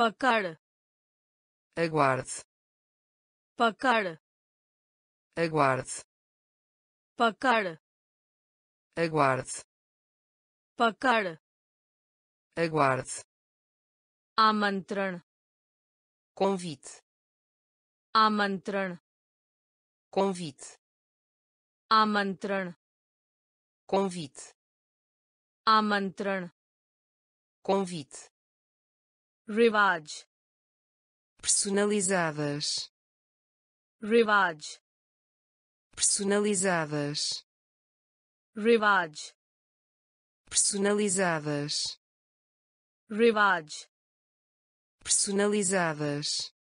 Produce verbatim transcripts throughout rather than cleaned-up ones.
पकड़, aguarde, पकड़, aguarde, पकड़, aguarde, पकड़, aguarde, आमंत्रण, convite, आमंत्रण, convite, आमंत्रण, convite, आमंत्रण, convite, रिवाज, personalizadas, रिवाज, personalizadas, रिवाज, personalizadas, रिवाज, personalizadas,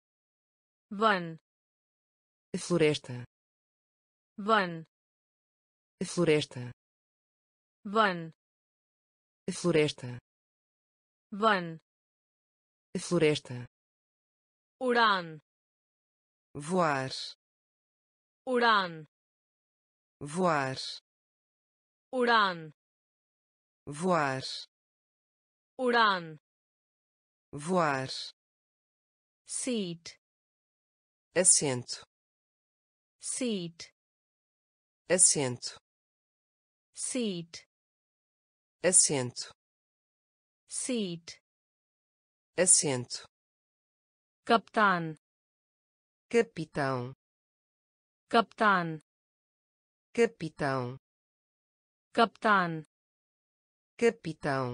वन, a floresta, वन, a floresta, वन, a floresta, वन, a floresta, उड़ान, voar, उड़ान, voar, उड़ान, voar, उड़ान, voar, seat, assento, seat, assento, seat, assento, seat, assento, कप्तान, capitão, कप्तान, capitão, कप्तान, capitão,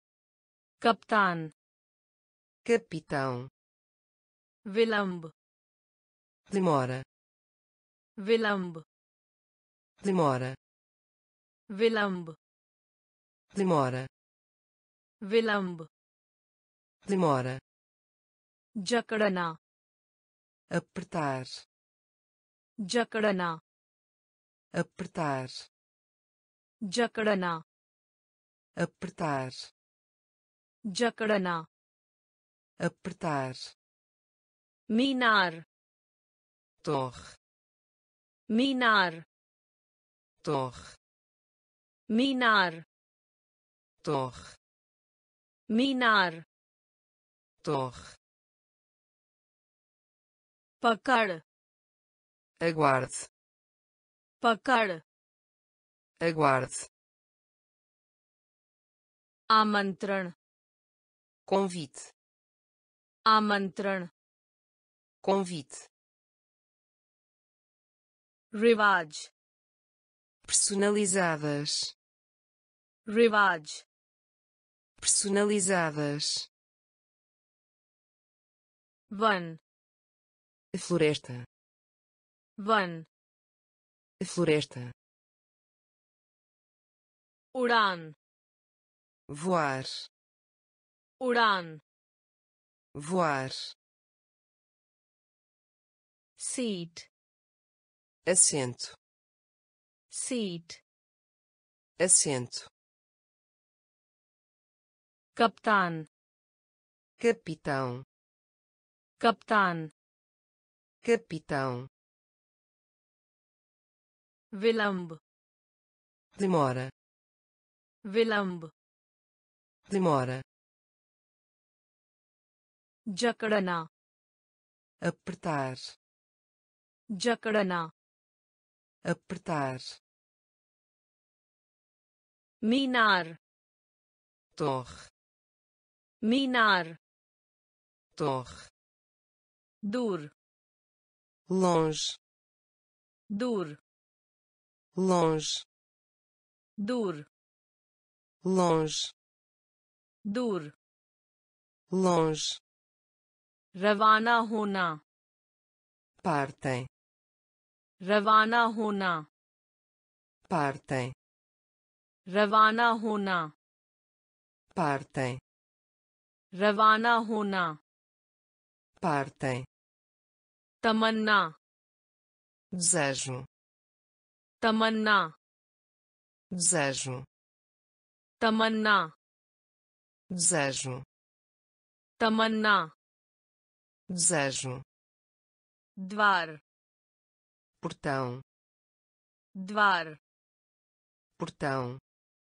कप्तान, capitão, विलंब, demora, विलंब, demora, विलंब, demora, विलंब, demora, जकड़ना, apertar, जकड़ना, apertar, जकड़ना, apertar, जकड़ना, apertar, मीनार, torre, मीनार, torre, मीनार, torre, मीनार, torre, पकड़, aguarde, पकड़, aguarde, आमंत्रण, convite, आमंत्रण, convite, रिवाज, personalizadas, रिवाज, personalizadas, वन, a floresta, वन, a floresta, उड़ान, voar, उड़ान, voar, seat, assento, seat, assento, कप्तान, capitão, कप्तान, capitão, विलंब, demora, विलंब, demora, जकड़ना, apertar, जकड़ना, apertar, मीनार, torre, मीनार, torre, दूर, longe, दूर, longe, दूर, longe, दूर, longe, रवाना होना, partem, रवाना होना, partem, रवाना होना, partem, रवाना होना, partem, तमन्ना, desejo, तमन्ना, desejo, तमन्ना, desejo, तमन्ना, desejo, द्वार, portão, द्वार, portão,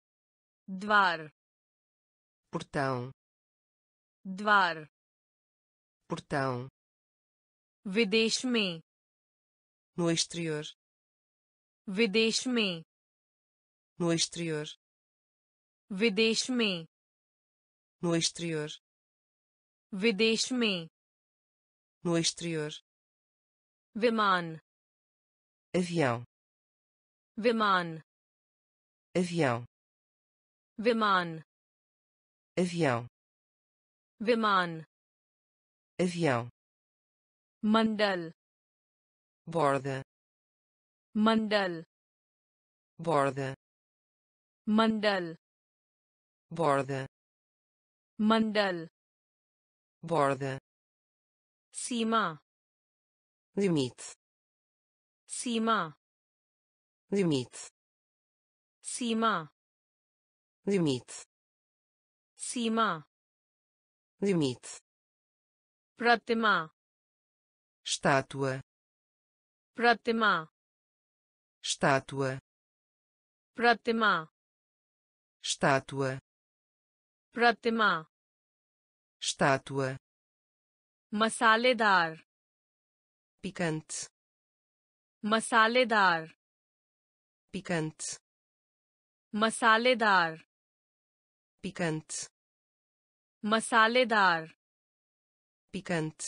द्वार, portão, द्वार, portão, विदेश में no exterior, विदेश में no exterior, विदेश में no exterior, विदेश में no exterior, विमान avião, विमान avião, विमान avião, विमान avião, मंडल borda, मंडल borda, मंडल borda, मंडल borda, सीमा limite, सीमा limite, सीमा limite, सीमा limite, प्रतिमा estátua, प्रतिमा estátua, प्रतिमा estátua, प्रतिमा estátua, मसालेदार picante, मसालेदार picante, मसालेदार picante, मसालेदार picante,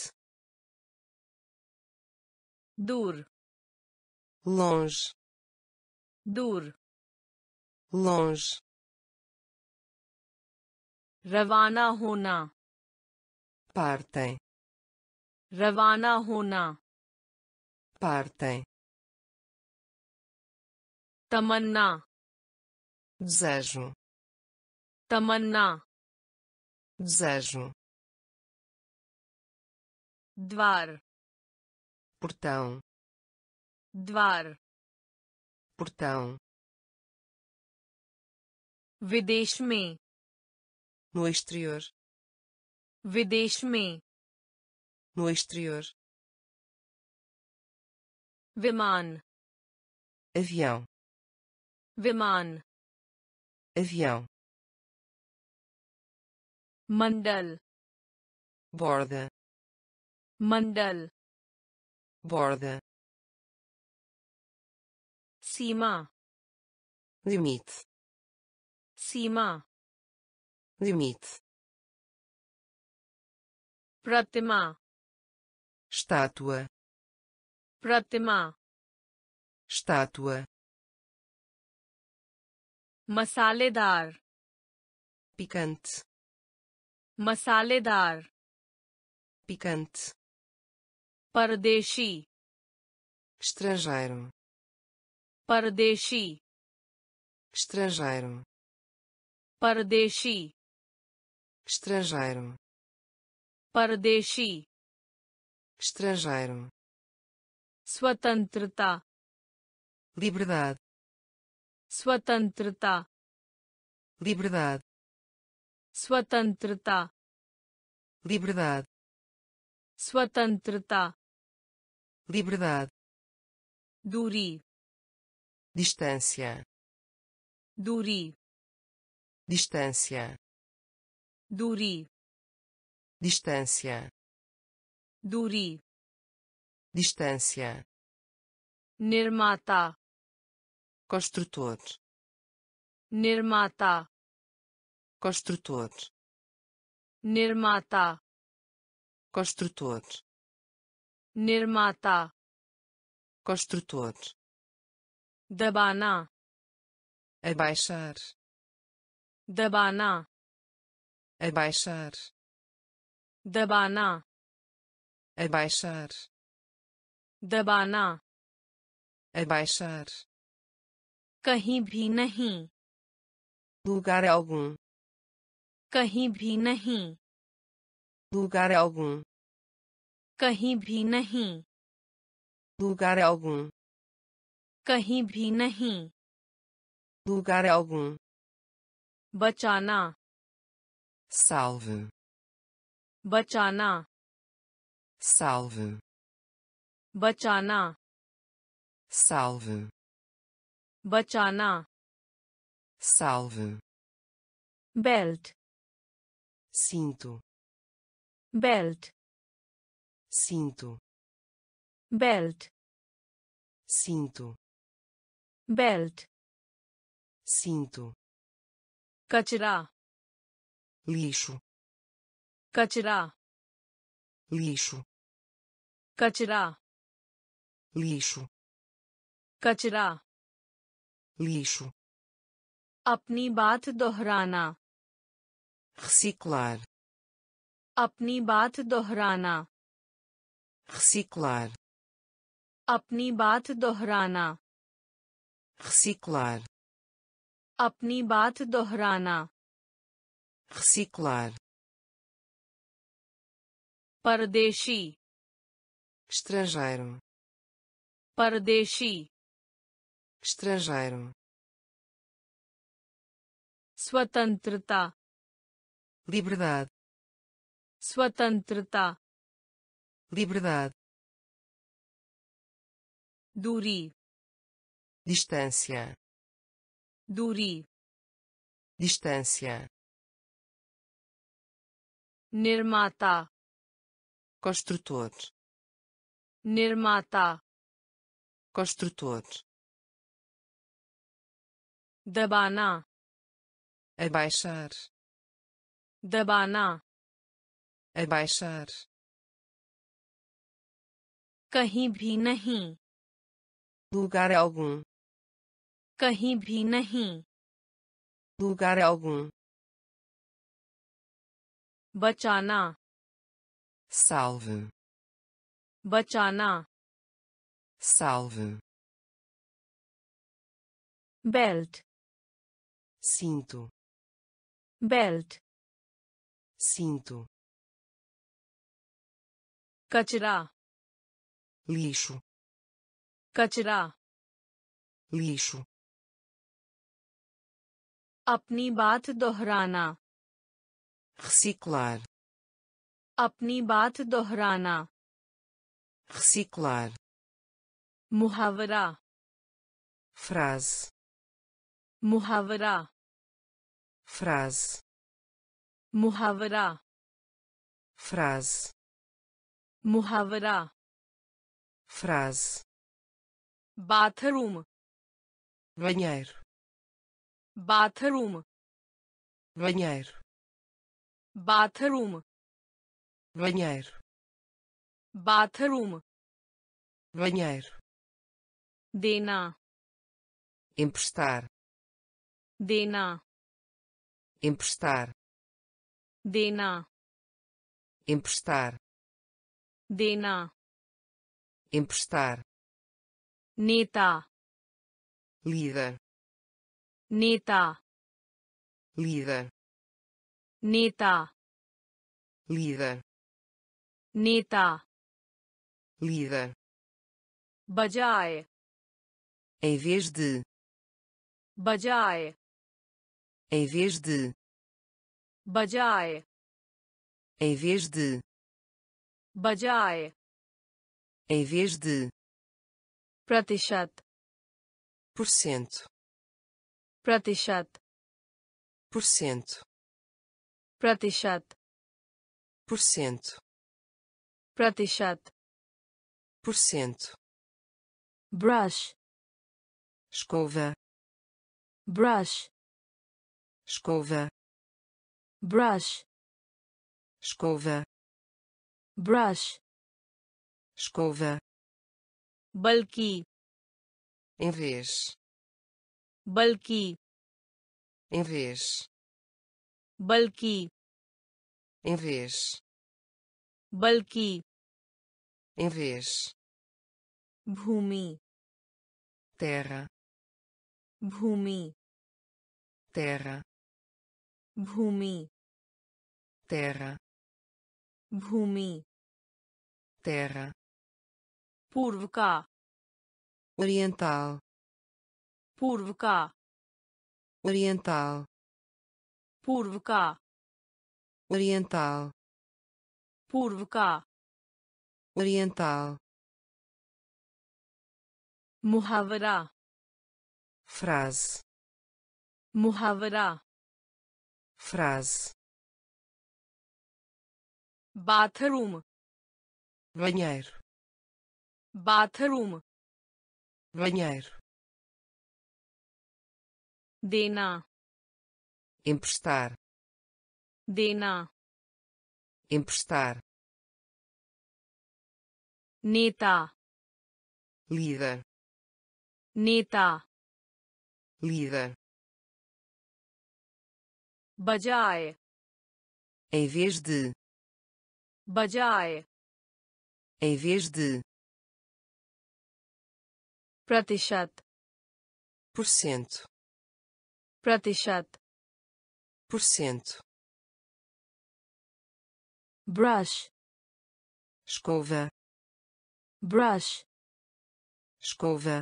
दूर longe, दूर longe, रवाना होना partem, रवाना होना partem, तमन्ना desejo, तमन्ना desejo, द्वार portão, द्वार portão, विदेश में no exterior, विदेश में no exterior, विमान avião, विमान avião, मंडल borda, मंडल borda, सीमा limite, सीमा limite, प्रतिमा estátua, प्रतिमा estátua, मसालेदार picante, मसालेदार picante, परदेशी estrangeiro, परदेशी estrangeiro, परदेशी estrangeiro, परदेशी estrangeiro, स्वतंत्रता liberdade, स्वतंत्रता liberdade, स्वतंत्रता liberdade, स्वतंत्रता liberdade, दूरी distância, दूरी distância, दूरी distância, दूरी distância, निर्माता construtor, निर्माता construtor, निर्माता construtor, निर्माता construtor, दबाना abaixar, दबाना abaixar, दबाना abaixar, दबाना abaixar, कहीं भी नहीं lugar algum, कहीं भी नहीं lugar algum, कहीं भी नहीं lugar algum, कहीं भी नहीं lugar algum, बचाना salve, बचाना salve, बचाना salve, बचाना salve, belt cinto, belt cinto, belt, cinto, belt, cinto, कचरा, lixo, कचरा, lixo, कचरा, lixo, कचरा, lixo, अपनी बात दोहराना, reciclar, अपनी बात दोहराना, reciclar, अपनी बात दोहराना, reciclar, अपनी बात दोहराना, reciclar, परदेशी, estrangeiro, परदेशी, estrangeiro, स्वतंत्रता, liberdade, स्वतंत्रता, liberdade, दूरी, distância, दूरी, distância, निर्माता, construtor, निर्माता, construtor, दबाना, abaixar, दबाना, abaixar, कहीं भी नहीं, lugar algum, कहीं भी नहीं, lugar algum, बचाना, salve, बचाना, salve, belt, cinto, belt, cinto, कचरा, lixo, कचरा, lixo, अपनी बात दोहराना, reciclar, अपनी बात दोहराना, reciclar, मुहावरा, frase, मुहावरा, frase, मुहावरा, frase, मुहावरा, frase, bathroom, banheiro, bathroom, banheiro, bathroom, banheiro, bathroom, banheiro, देना, emprestar, देना, emprestar, देना, emprestar, देना, emprestar, नेता, líder, नेता, líder, नेता, líder, नेता, líder, बजाय, em vez de, बजाय, em vez de, बजाय, em vez de, बजाय, em vez de, प्रतिशत, porcento, प्रतिशत, porcento, प्रतिशत, porcento, प्रतिशत, porcento, brush, escova, brush, escova, brush, escova, brush, escova, बल्कि, em vez, बल्कि, em vez, बल्कि, em vez, बल्कि, em vez, भूमि, terra, भूमि, terra, भूमि, terra, भूमि, terra, पूर्व का, oriental, पूर्व का, oriental, पूर्व का, oriental, पूर्व का, oriental, मुहावरा, frase, मुहावरा, frase, bathroom, banheiro, bathroom, banheiro, देना, emprestar, देना, emprestar, नेता, líder, नेता, líder, बजाय, em vez de, बजाय, em vez de, प्रतिशत, porcento, प्रतिशत, porcento, brush, escova, brush, escova,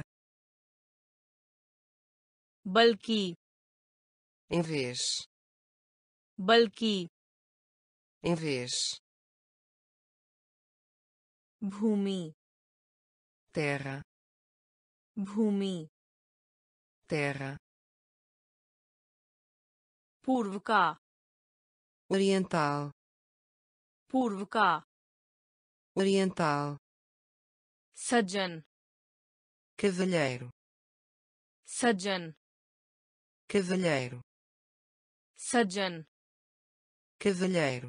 बल्कि, em vez, बल्कि, em vez, भूमि, terra, भूमि, terra, पूर्व का, oriental, पूर्व का, oriental, सज्जन, cavalheiro, सज्जन, cavalheiro, सज्जन, cavalheiro,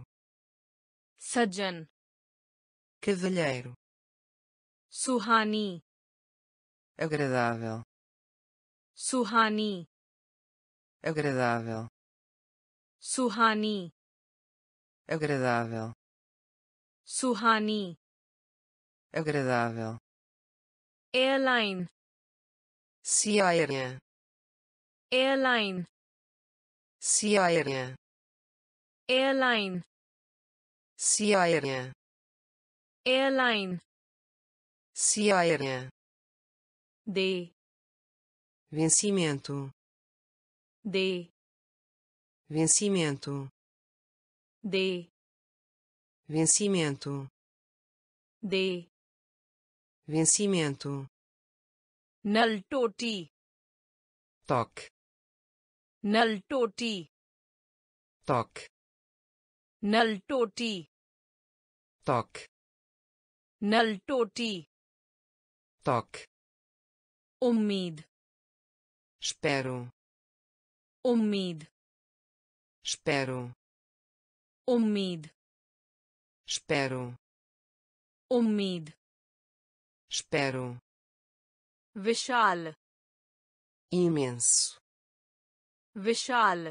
सज्जन, cavalheiro, सुहानी, agradável, सुहानी, agradável, सुहानी, agradável, सुहानी, agradável, airline, se aérea, airline, se aérea, airline, se aérea, airline, se aérea, दे, vencimento, दे, vencimento, दे, vencimento, दे, vencimento, नल टोटी, toque, नल टोटी, toque, नल टोटी, toque, नल टोटी, toque, उम्मीद, espero, उम्मीद, espero, उम्मीद, espero, उम्मीद, espero, विशाल, imenso, विशाल,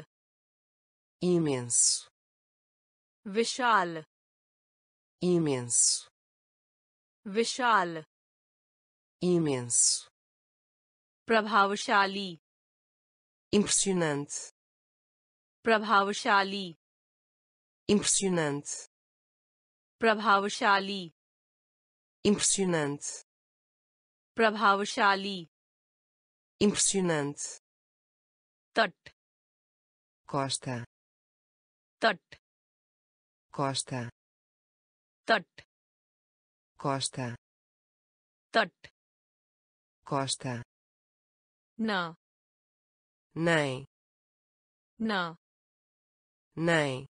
imenso, विशाल, imenso, विशाल, imenso, प्रभावशाली, impressionante, प्रभावशाली, impressionante, प्रभावशाली, impressionante, प्रभावशाली, impressionante, तट, costa, तट, costa, तट, costa, तट, costa, न, nem, न, nem,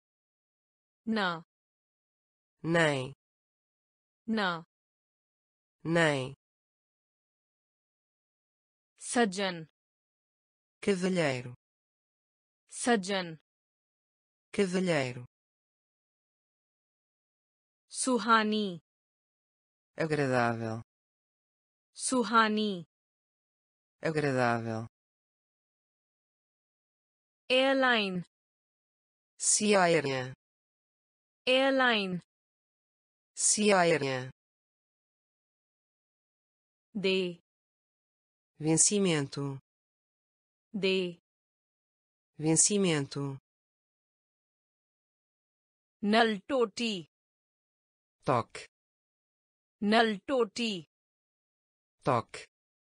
न, nem, न, nem, सज्जन, cavalheiro, सज्जन, cavalheiro, सुहानी, agradável, सुहानी, agradável, airline, se aérea, airline, se aérea, दे, vencimento, दे, vencimento, नल टोटी, toque, नल टोटी, toque,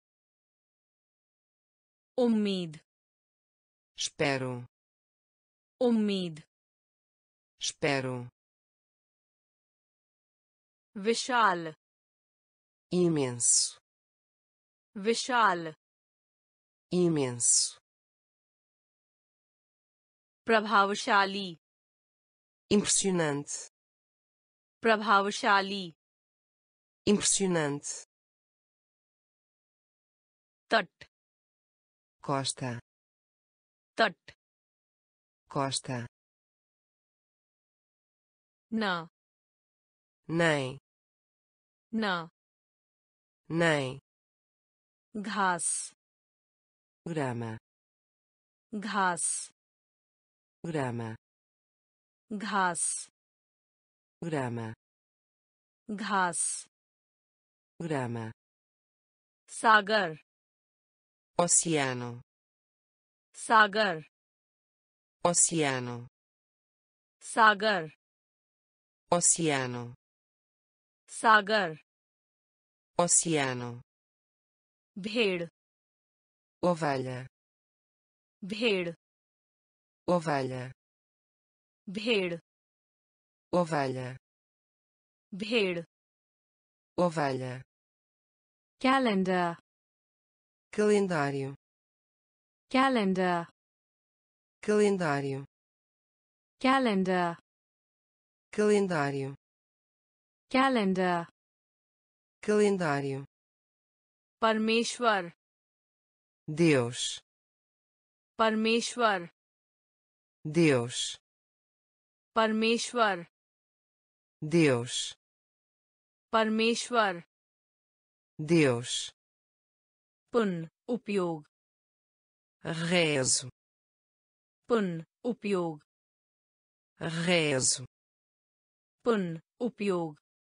उम्मीद, espero, उम्मीद, espero, विशाल, imenso, विशाल, imenso, प्रभावशाली, impressionante, प्रभावशाली, impressionante, तट costa, तट costa, न nem, न nem, घास grama, घास grama, घास grama, घास grama, सागर oceano, सागर oceano, सागर oceano, सागर oceano, भेड़ ovelha, भेड़ ovelha, भेड़ ovelha, भेड़ ovelha, calendar calendário, calendar calendário, calendar calendário, calendar calendário, परमेश्वर Deus, परमेश्वर Deus, परमेश्वर Deus, परमेश्वर Deus, पुन उपयोग rezo, पुन उपयोग rezo, पुन उपयोग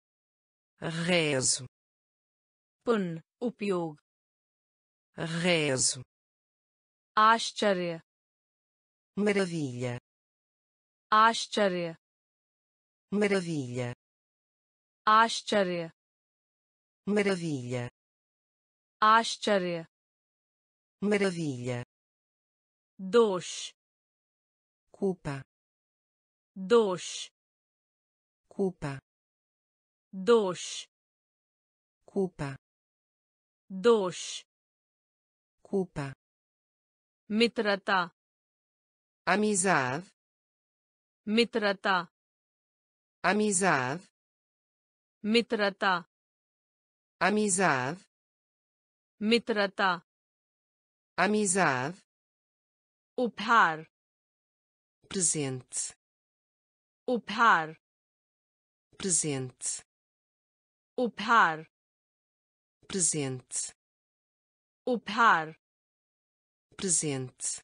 rezo, पुन उपयोग rezo, आश्चर्य maravilha, आश्चर्य maravilha, आश्चर्य maravilha, आश्चर्य maravilha, दोष culpa, दोष culpa, दोष culpa, दोष culpa, मित्रता amizade, मित्रता amizade, मित्रता amizade, मित्रता amizade, उपहार presente, उपहार presente, उपहार presente, उपहार presente,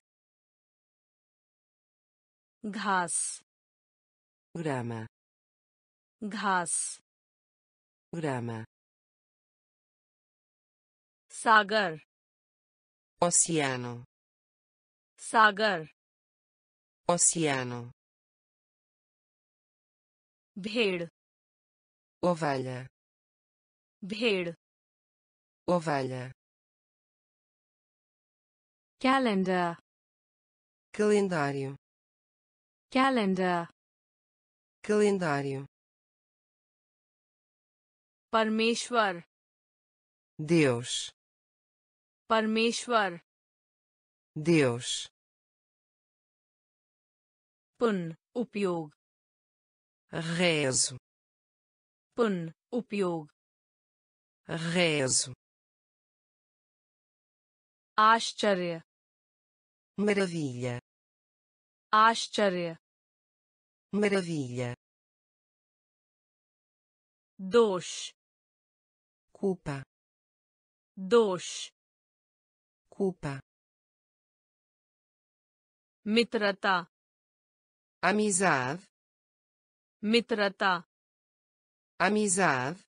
घास grama, घास grama, सागर oceano, सागर oceano, भेड़ ovelha, भेड़ ovelha, calendar calendário, calendar calendário, परमेश्वर Deus, परमेश्वर Deus, पुन उपयोग rezo, पुन उपयोग rezo, आश्चर्य maravilha, आश्चर्य maravilha, दोष culpa, दोष culpa, मित्रता amizade, मित्रता amizade,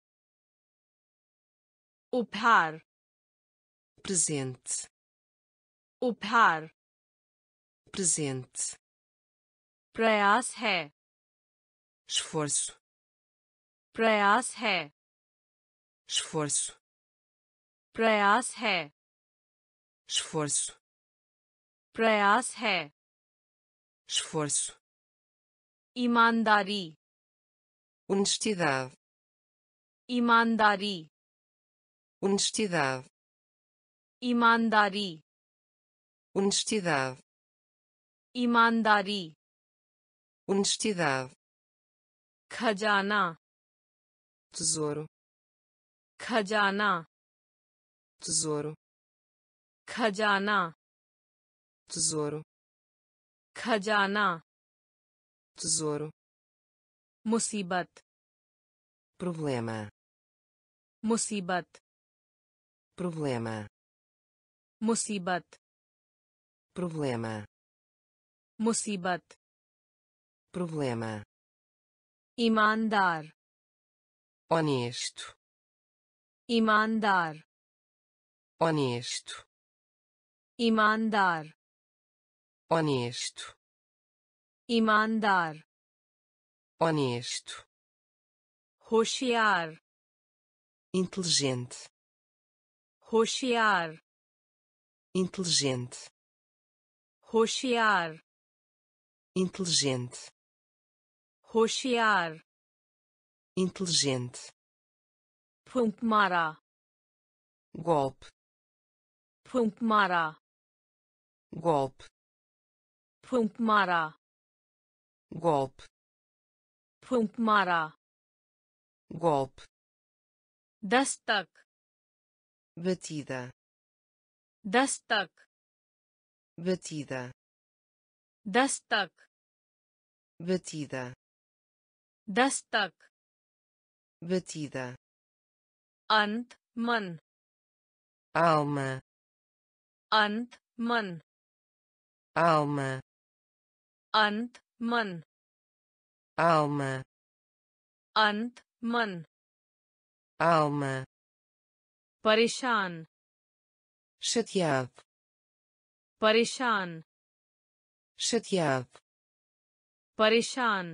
उपहार presente, उपहार presente, प्रयास है esforço, प्रयास है esforço, प्रयास है esforço, प्रयास है esforço, ईमानदारी honestidade, ईमानदारी honestidade, ईमानदारी honestidade, ईमानदारी honestidade, खजाना tesouro, खजाना tesouro, खजाना tesouro, खजाना tesouro, मुसीबत problema, मुसीबत problema, मुसीबत problema, मुसीबत problema, ईमानदार honesto, ईमानदार honesto, ईमानदार honesto, ईमानदार honesto, होशियार inteligente, होशियार inteligente, होशियार inteligente, होशियार inteligente, फूंक मारा golpe, फूंक मारा golpe, फूंक मारा golpe, फूंक मारा golpe, दस्तक batida, दस्तक batida, दस्तक batida, दस्तक batida, अंत मन alma, अंत मन alma, अंत मन alma, अंत मन alma, परेशान chateado, परेशान chateado, परेशान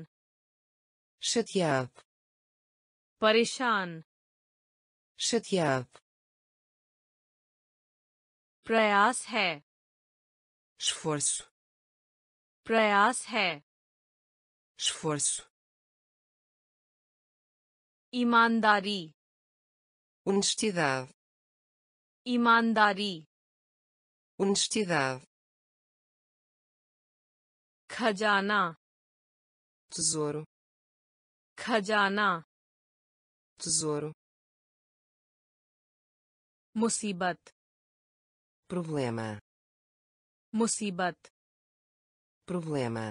chateado, परेशान chateado, प्रयास है esforço, प्रयास है esforço, ईमानदारी honestidade, ईमानदारी honestidade, खजाना tesouro, खजाना tesouro, मुसीबत problema, मुसीबत problema,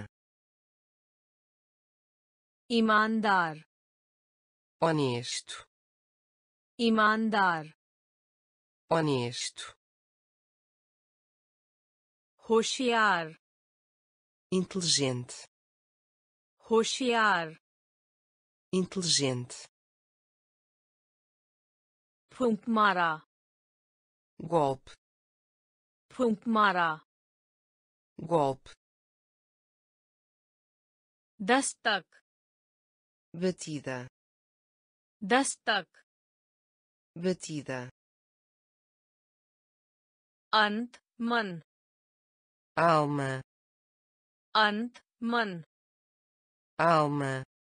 ईमानदार honesto, ईमानदार honesto, होशियार inteligente, होशियार inteligente, फूंक मारा golpe, फूंक मारा golpe, दस्तक batida, दस्तक batida, अंत मन alma, अंत मन alma,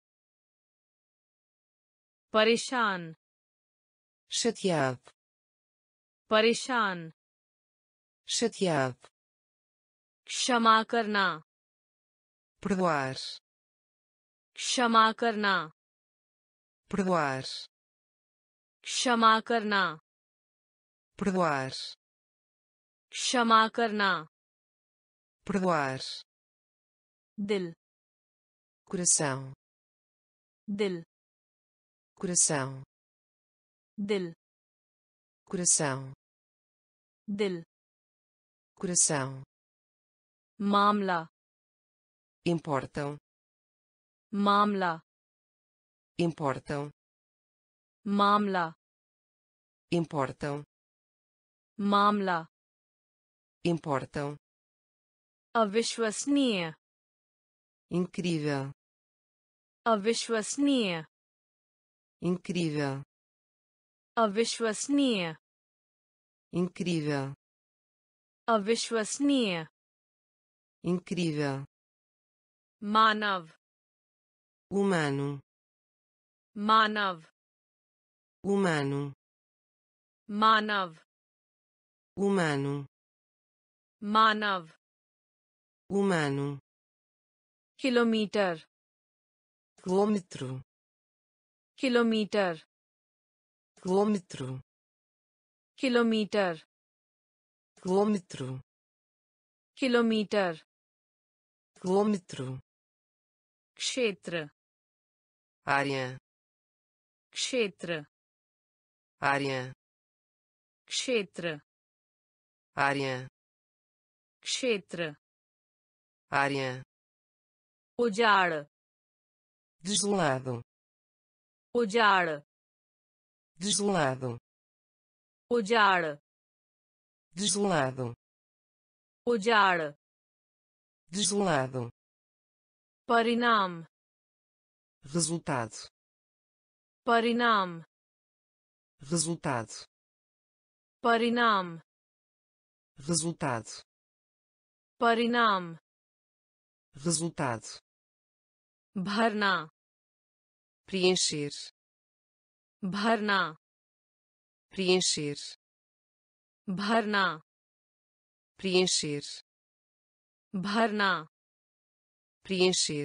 परेशान chateado, परेशान chateado, क्षमा करना perdoar, क्षमा करना perdoar, क्षमा करना perdoar, क्षमा करना perdoar, दिल coração, दिल coração, दिल coração, दिल coração, मामला importam, मामला importam, मामला importam, मामला importam, अविश्वसनीय incrível, अविश्वसनीय incrível, अविश्वसनीय incrível, अविश्वसनीय incrível, मानव humano, मानव humano, मानव humano, मानव humano, kilometre quilômetro, kilometre quilômetro, kilometre quilômetro, kilometre quilômetro, क्षेत्र área, क्षेत्र área, क्षेत्र área, क्षेत्र área, उजाड़ desolado, उजाड़ desolado, उजाड़ desolado, उजाड़ desolado, परिणाम resultado, परिणाम resultado, परिणाम resultado, परिणाम resultado, भरना preencher, भरना preencher, भरना preencher, भरना preencher,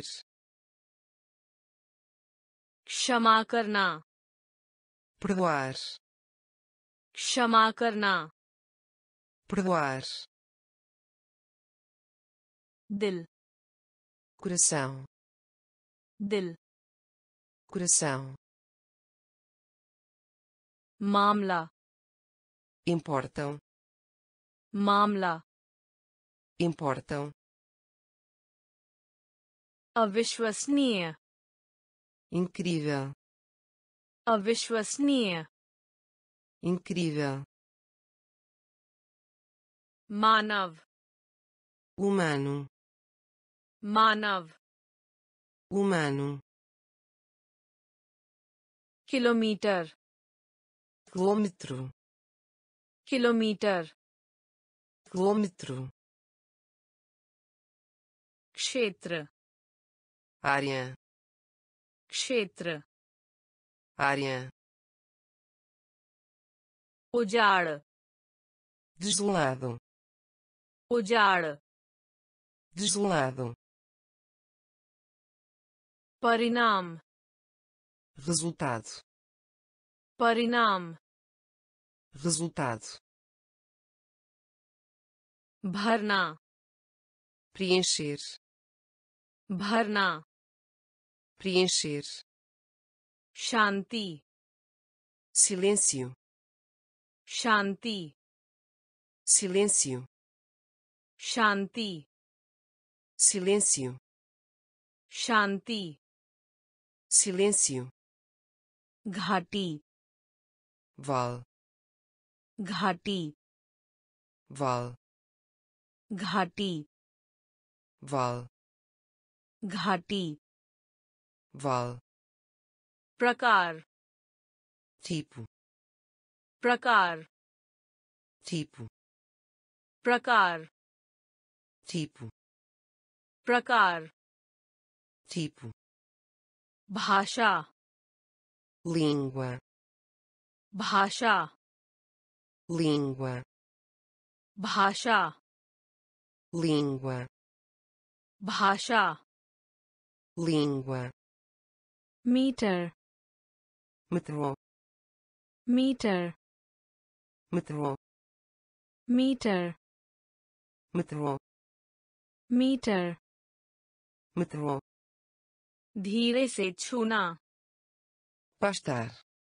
क्षमा करना perdoar, क्षमा करना perdoar, दिल coração, दिल coração, मामला importam, मामला importam, अविश्वसनीय incrível, अविश्वसनीय incrível, मानव humano, मानव humano, kilometre quilômetro, kilometre quilômetro, क्षेत्र área, क्षेत्र área, उजाड़ desolado, उजाड़ desolado, परिणाम resultado, परिणाम resultado, भरना preencher, भरना preencher, शांति silêncio, शांति silêncio, शांति silêncio, शांति silêncio, घाटी val, घाटी val, घाटी val, घाटी val, प्रकार tipo, प्रकार tipo, प्रकार tipo, प्रकार tipo, भाषा língua, भाषा língua, भाषा língua, भाषा língua, metre metrô, metre metrô, metre metrô, metre metrô, धीरे से छूना pastar,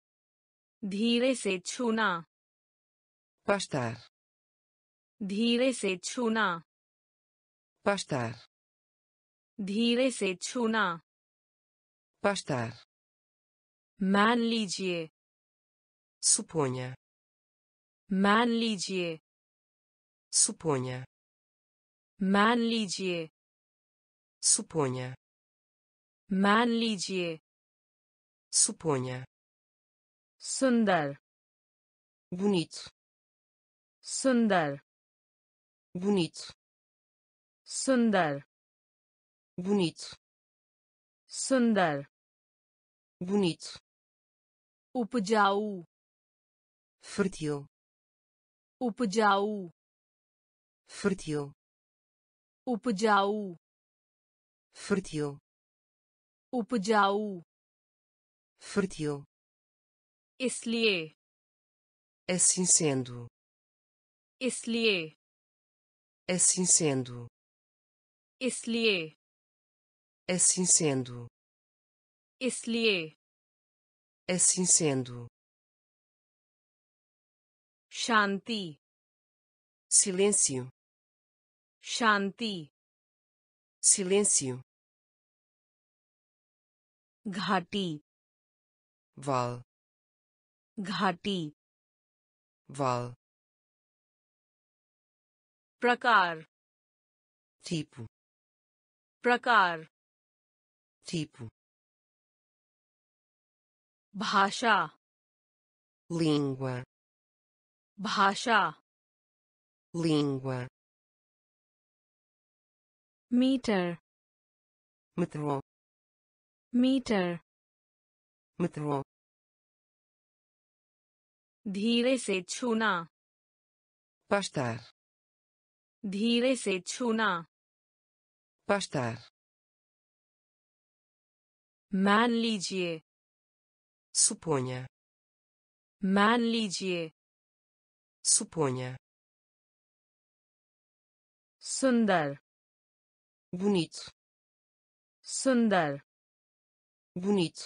धीरे से छूना pastar, धीरे से छूना pastar, धीरे से छूना pastar, मान लीजिए suponha, मान लीजिए suponha, मान लीजिए suponha, मान लीजिए suponha, सुंदर bonito, सुंदर bonito, सुंदर bonito, सुंदर bonito, उपजाऊ fértil, उपजाऊ fértil, उपजाऊ fértil, उपजाऊ fértil, इसलिए assim sendo, इसलिए assim sendo, इसलिए assim sendo, इसलिए assim sendo, शांति silêncio, शांति silêncio, घाटी val, घाटी val, प्रकार tipo, प्रकार tipo, भाषा língua, भाषा língua, metre metrô, metre metrô, धीरे से छूना pastar, धीरे से छूना pastar, मान लीजिए suponha, मान लीजिए suponha, सुंदर bonito, सुंदर bonito,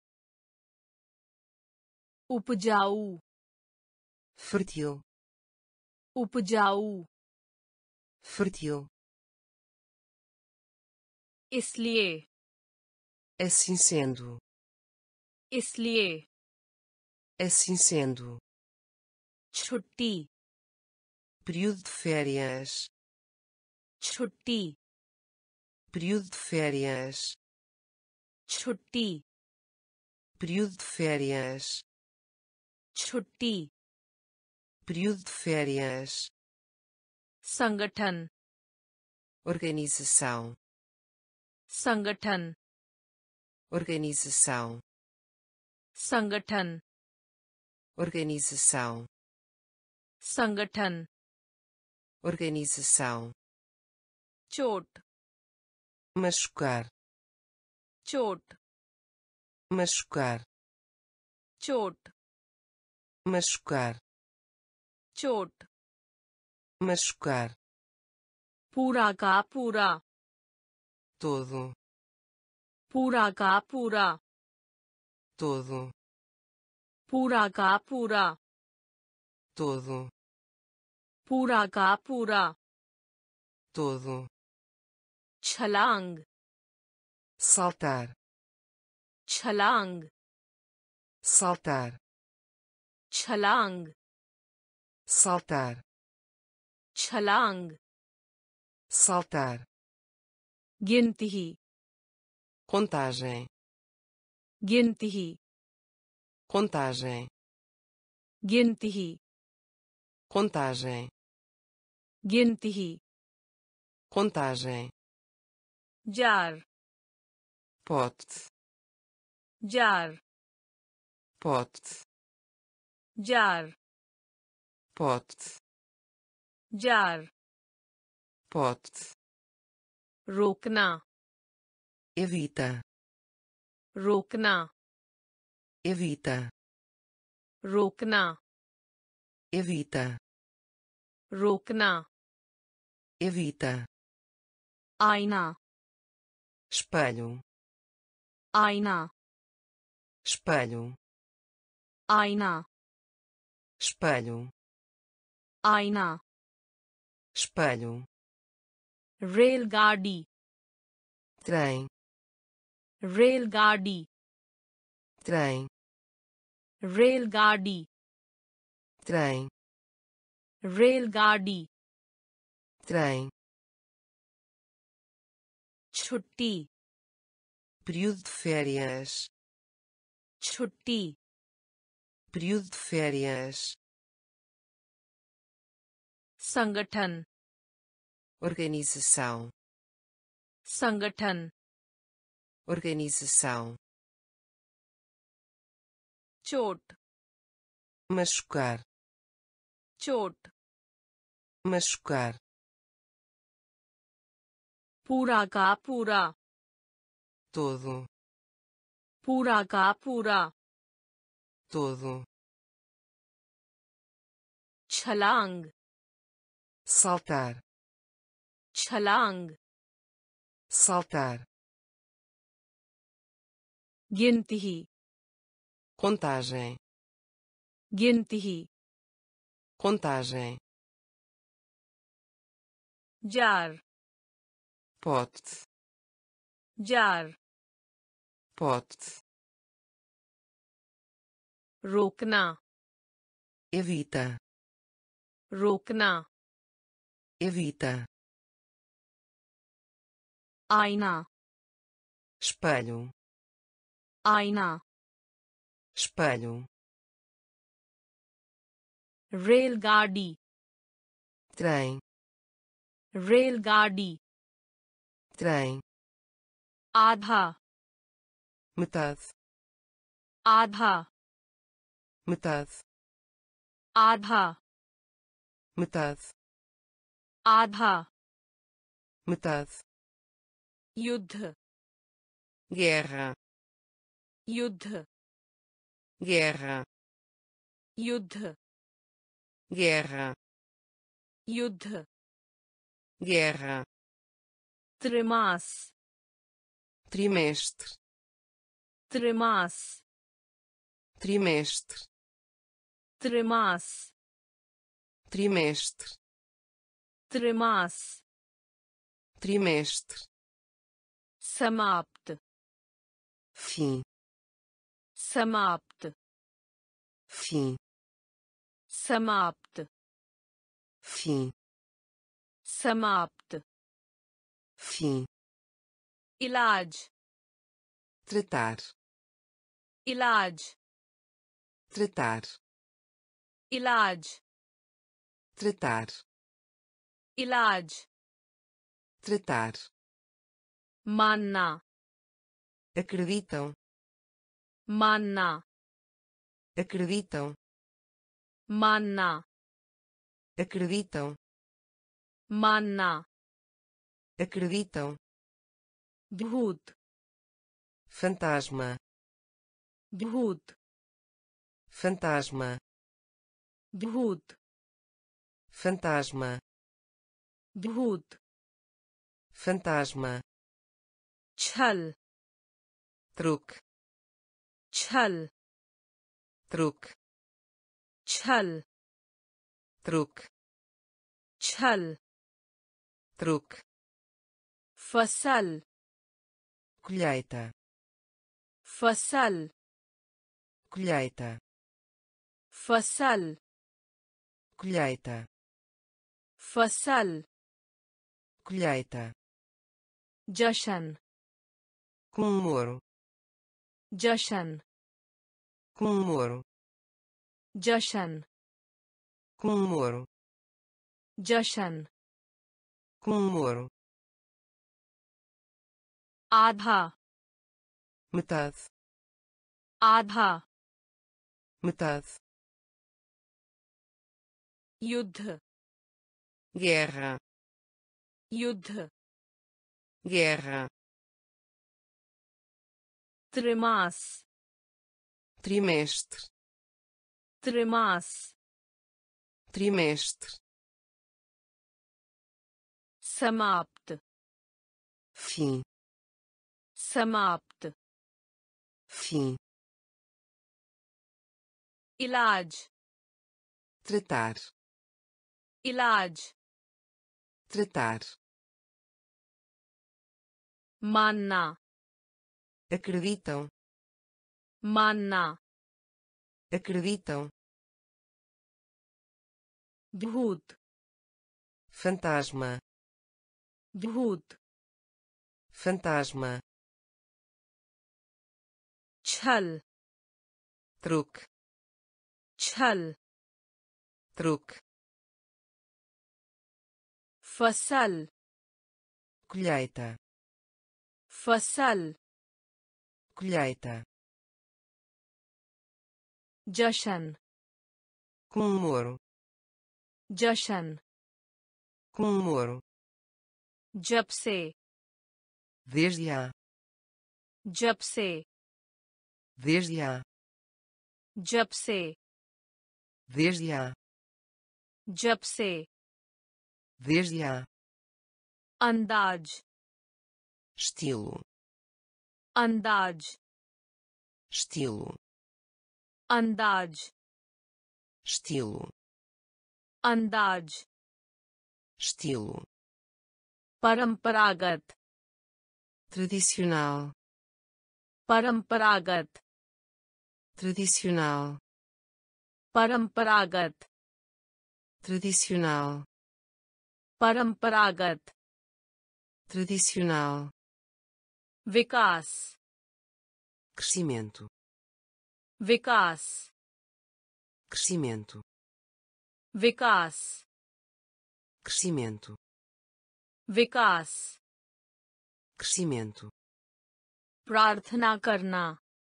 उपजाऊ fértil, उपजाऊ fértil, इसलिए assim sendo, इसलिए assim sendo, छुट्टी período de férias, छुट्टी período de férias, छुट्टी período de férias, छुट्टी período de férias, संगठन organização, संगठन organização, संगठन organização, संगठन organização, चोट machucar, चोट machucar, चोट machucar, चोट machucar, पूरा का पूरा todo, पूरा का पूरा todo, पूरा का पूरा todo, पूरा का पूरा todo, छलांग saltar, छलांग saltar, छलांग saltar, छलांग saltar, गिनती contagem, गिनती contagem, गिनती contagem, गिनती contagem, jar pote, jar pote, jar pote, jar pote, रोकना evita, रोकना evita, रोकना evita, रोकना evita, आईना espelho, आईना espelho, आईना espelho, आईना espelho, रेलगाड़ी trem, रेलगाड़ी trem, रेलगाड़ी trem, रेलगाड़ी trem, छुट्टी período de férias, छुट्टी período de férias, संगठन organização, संगठन organização, चोट machucar, चोट machucar, पूरा का पूरा todo, पूरा का पूरा todo, छलांग saltar, छलांग saltar, गिनती contagem, गिनती contagem, jar pote, jar pote, रोकना evita, रोकना evita, आईना espelho, आईना espelho, रेलगाड़ी trem, रेलगाड़ी trem, आधा metade, आधा metade, आधा metade, आधा metade, युद्ध guerra, युद्ध guerra, युद्ध guerra, युद्ध guerra, त्रिमास trimestre, त्रिमास trimestre, त्रिमास trimestre, त्रिमास trimestre, समाप्त fim, समाप्त fim, समाप्त fim, समाप्त fim, इलाज tratar, इलाज tratar, इलाज tratar, इलाज tratar, मानना acreditam, मानना acreditam, मानना acreditam, मानना acreditam, भूत fantasma, भूत fantasma, भूत fantasma, भूत fantasma, छल truque, छल truque, छल truque, छल truque, फसल colheita, फसल colheita, फसल colheita, फसल colheita, जशन comemoro, जशन comemoro, जशन comemoro, जशन comemoro, आधा metade, आधा metade, युद्ध guerra, युद्ध guerra, त्रिमास trimestre, त्रिमास trimestre, समाप्त fim, समाप्त fim, इलाज tratar, इलाज tratar, मानना acreditam, मानना acreditam, भूत fantasma, भूत fantasma, छल truque, छल truque, फसल colheita, फसल colheita, जशन comemoro, जशन comemoro, जब से desde a, जब से desde a, जब से desde a, जब से desde a, अंदाज estilo, अंदाज estilo, अंदाज estilo, अंदाज estilo, परंपरागत tradicional, परंपरागत tradicional, परंपरागत tradicional, परंपरागत tradicional, विकास crescimento, विकास crescimento, विकास crescimento, विकास crescimento, प्रार्थना करना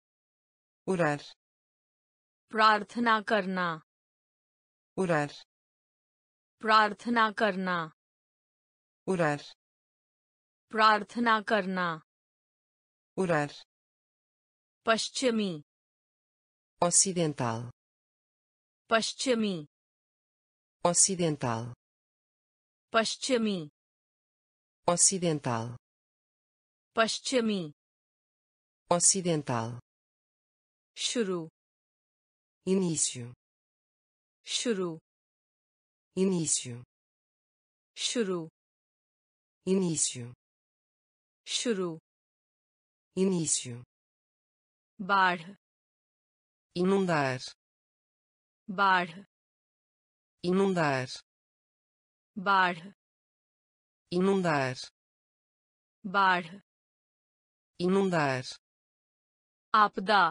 orar, प्रार्थना करना orar, प्रार्थना करना orar, प्रार्थना करना orar, पश्चिमी ocidental, पश्चिमी ocidental, पश्चिमी ocidental, पश्चिमी ocidental, शुरू início, शुरू início, शुरू início, शुरू início, बाढ़ inundar, बाढ़ inundar, बाढ़ inundar, बाढ़ inundar, आपदा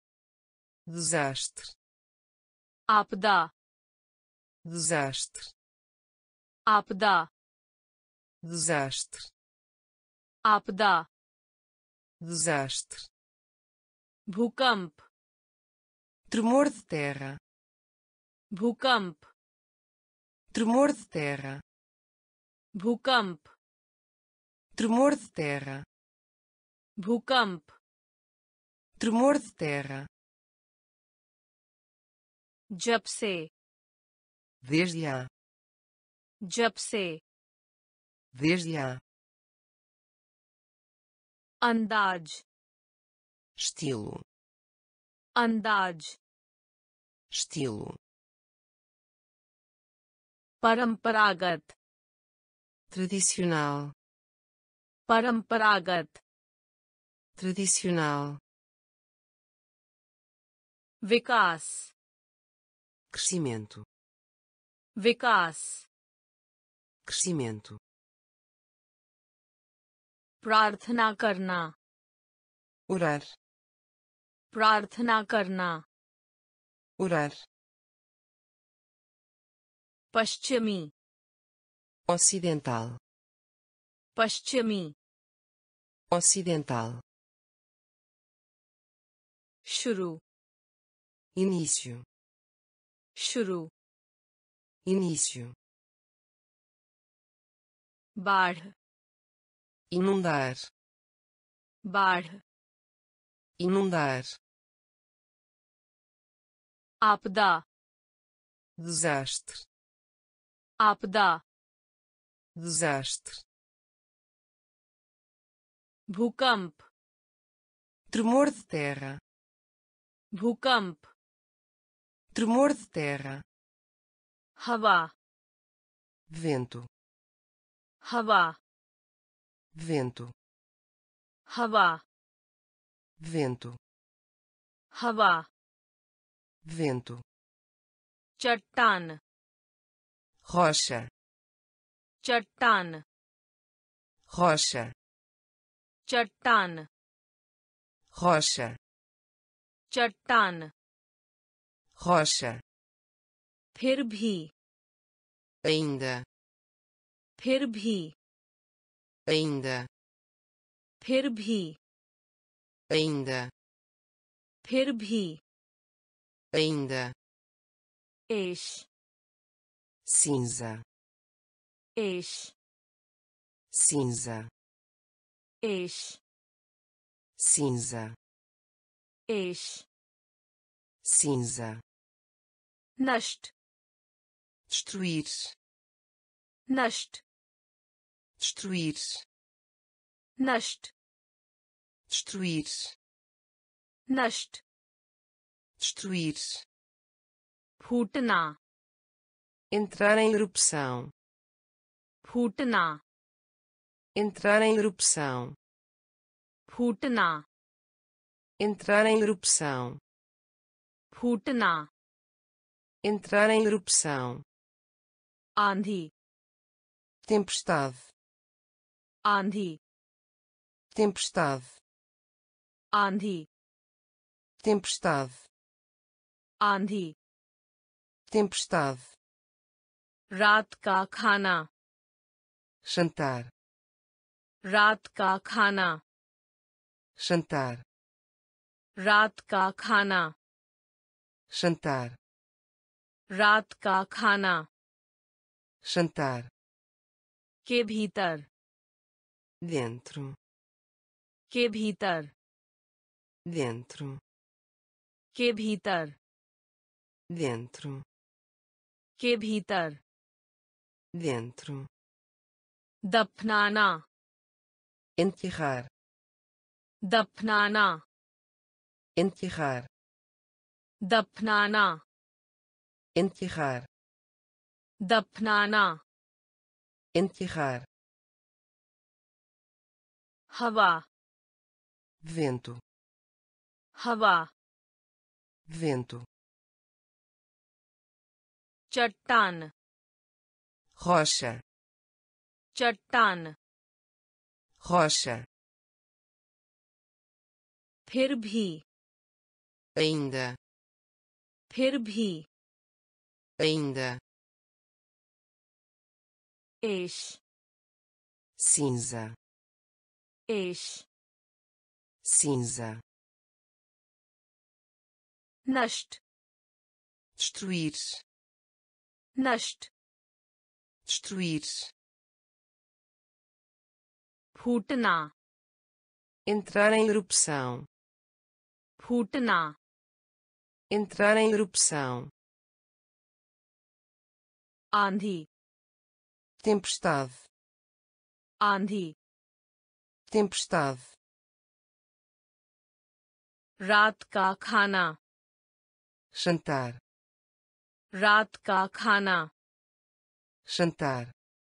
desastre, आपदा desastre, आपदा desastre, आपदा desastre, भूकंप tremor de terra, भूकंप tremor de terra, भूकंप tremor de terra, भूकंप tremor de terra, जब से desde a, जब से desde a, अंदाज estilo, अंदाज estilo, परंपरागत tradicional, परंपरागत tradicional, विकास crescimento, विकास crescimento, प्रार्थना करना orar, प्रार्थना करना orar, पश्चिमी ocidental, पश्चिमी ocidental, शुरू início, शुरू início, बाढ़ inundar, बाढ़ inundar, आपदा desastre, आपदा desastre, भूकंप tremor de terra, भूकंप tremor de terra, हवा vento, हवा vento, हवा vento, हवा vento, चट्टान rocha, चट्टान rocha, चट्टान rocha, चट्टान rocha, फिर भी ainda, फिर भी ainda, फिर भी ainda, फिर भी ainda, एश cinza, एश cinza, एश cinza, एश cinza, नष्ट destruir, नष्ट destruir, नष्ट destruir, नष्ट destruir, फूटना entrar em erupção, फूटना entrar em erupção, फूटना entrar em erupção, फूटना entrar em erupção, आंधी tempestade, आंधी tempestade, आंधी tempestade, आंधी tempestade, रात का खाना jantar, रात का खाना jantar, रात का खाना jantar, रात का खाना jantar, के भीतर dentro, के भीतर dentro, के भीतर dentro, के भीतर dentro, दफनाना enterrar, दफनाना enterrar, दफनाना enterrar, दफनाना enterrar, हवा vento, हवा vento, चट्टान rocha, चट्टान rocha, फिर भी ainda, फिर भी ainda, एश cinza, एश cinza, नष्ट destruir, नष्ट destruir, फूटना entrar em erupção, फूटना entrar em erupção, आंधी tempestade, आंधी tempestade, रात का खाना jantar, रात का खाना jantar,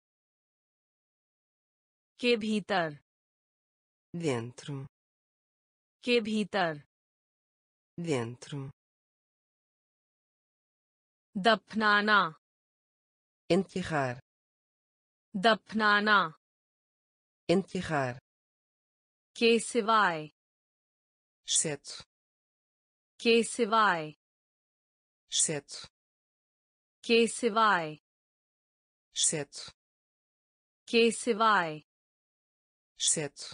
के भीतर dentro, के भीतर dentro, दफनाना enterrar, दफनाना enterrar, के सिवाय exceto, के सिवाय exceto, के सिवाय exceto, के सिवाय exceto,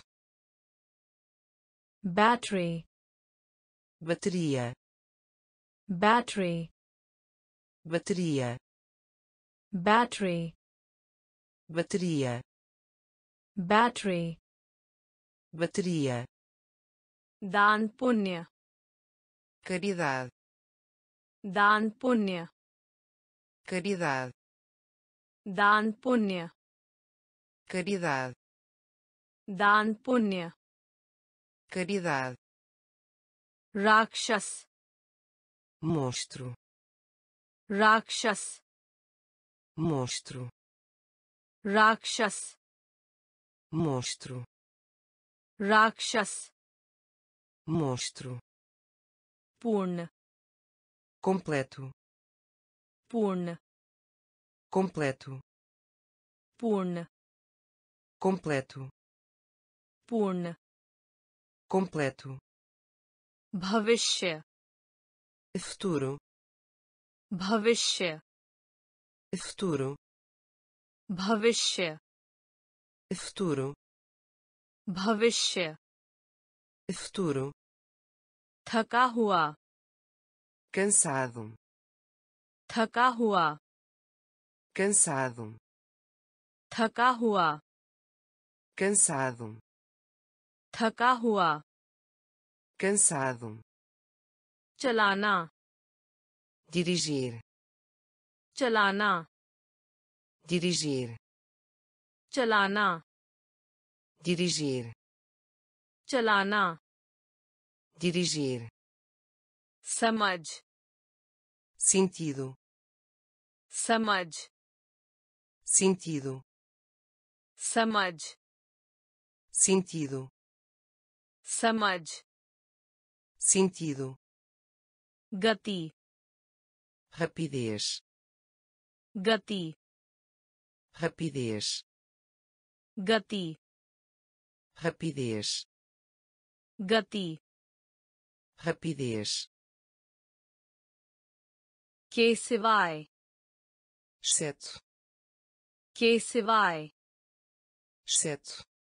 battery bateria, battery bateria, battery bateria, battery bateria, दान पुण्य caridade, दान पुण्य caridade, दान पुण्य caridade, दान पुण्य caridade, राक्षस monstro, राक्षस monstro, राक्षस monstro, राक्षस monstro, पूर्ण completo, पूर्ण completo, पूर्ण completo, पूर्ण completo, भविष्य futuro, भविष्य futuro, भविष्य futuro, भविष्य futuro, थका हुआ cansado, थका हुआ cansado, थका हुआ cansado, थका हुआ cansado, चलाना dirigir, चलाना dirigir, चलाना dirigir, चलाना dirigir, समझ sentido, समझ sentido, समझ sentido, समझ sentido, गति rapidez, गति rapidez, गति rapidez, गति rapidez, के सिवाय exceto, के सिवाय exceto,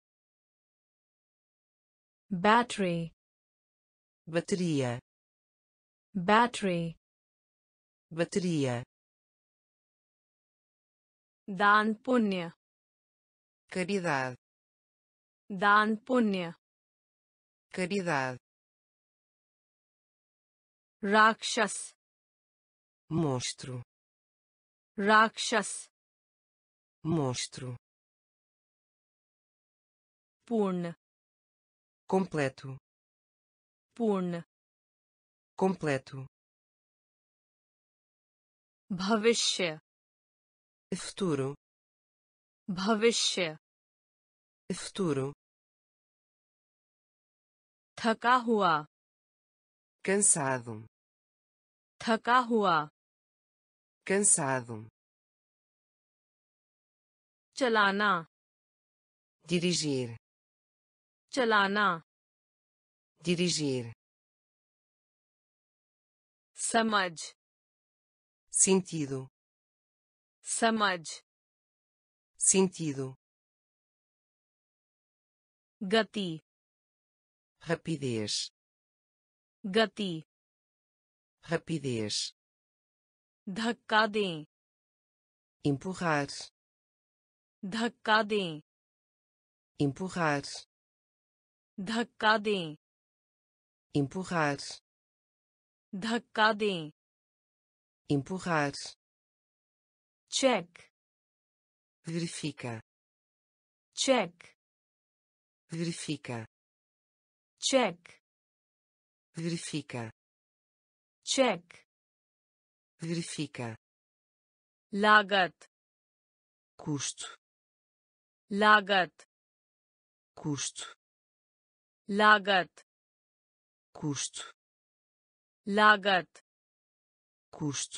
battery bateria, battery bateria, दान पुण्य caridade, दान पुण्य caridade, राक्षस monstro, राक्षस monstro, पूर्ण completo, पूर्ण completo, भविष्य futuro, भविष्य futuro, थका हुआ cansado, थका हुआ cansado, चलाना dirigir, चलाना dirigir, समझ sentido, समझ sentido, गति rapidez, गति rapidez, धक्का दें empurrar, धक्का दें empurrar, धक्का दें empurrar, धक्का दें empurrar, check verifica, check verifica, check verifica, check verifica, लागत custo, लागत custo, लागत custo, लागत custo,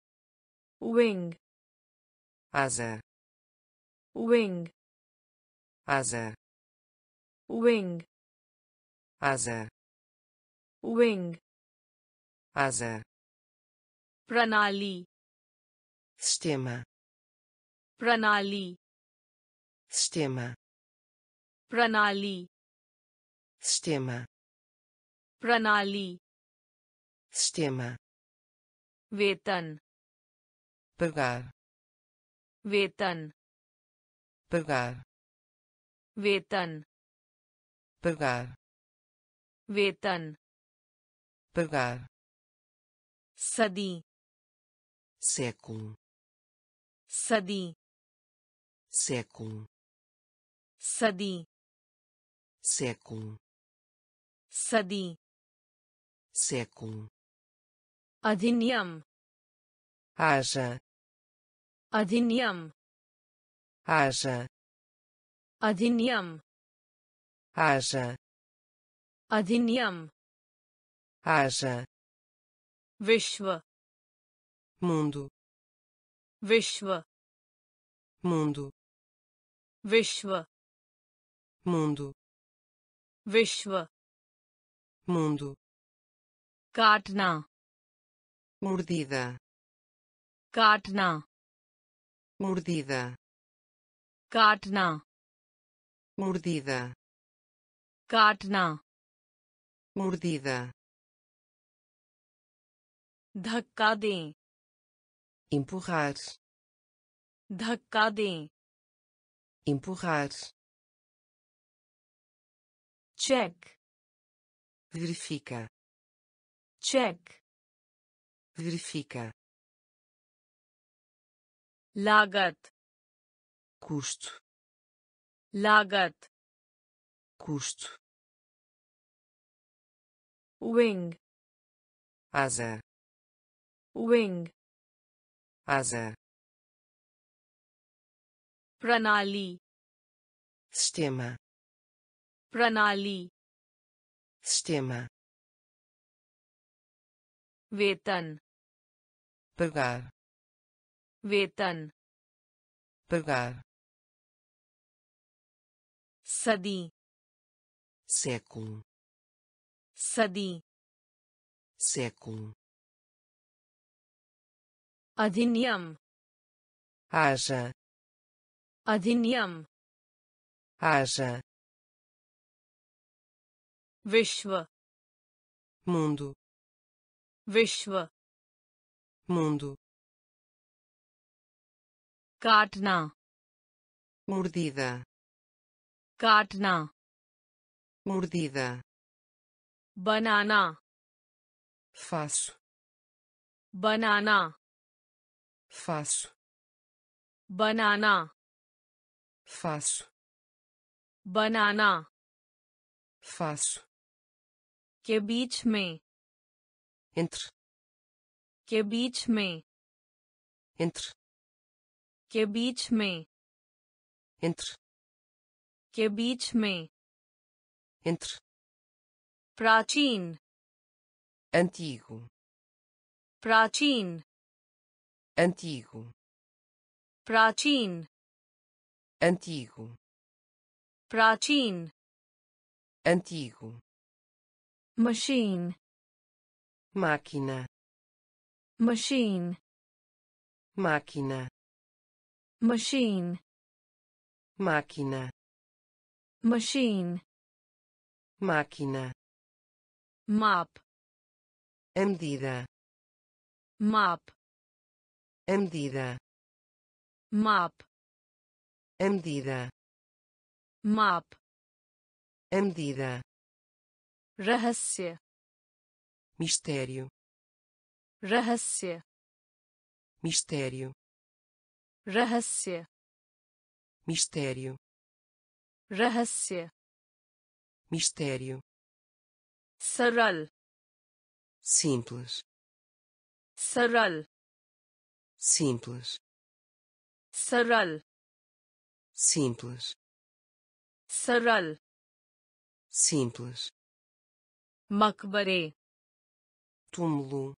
wing asa, wing asa, wing asa, wing asa, प्रणाली sistema, प्रणाली sistema, प्रणाली sistema, प्रणाली sistema, वेतन pagar, वेतन pagar, वेतन pagar, वेतन pagar, सदी século, सदी século, सदी século, सदी século, अधिनियम haja, अधिनियम haja, अधिनियम haja, अधिनियम haja, विश्व mundo, विश्व mundo, विश्व mundo, विश्व mundo, काटना mordida, काटना mordida, काटना mordida, काटना mordida, धक्का दें empurrar, धक्का दें empurrar, check verifica, check verifica, लागत custo, लागत custo, wing asa, wing asa, प्रणाली sistema, प्रणाली sistema, वेतन pagar, वेतन pagar, सदी século, सदी século, अधिनियम haja, अधिनियम haja, विश्व mundo, विश्व mundo, काटना mordida, काटना mordida, बनाना faço, बनाना faço, बनाना faço, बनाना faço, के बीच में entre, के बीच में entre, के बीच में entre, के बीच में entre, प्राचीन antigo, प्राचीन antigo, प्राचीन antigo, प्राचीन antigo, machine máquina, machine máquina, machine máquina, machine máquina, माप a medida, माप a medida, माप a medida, माप a medida, रहस्य mistério, रहस्य mistério, रहस्य mistério, रहस्य mistério, सरल simples, सरल simples, सरल simples, सरल simples, मकबरे túmulo,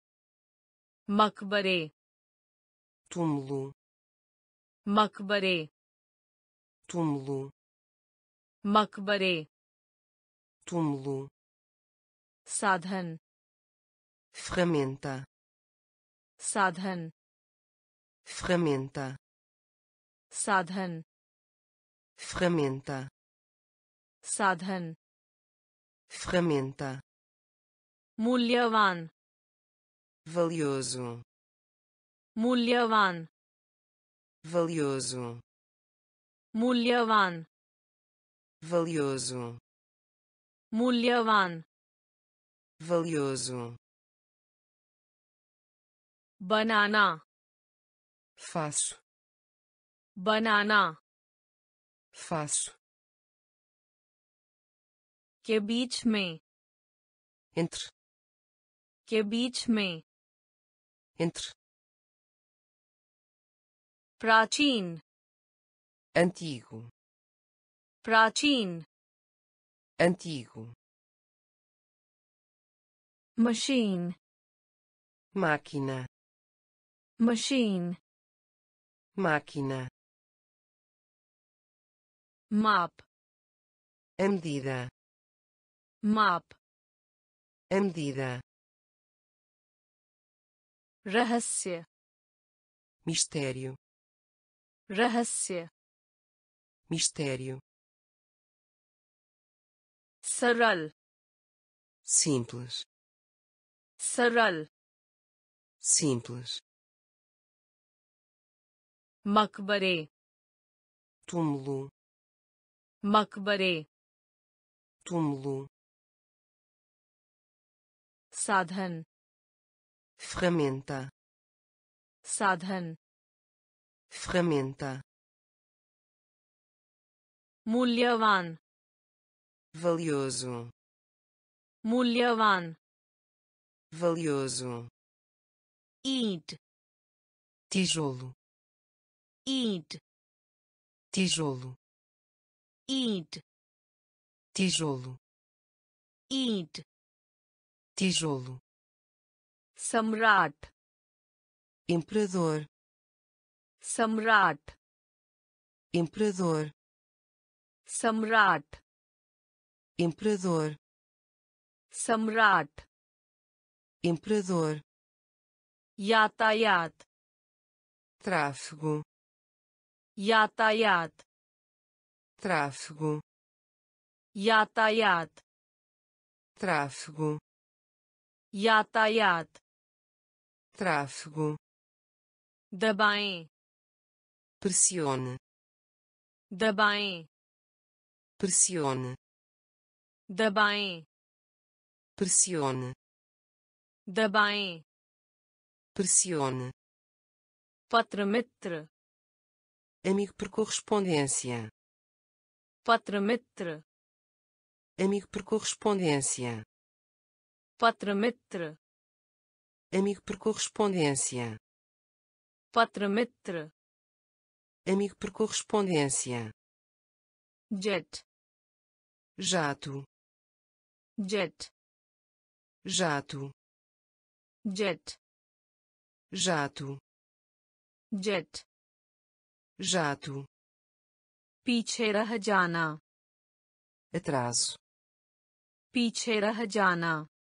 मकबरे túmulo, मकबरे túmulo, मकबरे túmulo, साधन ferramenta, साधन ferramenta, साधन ferramenta, साधन ferramenta, मूल्यवान valioso, मूल्यवान valioso, मूल्यवान valioso, मूल्यवान valioso, बनाना faço, बनाना faço, के बीच में entre, के बीच में entre, प्राचीन antigo, प्राचीन antigo, machine máquina, machine máquina, माप a medida, माप a medida, रहस्य mistério, रहस्य mistério, सरल simples, सरल simples, मकबरे túmulo, मकबरे túmulo, साधन ferramenta, साधन ferramenta, मूल्यवान valioso, मूल्यवान valioso, ईंट tijolo, ईंट tijolo, ईंट tijolo, ईंट tijolo, सम्राट imperador, सम्राट imperador, सम्राट imperador, सम्राट imperador, यातायात tráfego, यातायात tráfego, यातायात tráfego, यातायात tráfego, दबाएं pressione, दबाएं pressione, दबाएं pressione, दबाएं pressione, पत्र मित्र amigo por correspondência, पत्र मित्र amigo por correspondência, पत्र मित्र amigo por correspondência, पत्र मित्र amigo por correspondência, jet jato, jet jato, jet jato, jet jato, पीछे रह जाना atraso, पीछे रह जाना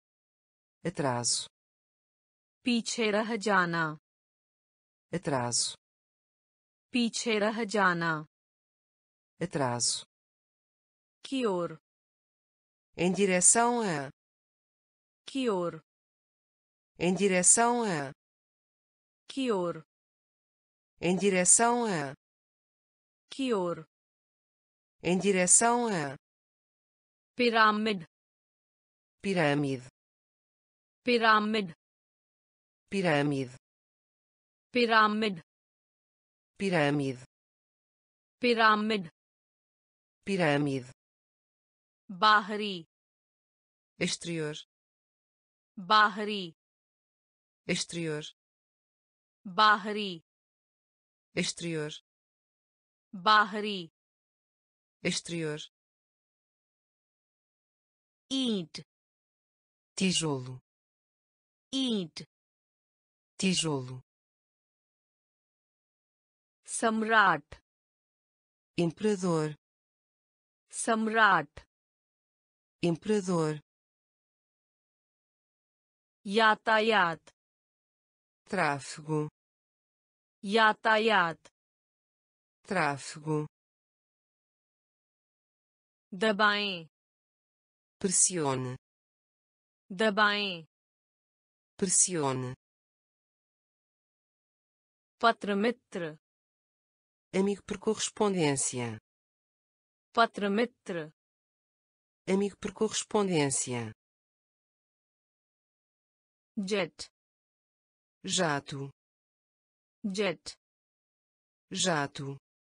atraso, पीछे रह जाना atraso, पीछे रह जाना atraso, की ओर em direção a, की ओर em direção a, की ओर em direção a, की ओर em direção a, pyramid pirâmide, pyramid pirâmide, pyramid pirâmide, pyramid pirâmide, बाहरी exterior, बाहरी exterior, बाहरी exterior, बाहरी exterior, ईंट tijolo, ईंट tijolo, सम्राट imperador, सम्राट imperador, यातायात tráfego, यातायात tráfego, दबाएं pressione, दबाएं pressione, पत्र मित्र amigo por correspondência, पत्र मित्र amigo por correspondência, jet jato, jet jato,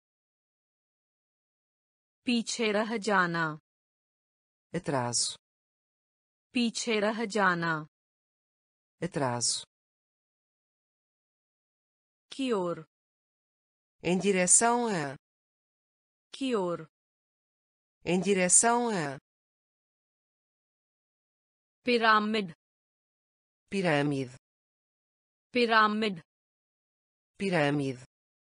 पीछे रह जाना atraso, पीछे रह जाना atraso, की ओर em direção a, की ओर em direção a, pyramid pirâmide, pyramid pirâmide,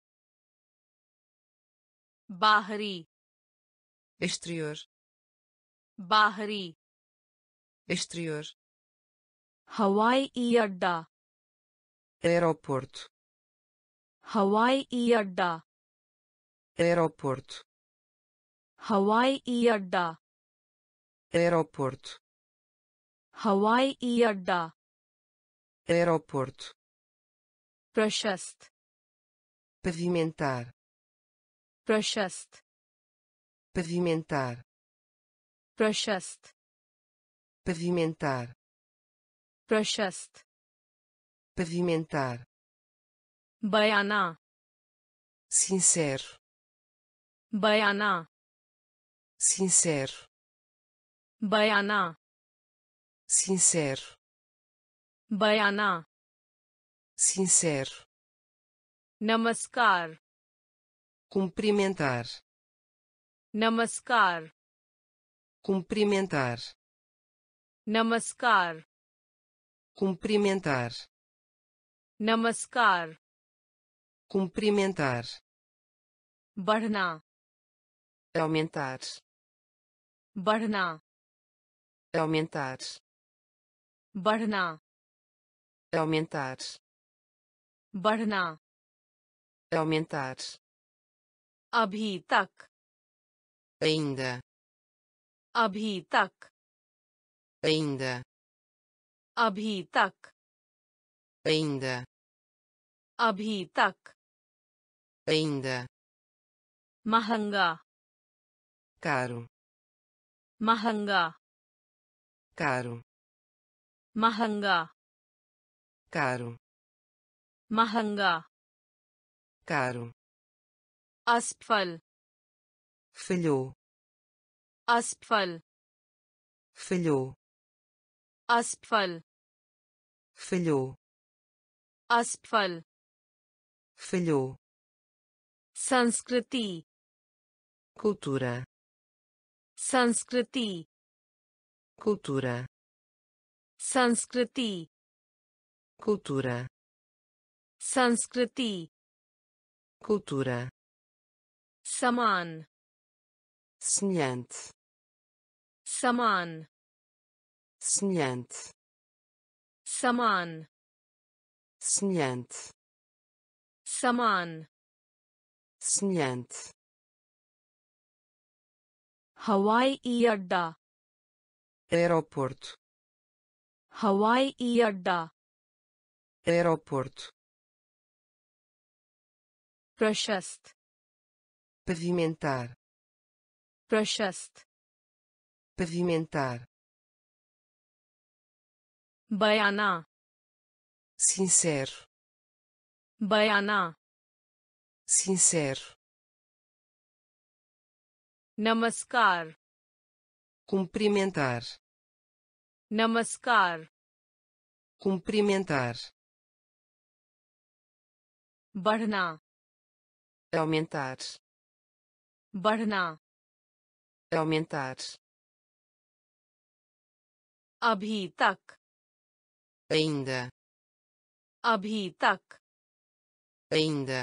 बाहरी exterior, बाहरी exterior, हवाई अड्डा aeroporto, हवाई अड्डा aeroporto, हवाई अड्डा aeroporto, हवाई अड्डा aeroporto, प्रशस्त pavimentar, प्रशस्त pavimentar, प्रशस्त pavimentar, प्रशस्त pavimentar, बयाना sincero, बयाना sincero, बयाना sincero, बयाना sincero, नमस्कार cumprimentar, नमस्कार cumprimentar, नमस्कार cumprimentar, नमस्कार cumprimentar, बढ़ना aumentar, बढ़ना aumentar, बढ़ना aumentar, बढ़ना aumentar, अभी तक ainda, अभी तक ainda, अभी तक ainda, अभी तक ainda, महंगा caro, महंगा caro, महंगा caro, महंगा caro, असफल falhou, असफल falhou, असफल falhou, असफल falhou, संस्कृति cultura, संस्कृति cultura, संस्कृति cultura, संस्कृति cultura, समान semelhante, समान semelhante, समान semelhante, समान semelhante, हवाई अड्डा aeroporto, हवाई अड्डा aeroporto, प्रशस्त pavimentar, प्रशस्त pavimentar, बयाना sincero, बयाना sincero, नमस्कार cumprimentar, नमस्कार cumprimentar, बढ़ना aumentar, बढ़ना aumentar, अभी तक ainda, अभी तक ainda,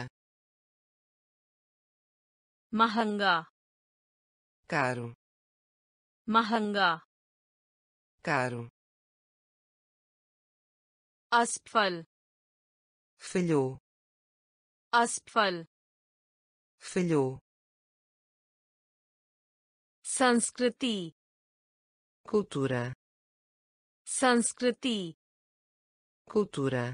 महंगा caro, महंगा caro, असफल falhou, असफल falhou, संस्कृति cultura, संस्कृति cultura,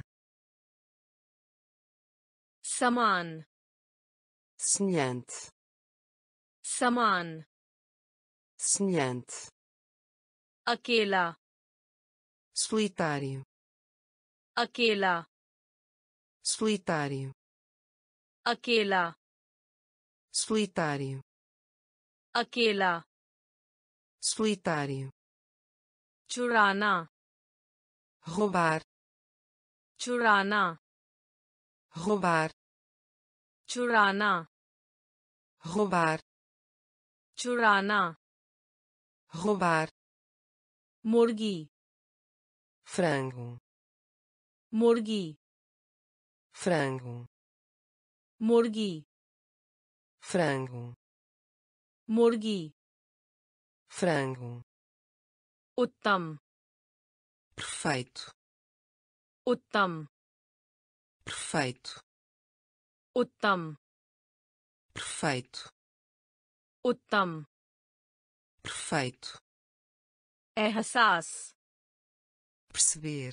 समान semelhante, समान semelhante, अकेला solitário, अकेला solitário, अकेला solitário, अकेला solitário, चुराना roubar, चुराना roubar, चुराना roubar, चुराना roubar, मुर्गी frango, मुर्गी frango, मुर्गी frango, मुर्गी frango, उत्तम perfeito, उत्तम perfeito, उत्तम perfeito, उत्तम perfeito, एहसास perceber,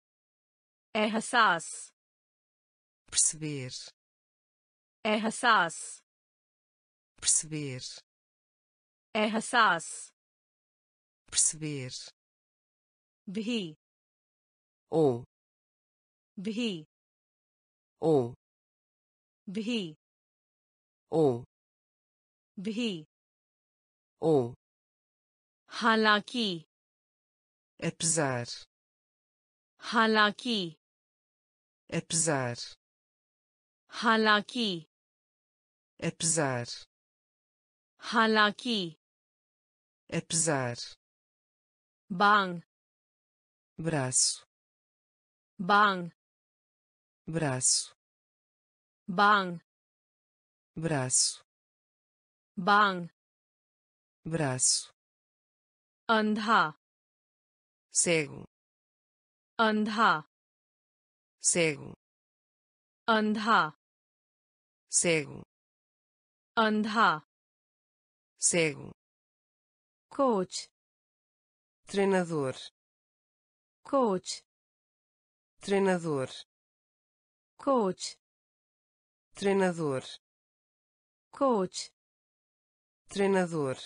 एहसास perceber, एहसास perceber, एहसास perceber, भी ou, भी ou, भी ou, भी, ou, हालांकि, apesar, हालांकि, apesar, हालांकि, apesar, हालांकि, apesar, बांग, braço, बांग, braço, बांग, braço, बांग, braço, अंधा, cego, अंधा, cego, अंधा, cego, अंधा, cego, coach, treinador, coach, treinador, coach, treinador, coach, treinador,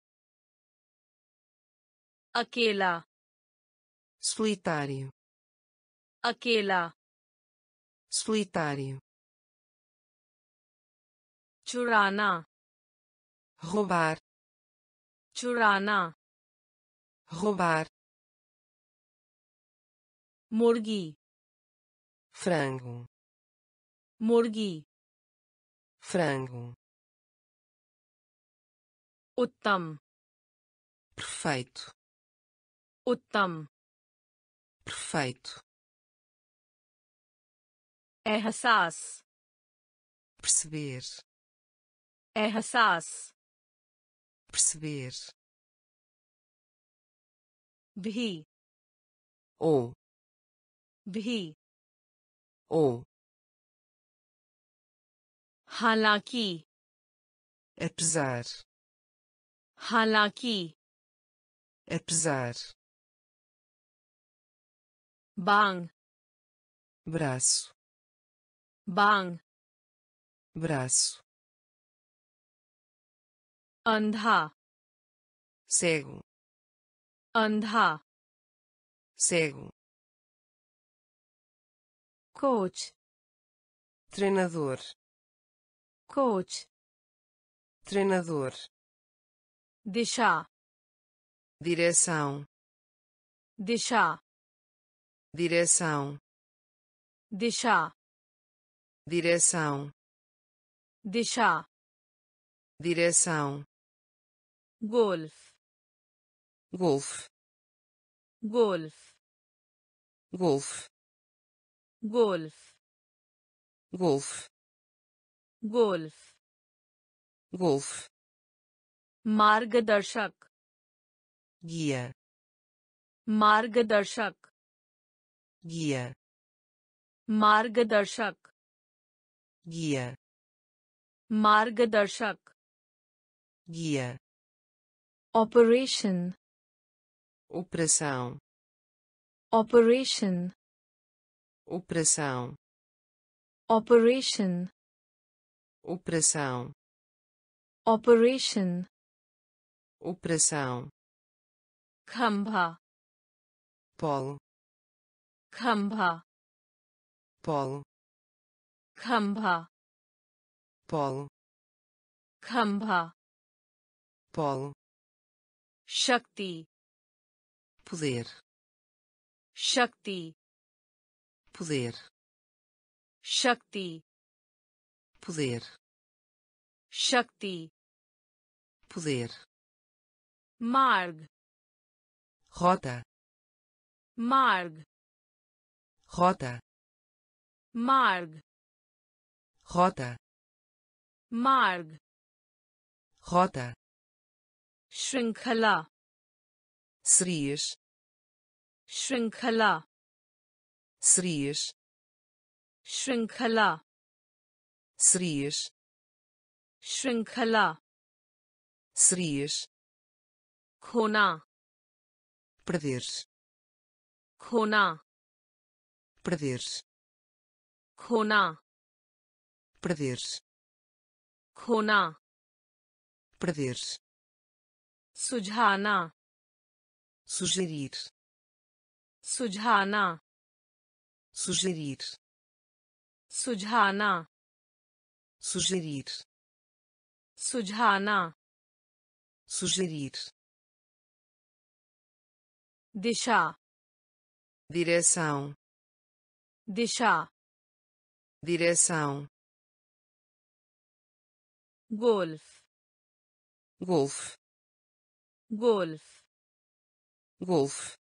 अकेला, solitário, अकेला, solitário, चुराना, roubar, चुराना, roubar, मुर्गी, frango, मुर्गी, frango, उत्तम, perfeito, उत्तम, perfeito, एहसास, perceber, एहसास, perceber, भी, ou, भी, ou, हालांकि, apesar, हालांकि, apesar, बांग, braço, बांग, braço, अंधा, cego, अंधा, cego, coach, treinador, coach, treinador, दिशा, direção, दिशा, direção, दिशा, direção, दिशा, direção, golf, golfe, golf, golfe, golf, golfe, golf, golfe, मार्गदर्शक, guia, मार्गदर्शक, guia, मार्गदर्शक, guia, मार्गदर्शक, guia, operation, operação, operation, operação, operation, operação, operation, operação, खंभा, polo, खंभा, polo, खंभा, polo, खंभा, polo, शक्ति, poder, शक्ति, poder, शक्ति, poder, शक्ति, poder, मार्ग, rota, मार्ग, rota, मार्ग, rota, मार्ग, rota, श्रृंखला, serias, श्रृंखला, serias, श्रृंखला, serias, श्रृंखला, serias, खोना, perder, खोना, perder, खोना, perder, खोना, perder, सुझाना, sugerir, सुझाना, sugerir, सुझाना, sugerir, सुझाना sugerir, दिशा direção, दिशा direção, golf golfe, golf golfe,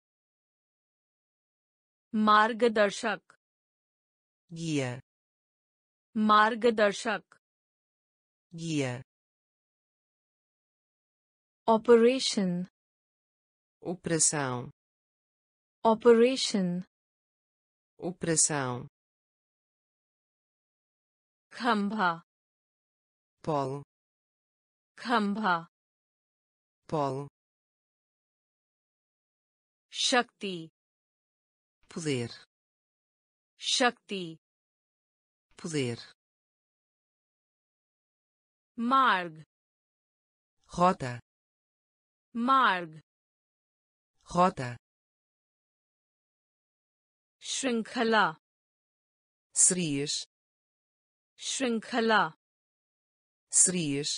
मार्गदर्शक guia, मार्गदर्शक guia, operation operação, operation operação, खंभा polo, खंभा polo, शक्ति poder, शक्ति poder, मार्ग rota, मार्ग rota, श्रृंखला serias, श्रृंखला serias,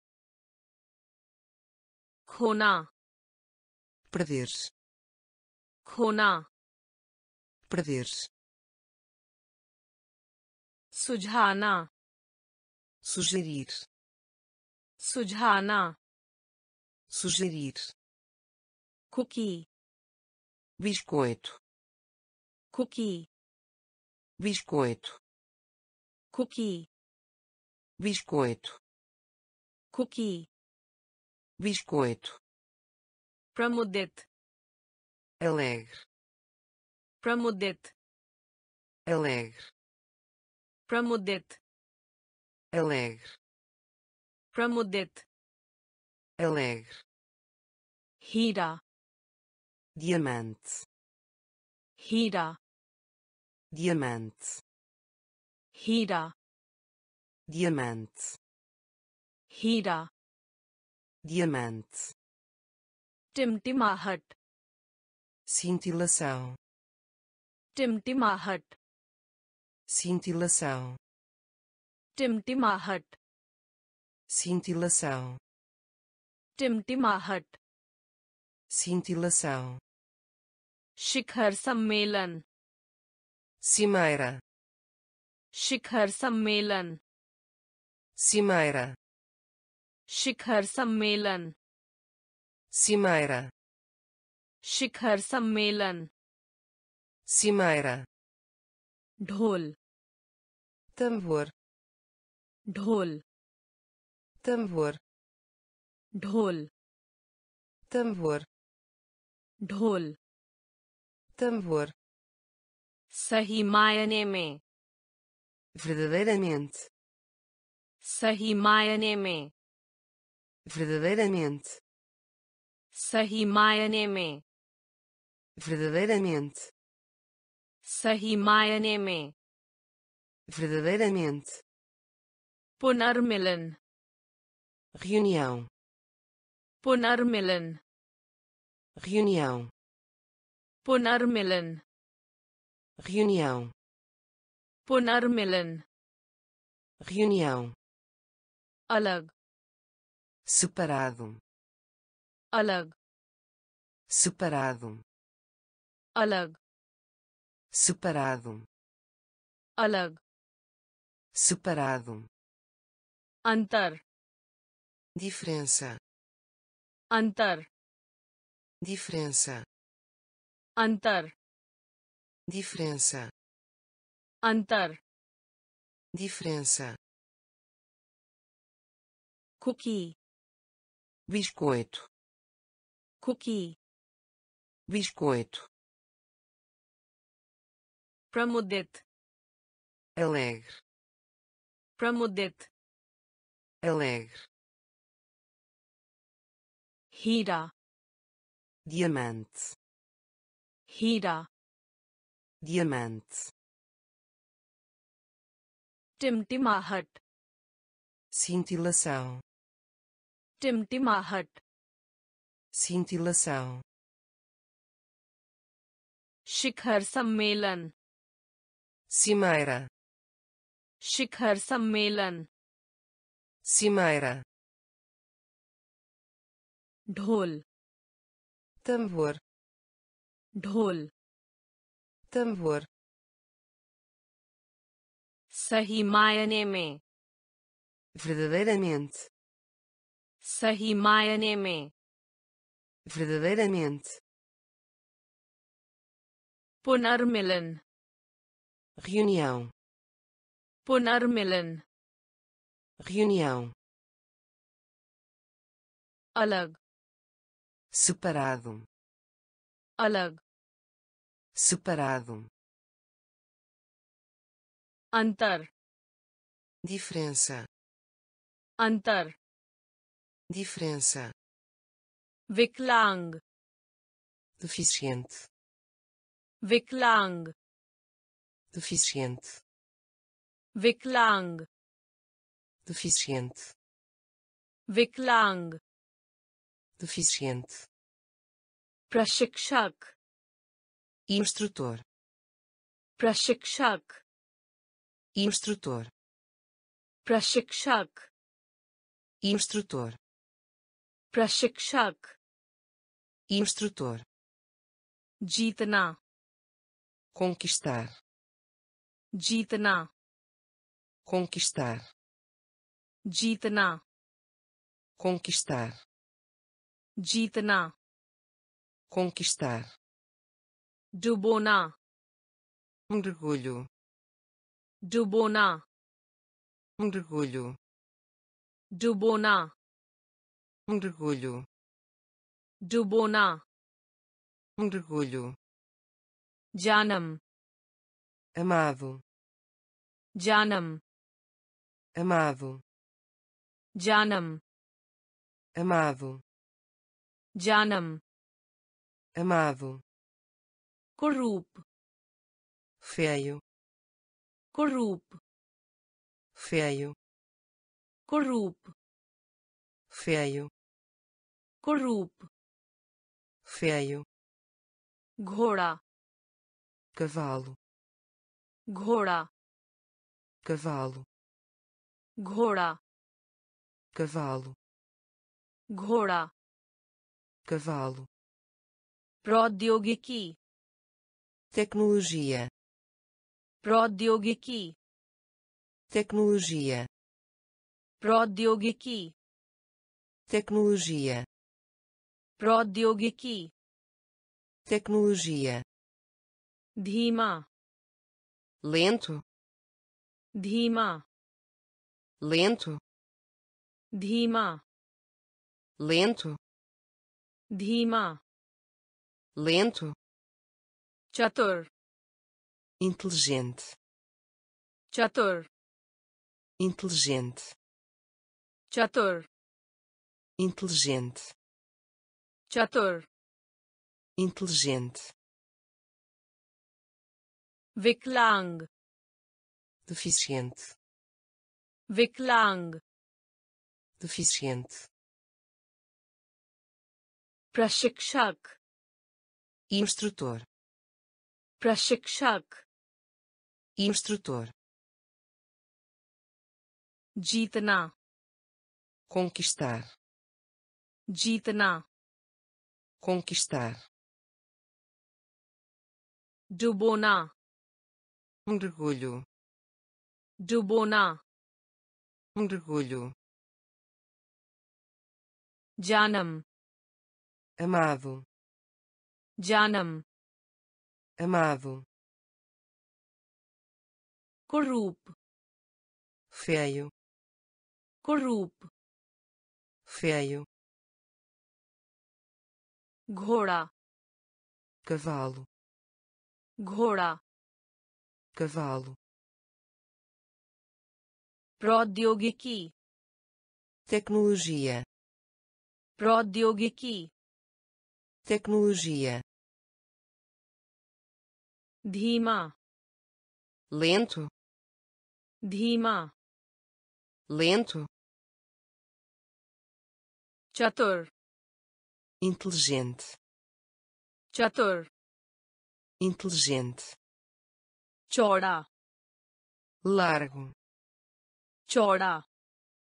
खोना perder, खोना perder, सुझाना sugerir, सुझाना sugerir, cookie biscoito, cookie biscoito, cookie biscoito, cookie biscoito, प्रमुदित alegre, प्रमुदित alegre, प्रमुदित alegre, प्रमुदित alegre, हीरा diamante, हीरा diamante, हीरा diamante, हीरा diamante, टिमटिमाहट cintilação, टिमटिमाहट cintilação, टिमटिमाहट cintilação, टिमटिमाहट cintilação, शिखर सम्मेलन cimeira, शिखर सम्मेलन cimeira, शिखर सम्मेलन cimeira, शिखर सम्मेलन cimeira, ढोल tambor, ढोल tambor, ढोल tambor, ढोल tambor, सही मायने में verdadeiramente, सही मायने में verdadeiramente, सही मायने में verdadeiramente, सही मायने में verdadeiramente, पुनर्मिलन reunião, पुनर्मिलन reunião, पुनर्मिलन reunião, पुनर्मिलन reunião, अलग separado, अलग separado, अलग separado, अलग separado, अंतर diferença, अंतर diferença, अंतर diferença, अंतर diferença, cookie biscoito, cookie biscoito, प्रमुदित alegre, प्रमुदित alegre, हीरा diamante, हीरा diamante, टिमटिमाहट cintilação, टिमटिमाहट cintilação, शिखर सम्मेलन cimeira, शिखर सम्मेलन cimeira, ढोल tambor, ढोल tambor, सही मायने में verdadeiramente, सही मायने में verdadeiramente, पुनर्मिलन reunião, पुनर्मिलन reunião, अलग separado, अलग separado, अंतर diferença, अंतर diferença, विकलांग deficiente, विकलांग deficiente, विकलांग deficiente, विकलांग deficiente, प्रशिक्षक instrutor, प्रशिक्षक instrutor, प्रशिक्षक instrutor, प्रशिक्षक instrutor, जीतना conquistar, जीतना conquistar, जीतना conquistar, जीतना conquistar, डुबोना mergulho, डुबोना mergulho, डुबोना mergulho, डुबोना mergulho, जानम amado, जानम amado, जानम amado, जानम amado, कुरूप feio, कुरूप feio, कुरूप feio, कुरूप feio, घोड़ा cavalo, घोड़ा cavalo, घोड़ा cavalo, घोड़ा cavalo, प्रौद्योगिकी tecnologia, प्रौद्योगिकी tecnologia, प्रौद्योगिकी tecnologia, प्रौद्योगिकी tecnologia, धीमा lento, धीमा lento, धीमा lento, धीमा lento, चतुर inteligente, चतुर inteligente, चतुर inteligente, चतुर inteligente, विकलांग deficiente, विकलांग deficiente, प्रशिक्षक instrutor, प्रशिक्षक instrutor, जीतना conquistar, जीतना conquistar, डुबोना mergulho, डुबोना mergulho, जानम amado, जानम amado, कुरूप feio, कुरूप feio, घोड़ा cavalo, घोड़ा cavalo, प्रौद्योगिकी tecnologia, प्रौद्योगिकी tecnologia, धीमा lento, धीमा lento, चतुर inteligente, चतुर inteligente, चौड़ा largo, चौड़ा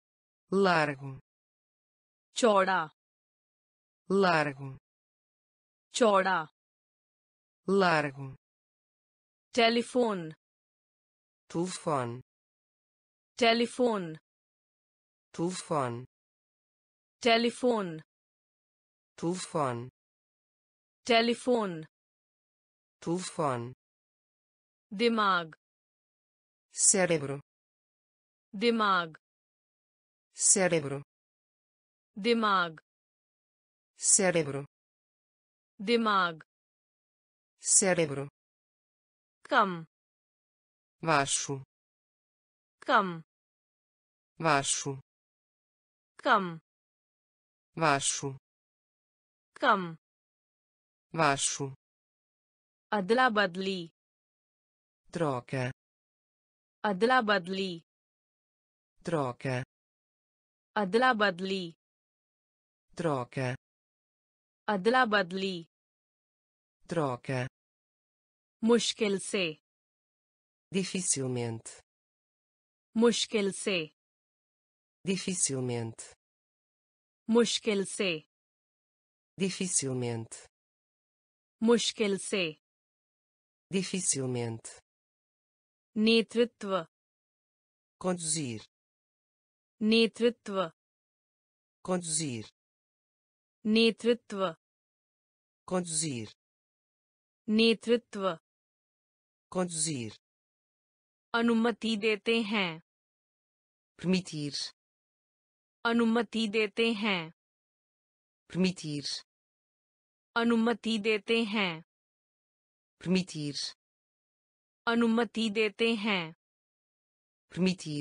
largo, चौड़ा largo, चौड़ा largo, telephone telefone, telephone telefone, telephone telefone, telephone telefone, दिमाग cérebro, दिमाग cérebro, दिमाग cérebro, दिमाग cérebro, कम baixo, कम baixo, कम baixo, कम baixo, अदला बदली troca, अदला बदली troca, अदला बदली troca, अदला बदली troca, मुश्किल से dificilmente, मुश्किल से dificilmente, मुश्किल से dificilmente, मुश्किल से dificilmente, नेतृत्व conduzir, नेतृत्व conduzir, नेतृत्व conduzir, नेतृत्व conduzir, अनुमति देते हैं permitir, अनुमति देते हैं permitir, अनुमति देते हैं permitir, अनुमति देते हैं permitir,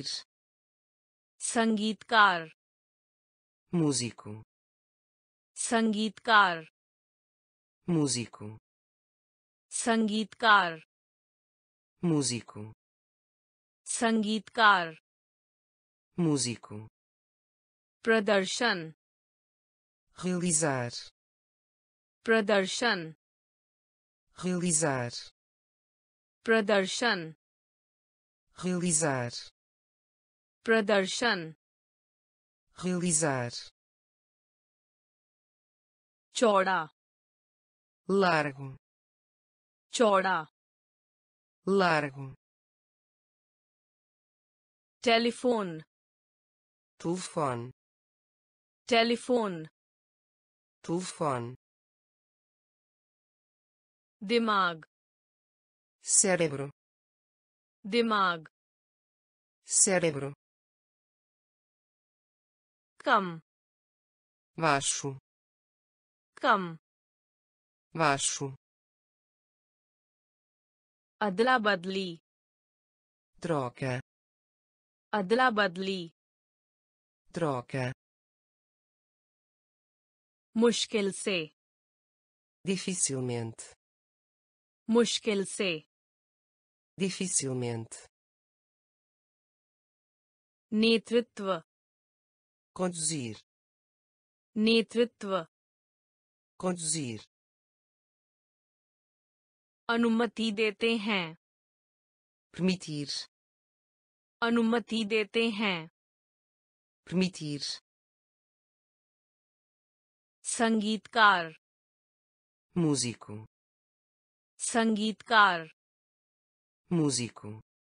संगीतकार músico, संगीतकार músico, संगीतकार músico, संगीतकार músico, प्रदर्शन realizar, प्रदर्शन realizar, प्रदर्शन realizar, प्रदर्शन realizar, चौड़ा largo, चौड़ा largo, telephone telefone, telephone telefone, दिमाग cérebro, दिमाग cérebro, कम baixo, कम baixo, अदला बदली troca, अदला बदली troca, मुश्किल से dificilmente, मुश्किल से dificilmente, नेतृत्व conduzir, नेतृत्व conduzir, अनुमति देते हैं permitir, अनुमति देते हैं permitir, संगीतकार músico, संगीतकार músico,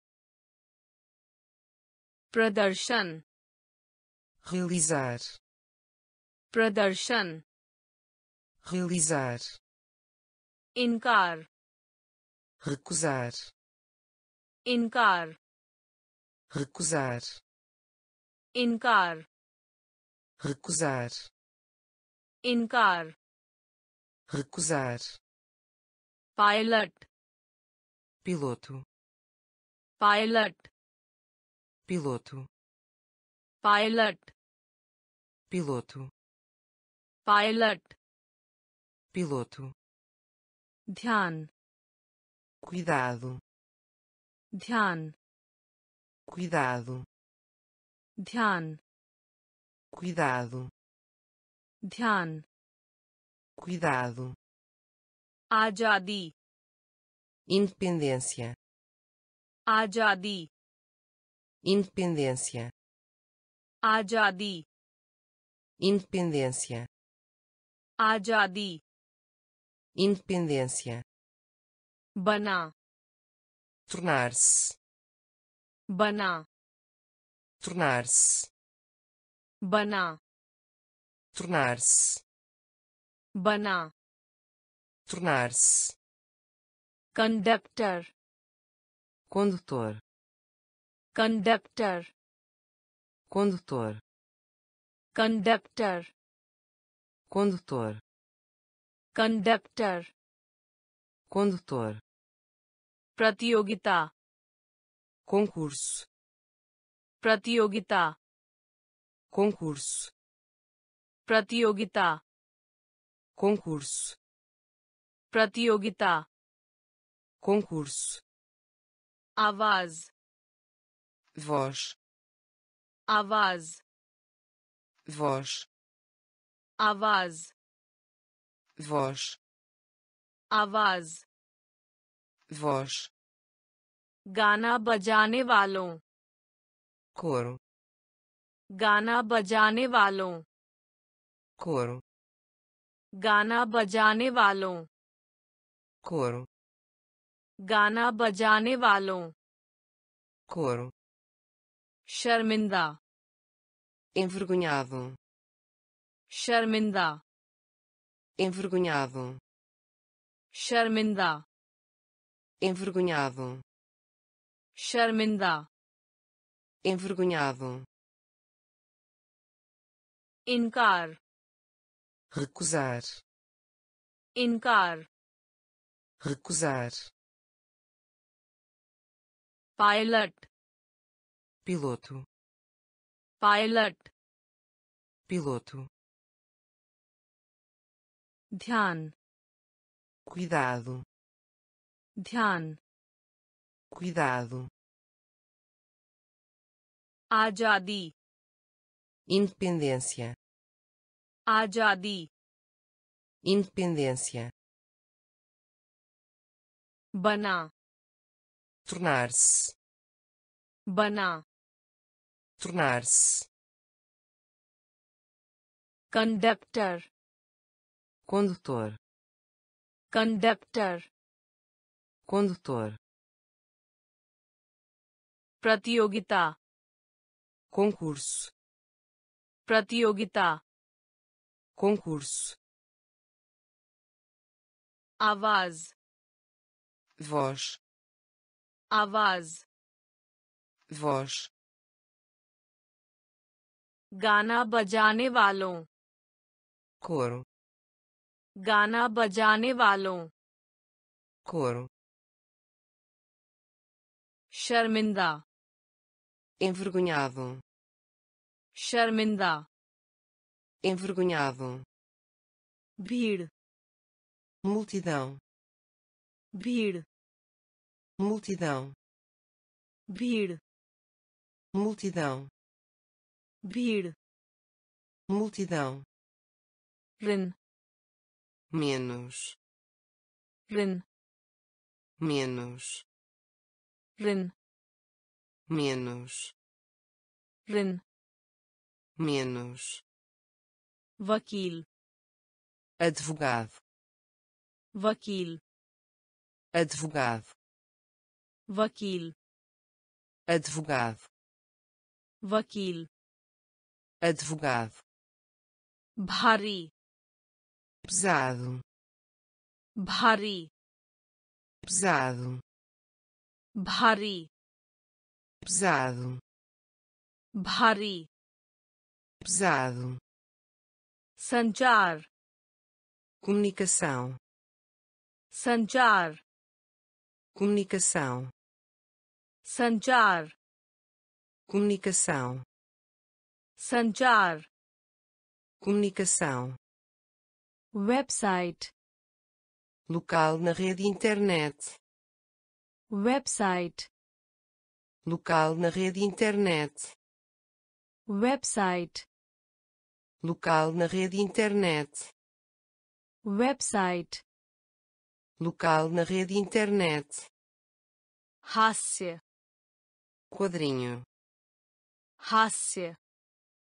प्रदर्शन realizar, प्रदर्शन realizar, इनकार recusar, इनकार recusar, इनकार recusar, इनकार recusar, pilot piloto, pilot piloto, pilot piloto, pilot piloto, ध्यान cuidado, ध्यान cuidado, ध्यान cuidado, ध्यान cuidado, आजादी independência, आजादी independência, आजादी independência, आजादी independência, बना tornar-se, बना tornar-se, बना tornar-se, बना tornar-se, conductor condutor, conductor condutor, conductor condutor, conductor condutor, प्रतियोगिता concurso, प्रतियोगिता concurso, प्रतियोगिता concurso, प्रतियोगिता concurso, आवाज voz, आवाज voz, आवाज voz, आवाज voz, गाना बजाने वालों coro, गाना बजाने वालों coro, गाना बजाने वालों coro, गाना बजाने वालों coro, शर्मिंदा envergonhado, शर्मिंदा envergonhado, शर्मिंदा envergonhado, शर्मिंदा envergonhado, इनकार recusar, इनकार recusar, pilot piloto, pilot piloto, ध्यान cuidado, ध्यान cuidado, आजादी independência, आजादी independência, बना tornar-se, बना tornar-se, conductor condutor, conductor condutor, प्रतियोगिता concurso, प्रतियोगिता concurso, आवाज voz, आवाज voz, गाना बजाने वालों coro, गाना बजाने वालों coro, शर्मिंदा envergonhado, शर्मिंदा envergonhado, भीड़ multidão, भीड़ multidão, भीड़ multidão, भीड़ multidão, ऋण menos, ऋण menos, ऋण menos, ऋण menos, वकील advogado, वकील advogado, वकील advogado, वकील advogado, भारी pesado, भारी pesado, भारी pesado, भारी pesado, संचार comunicação, संचार comunicação, संचार comunicação, संचार comunicação, website local na rede internet, website local na rede internet, website local na rede internet, website local na rede internet, हास्य quadrinho, हास्य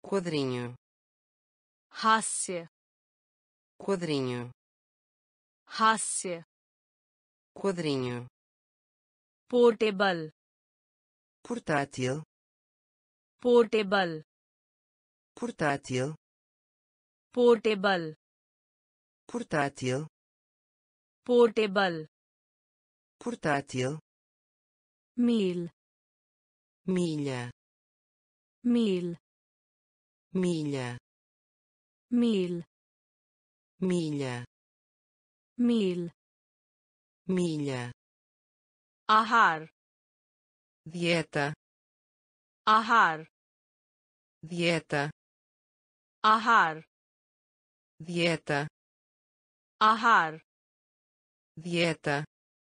quadrinho, हास्य quadrinho, हास्य quadrinho, portable portátil, portable portátil, portable portátil, portable portátil, मील milha, मील milha, मील milha, मील milha, आहार dieta, आहार dieta, आहार dieta, आहार dieta,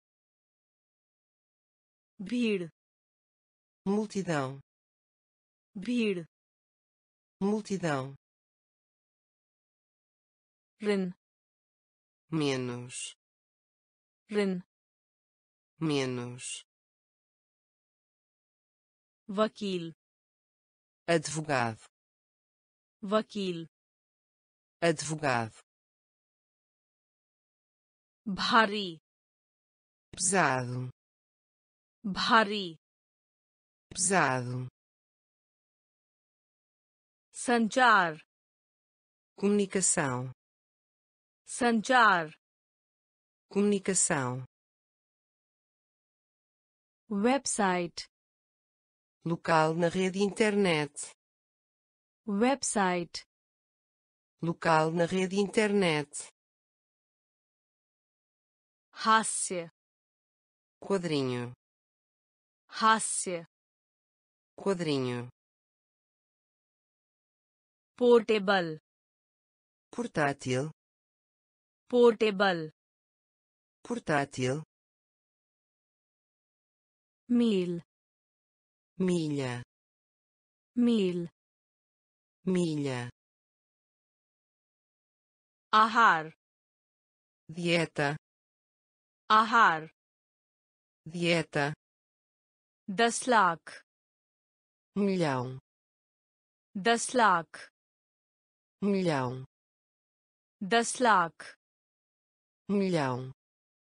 भीड़ multidão, भीड़ multidão, ऋण menos, ऋण menos, वकील advogado, वकील advogado, भारी pesado, भारी pesado, संचार comunicação, संचार comunicação, website local na rede internet, website local na rede internet, हास्य quadrinho, हास्य quadrinho, portable portátil, portable portátil, मील milha, मील milha, आहार dieta, आहार dieta, दस लाख milhão, दस लाख milhão, दस लाख milhão,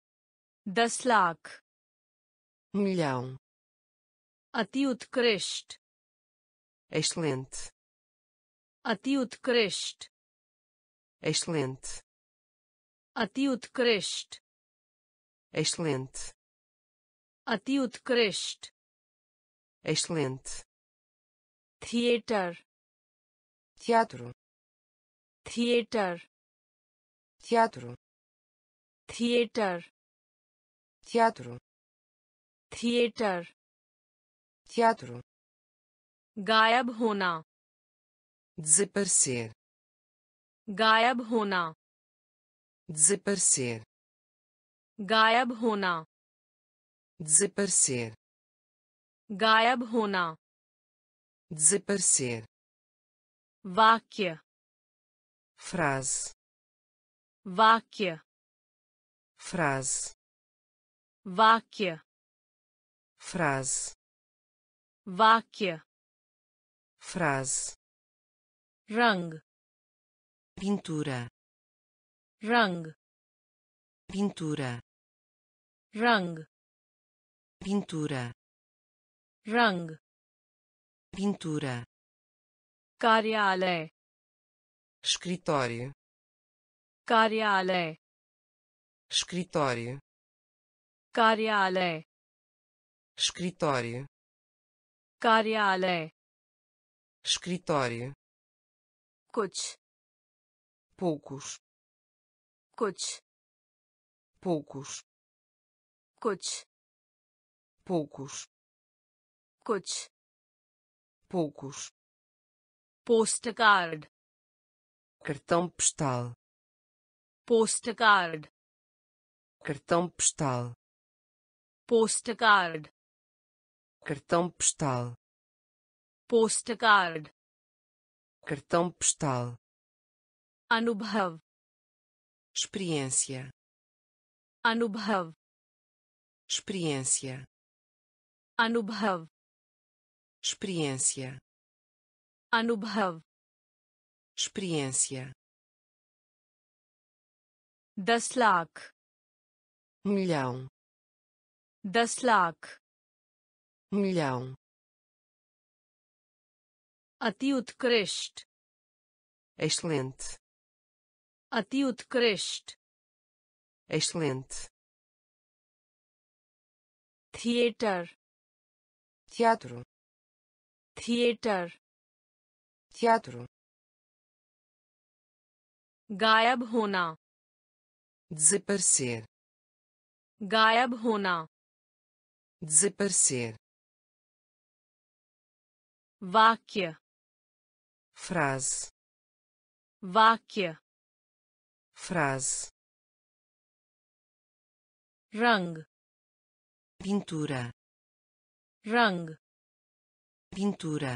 दस लाख milhão, अति उत्कृष्ट excelente, अति उत्कृष्ट excelente, अति उत्कृष्ट excelente, अति उत्कृष्ट excelente, theatre teatro, theatre teatro, theatre teatro, theatre teatro, गायब होना desaparecer, गायब होना desaparecer, गायब होना desaparecer, गायब होना desaparecer, वाक्य frase, वाक्य frase, वाक्य frase, वाक्य frase, रंग pintura, रंग pintura, रंग pintura, रंग pintura, कार्यालय escritório, कार्यालय escritório, कार्यालय escritório, कार्यालय escritório, कुछ poucos, कुछ poucos, कुछ poucos, कुछ poucos, postcard cartão postal, postcard cartão postal, postcard cartão postal, postcard cartão postal, अनुभव experiência, अनुभव experiência, अनुभव experiência, अनुभव experiência, दस लाख milhão, दस लाख milhão, अति उत्कृष्ट excelente, अति उत्कृष्ट excelente, theatre teatro, theatre teatro, गायब होना desaparecer, गायब होना desaparecer, वाक्य frase, वाक्य frase, रंग pintura, रंग pintura,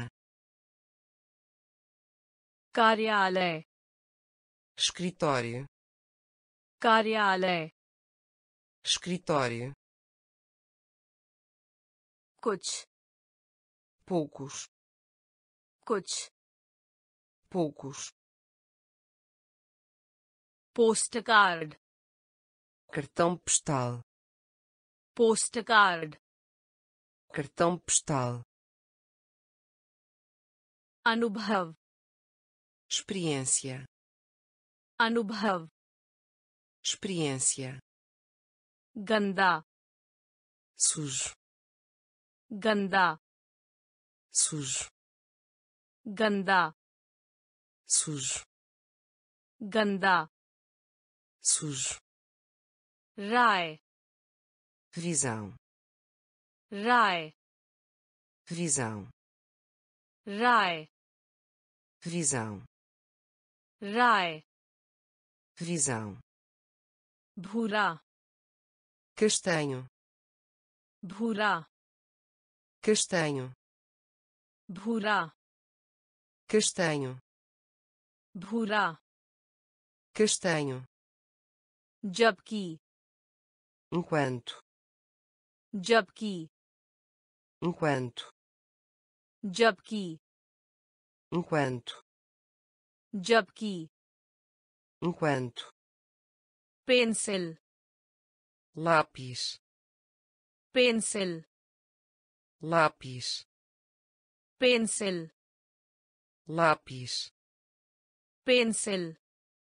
कार्यालय escritório, कार्यालय escritório, कुछ poucos, कुछ poucos, postcard cartão postal, postcard cartão postal, अनुभव experiência, अनुभव experiência, गंदा sujo, गंदा sujo, गंदा sujo, गंदा sujo, राय visão, राय visão, राय visão, राय visão, भूरा castanho, भूरा castanho, भूरा castanho, भूरा castanho, जबकि enquanto, जबकि enquanto, जबकि enquanto, जबकि enquanto, pencil lápis, pencil lápis, pencil lápis, pencil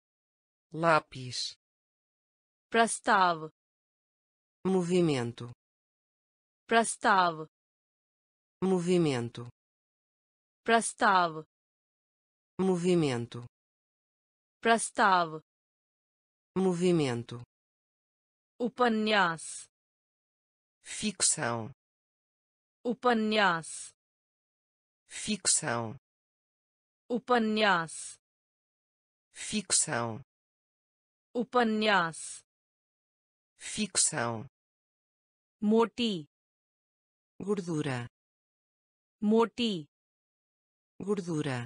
lápis, प्रस्ताव movimento, प्रस्ताव movimento, प्रस्ताव movimento, प्रस्ताव movimento, उपन्यास ficção, उपन्यास ficção, उपन्यास ficção, उपन्यास ficção, मोटी gordura, मोटी gordura,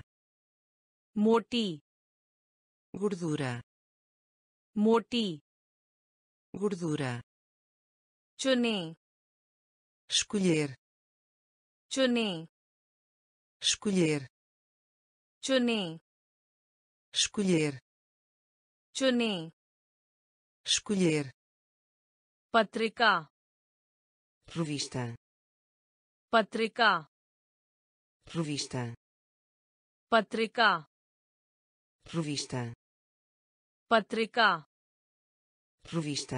मोटी gordura, मोटी gordura, चुनें escolher, चुनें escolher, चुनें escolher, चुनें escolher, पत्रिका revista, पत्रिका revista, पत्रिका revista, पत्रिका revista,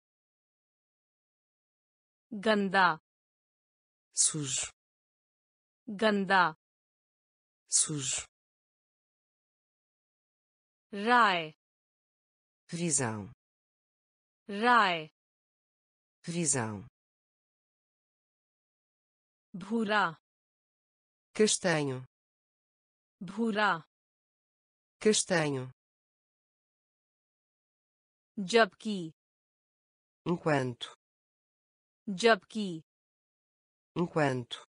गंदा sujo, गंदा sujo, राय visão, राय visão, भूरा castanho, भूरा castanho, जबकि enquanto, जबकि enquanto,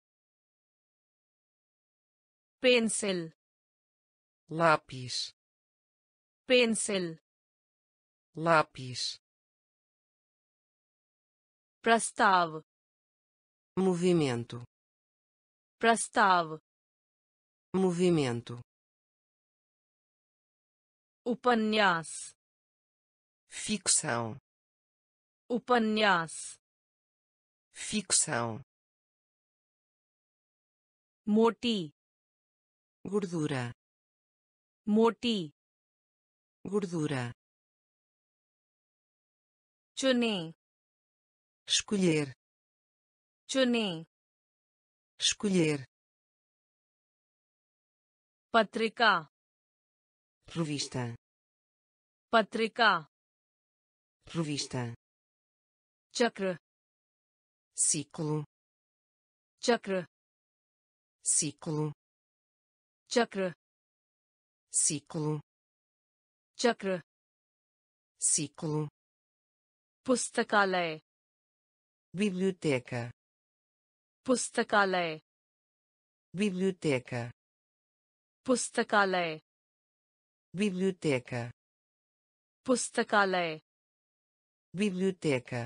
pencil lápis, pencil lápis, प्रस्ताव movimento, प्रस्ताव movimento, उपन्यास ficção, उपन्यास ficção, मोटी gordura, मोटी gordura, चुने escolher, चुने escolher, पत्रिका revista, पत्रिका revista, चक्र ciclo, चक्र ciclo, चक्र ciclo, चक्र ciclo, पुस्तकालय biblioteca, पुस्तकालय biblioteca, पुस्तकालय biblioteca, पुस्तकालय biblioteca,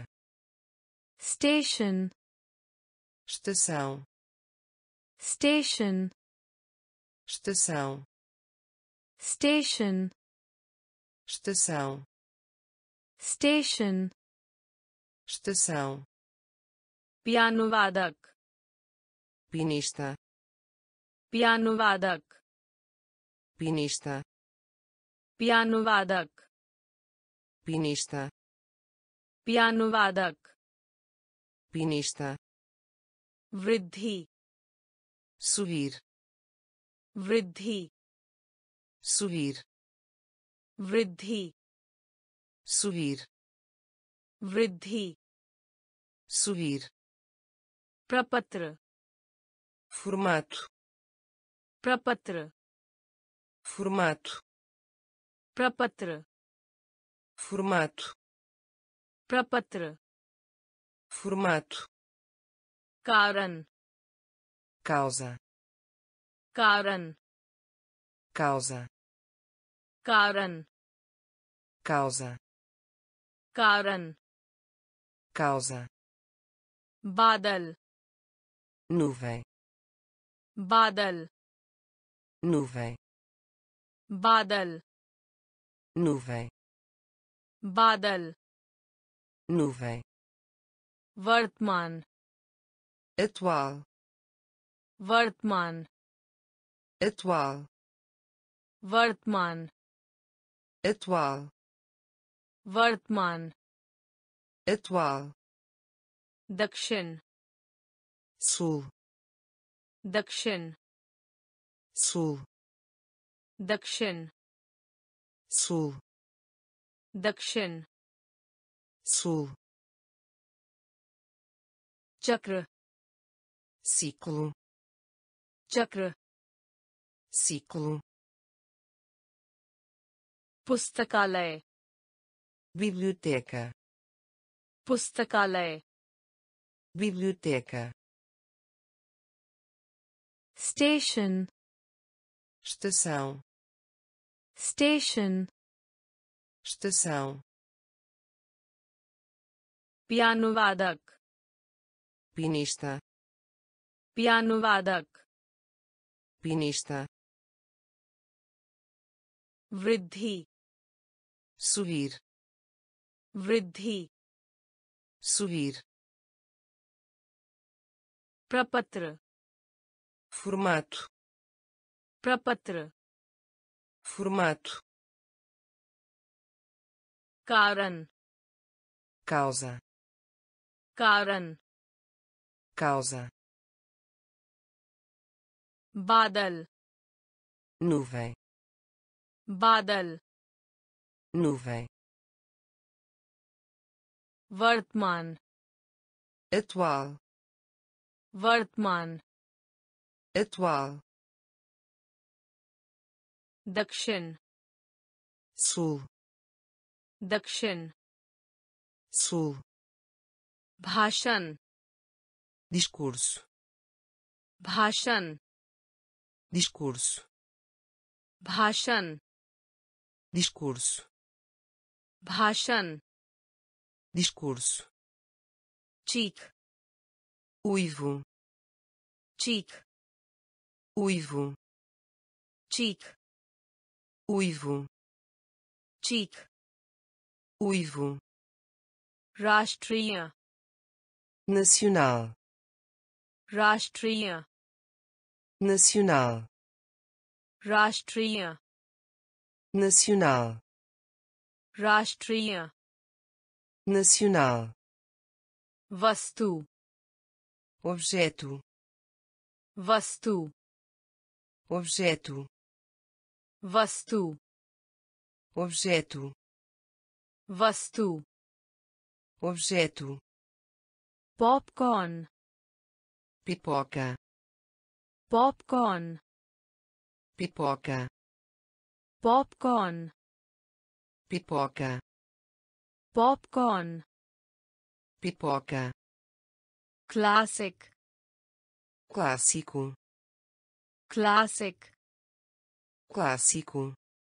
station estação, station estação, station estação, station estação, piano वादक pianista, पियानो वादक pianista, पियानो वादक pianista, पियानो वादक pianista, वृद्धि subir, वृद्धि subir, वृद्धि subir, वृद्धि subir, प्रपत्र formato, प्रपत्र formato, प्रपत्र formato, प्रपत्र formato, कारण causa, कारण causa, कारण causa, कारण causa, बादल nuvem, बादल nuvem, बादल nuvem, बादल nuvem, वर्तमान atual, वर्तमान atual, वर्तमान atual, वर्तमान atual, दक्षिण sul, दक्षिण sul, दक्षिण sul, दक्षिण sul, चक्र ciclo, चक्र ciclo, पुस्तकालय biblioteca, पुस्तकालय biblioteca, station estação, station estação, piano वादक pianista, पियानो वादक pianista, वृद्धि subir, वृद्धि subir, प्रपत्र formato, प्रपत्र formato, कारण causa, कारण causa, बादल nuvem, बादल nuvem, वर्तमान atual, वर्तमान atual, दक्षिण sul, दक्षिण sul, भाषण discurso, भाषण discurso, भाषण discurso, भाषण discurso, चीख uivo, चीख uivo, चीख uivo, चीख uivo, राष्ट्रीय nacional, राष्ट्रीय nacional, राष्ट्रीय nacional, राष्ट्रीय nacional, वस्तु objeto, वस्तु objeto, वस्तु objeto, वस्तु objeto, popcorn pipoca, popcorn pipoca, popcorn pipoca, popcorn pipoca, classic clássico, classic clássico,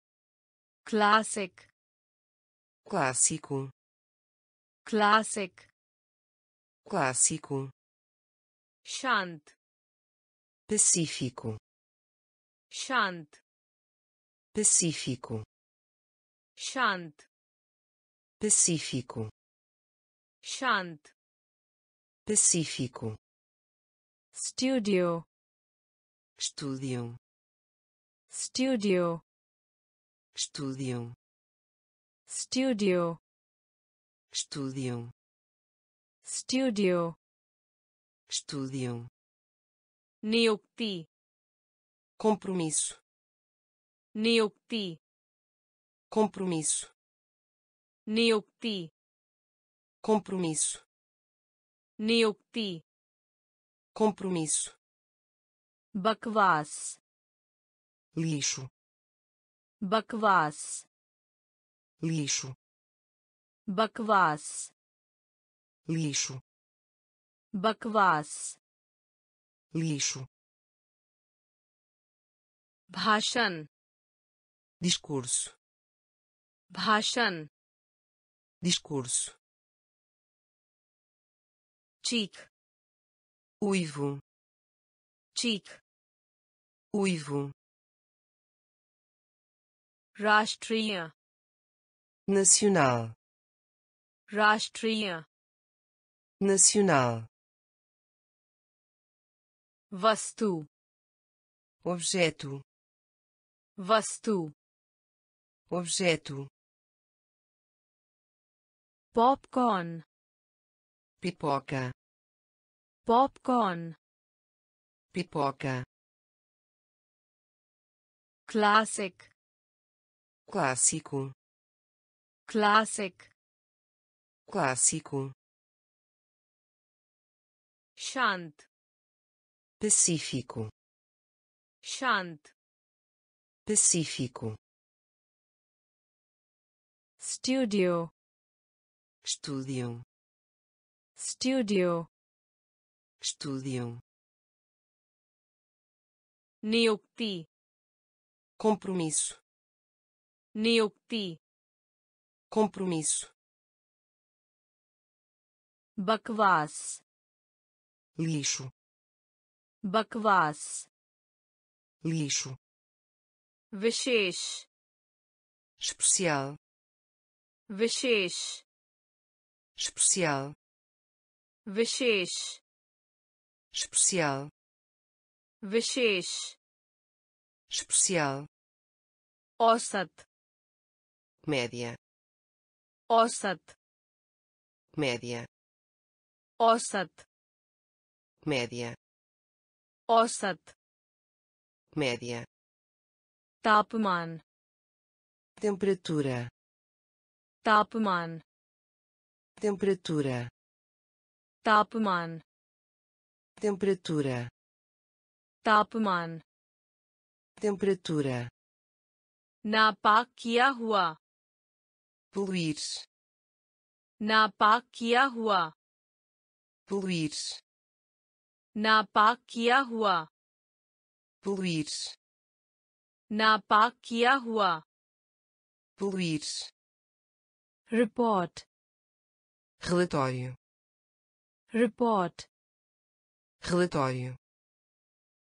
classic clássico, classic clássico, शांत pacífico, शांत pacífico, शांत pacífico, शांत pacífico, studio estúdio, studio estúdio, studio estúdio, studio estúdio, नियुक्ति compromisso, नियुक्ति compromisso, नियुक्ति compromisso, नियुक्ति compromisso, बकवास lixo, बकवास lixo, बकवास lixo, बकवास lixo, भाषण discurso, भाषण discurso, चीख uivo, चीख uivo, राष्ट्रीय nacional, राष्ट्रीय nacional, वस्तु objeto, वस्तु objeto, popcorn pipoca, popcorn pipoca, classic clássico, classic clássico, शांत pacífico, शांत pacífico, studio estúdio, studio estúdio, नियुक्ति compromisso, नियुक्ति compromisso, बकवास lixo, बकवास lixo, विशेष especial, विशेष especial, विशेष especial, विशेष especial, औसत média, औसत média, औसत média, औसत média, तापमान temperatura, तापमान temperatura, तापमान temperatura, तापमान temperatura, नापाक किया हुआ poluir, नापाक किया हुआ poluir, नापाक किया हुआ poluir, नापाक किया हुआ poluir, report relatório, report relatório,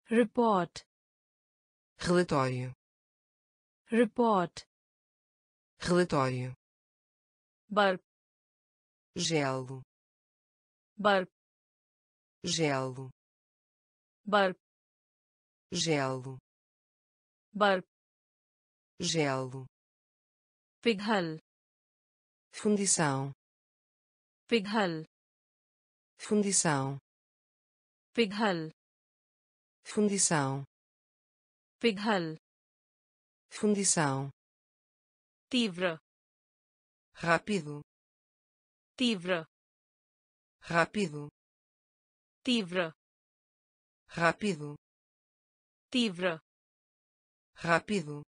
report relatório, report relatório, बर्फ gelo, बर्फ gelo, बर्फ gelo, बर्फ gelo, पिघल fundição, पिघल fundição, पिघल fundição, पिघल fundição, तीव्र rápido, तीव्र rápido, तीव्र rápido, तीव्र rápido,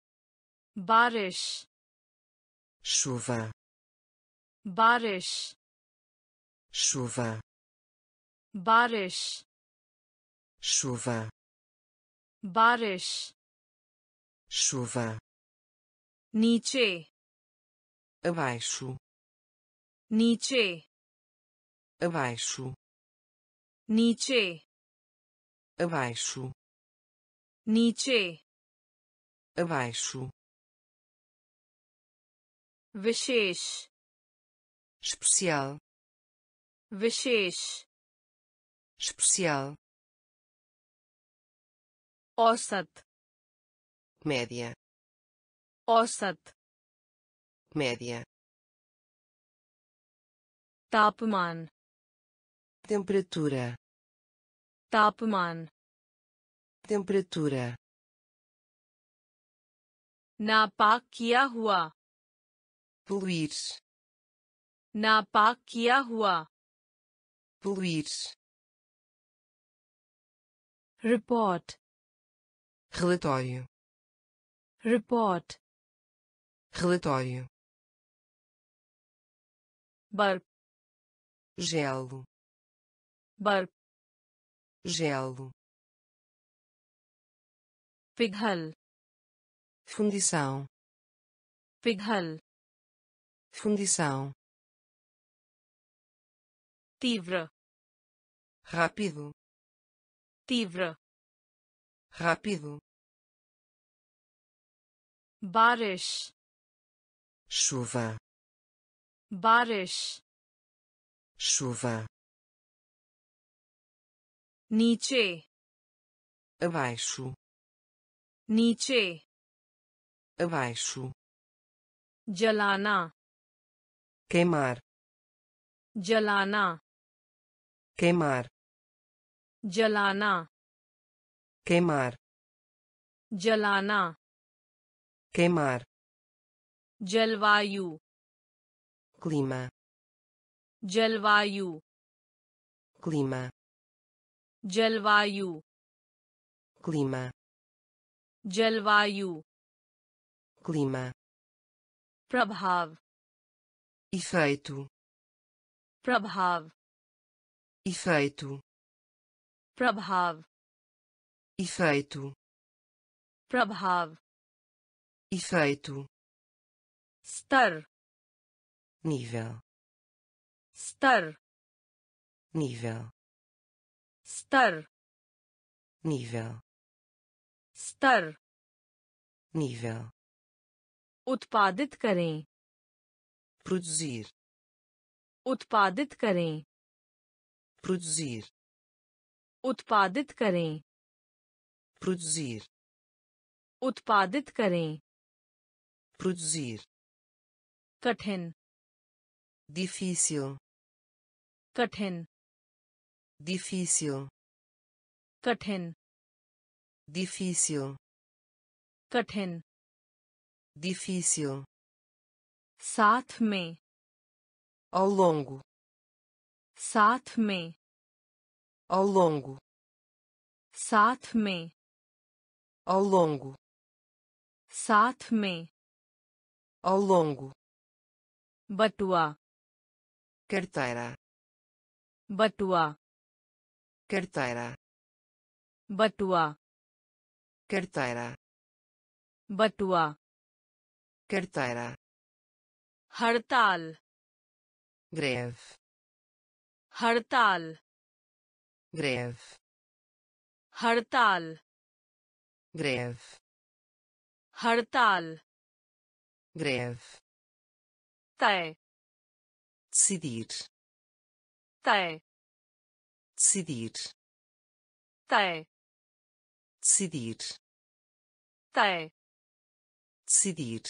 बारिश chuva, बारिश chuva, बारिश chuva, बारिश chuva, नीचे abaixo, नीचे abaixo, नीचे abaixo, नीचे abaixo, विशेष especial, विशेष especial, औसत média, औसत média, तापमान temperatura, तापमान temperatura, नापाक किया हुआ poluir, नापाक किया हुआ poluir, report relatório, report relatório, बर्फ gelo, बर्फ gelo, पिघल fundição, पिघल fundição, तीव्र rápido, तीव्र rápido, बारिश chuva, बारिश chuva, नीचे abaixo, नीचे abaixo, जलाना queimar, जलाना queimar, जलाना queimar, जलाना queimar, जलवायु clima, जलवायु clima, जलवायु clima, जलवायु clima, प्रभाव efeito, प्रभाव efeito, प्रभाव efeito, प्रभाव efeito, स्तर nível, स्तर nível, स्तर nível, स्तर nível, उत्पादित करें produzir, उत्पादित करें produzir, उत्पादित करें produzir, उत्पादित करें produzir, कठिन difícil, कठिन difícil, कठिन difícil, कठिन difícil, साथ में ao longo, साथ में ao longo, साथ में ao longo, साथ में ao longo, बटुआ carteira, बटुआ carteira, बटुआ carteira, बटुआ carteira, हड़ताल greve, हड़ताल greve, हड़ताल greve, हड़ताल greve, तय decidir, तय decidir, तय decidir, तय decidir,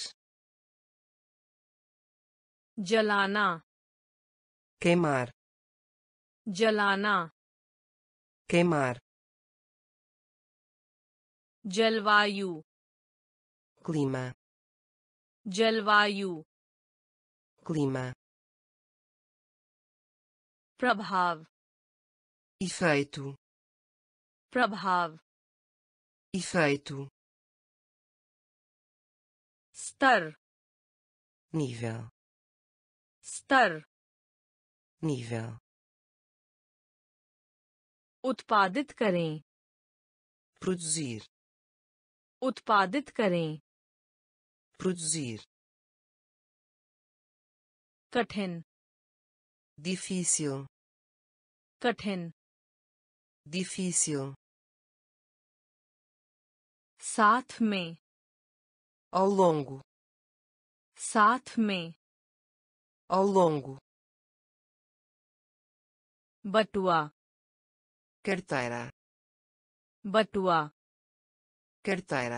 जलाना queimar, जलाना queimar, जलवायु clima, जलवायु clima, प्रभाव efeito, प्रभाव efeito, स्तर nível, स्तर nível, उत्पादित करें produzir, उत्पादित करें produzir, कठिन difícil, कठिन difícil, साथ में ao longo, साथ में ao longo, बटुआ carteira, बटुआ carteira,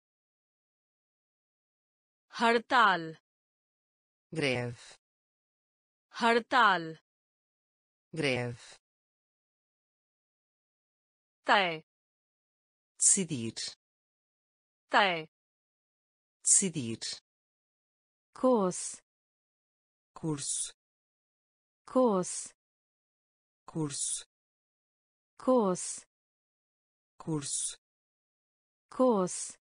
हड़ताल greve, हड़ताल greve, तय decidir, तय decidir, कोस curso, कोस curso, कोस curso, कोस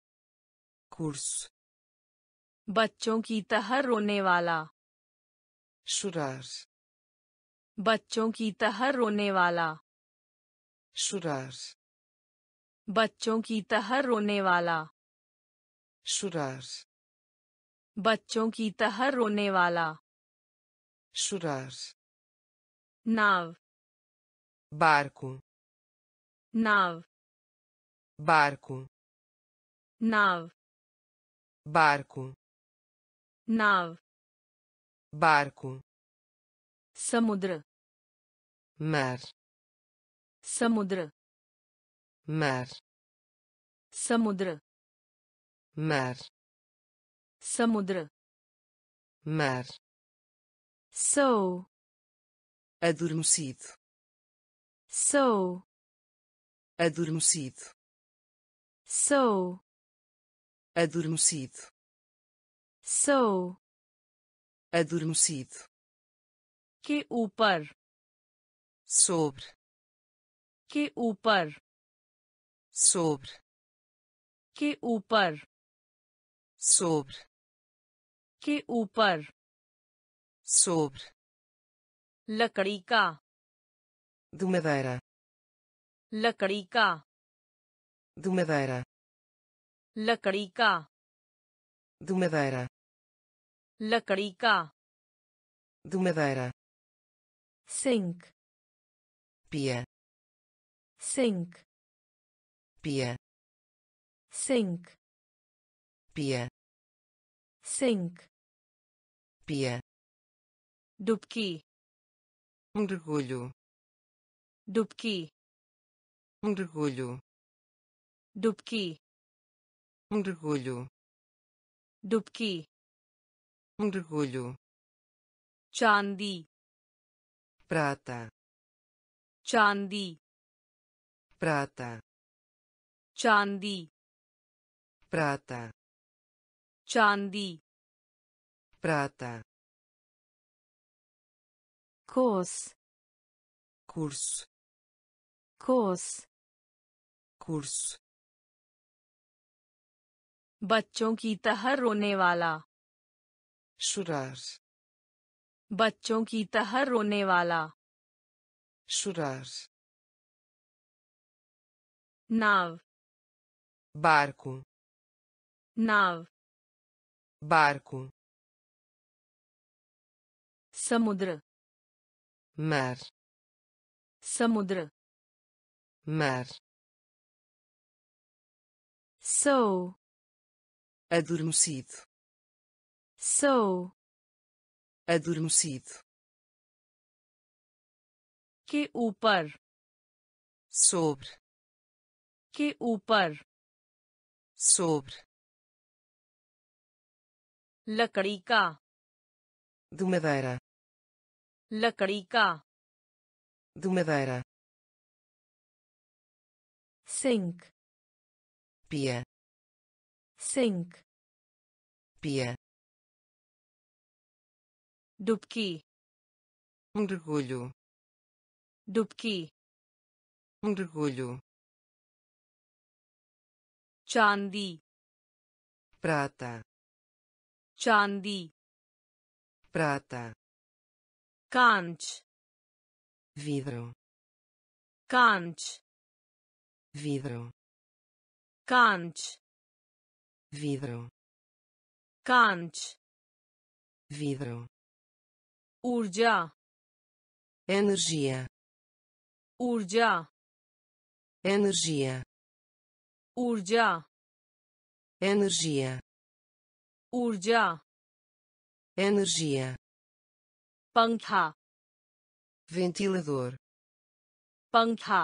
curso, बच्चों की तरह रोने वाला chorar, बच्चों की तरह रोने वाला chorar, बच्चों की तरह रोने वाला chorar, बच्चों की तरह रोने वाला chorar, नाव barco, नाव barco, नाव barco, नाव barco, समुद्र mar, समुद्र mar, समुद्र mar, समुद्र mar, सो adormecido, सो adormecido, सो adormecido, सो adormecido, के ऊपर sobre, के ऊपर sobre, के ऊपर sobre, के ऊपर sobre, लकड़ी का de madeira, लकड़ी का de madeira, लकड़ी का de madeira, लकड़ी का de madeira, sink pia, sink pia, sink pia, sink pia, डुबकी mergulho, डुबकी mergulho, डुबकी mergulho, डुबकी mergulho, चांदी prata, चांदी prata, चांदी prata, चांदी prata, कोस curso, कोस curso, बच्चों की तरह रोने वाला chorar, बच्चों की तरह रोने वाला chorar, नाव barco, नाव barco, समुद्र mar, समुद्र mar, सो adormecido, सो adormecido, के ऊपर sobre, के ऊपर sobre, लकड़ी का de madeira, लकड़ी का de madeira, sink pia, sink pia, डुबकी mergulho, डुबकी mergulho, चांदी prata, चांदी prata, कांच vidro, कांच vidro, कांच vidro, कांच vidro, ऊर्जा energia, ऊर्जा energia, ऊर्जा energia, ऊर्जा energia, पंखा ventilador, पंखा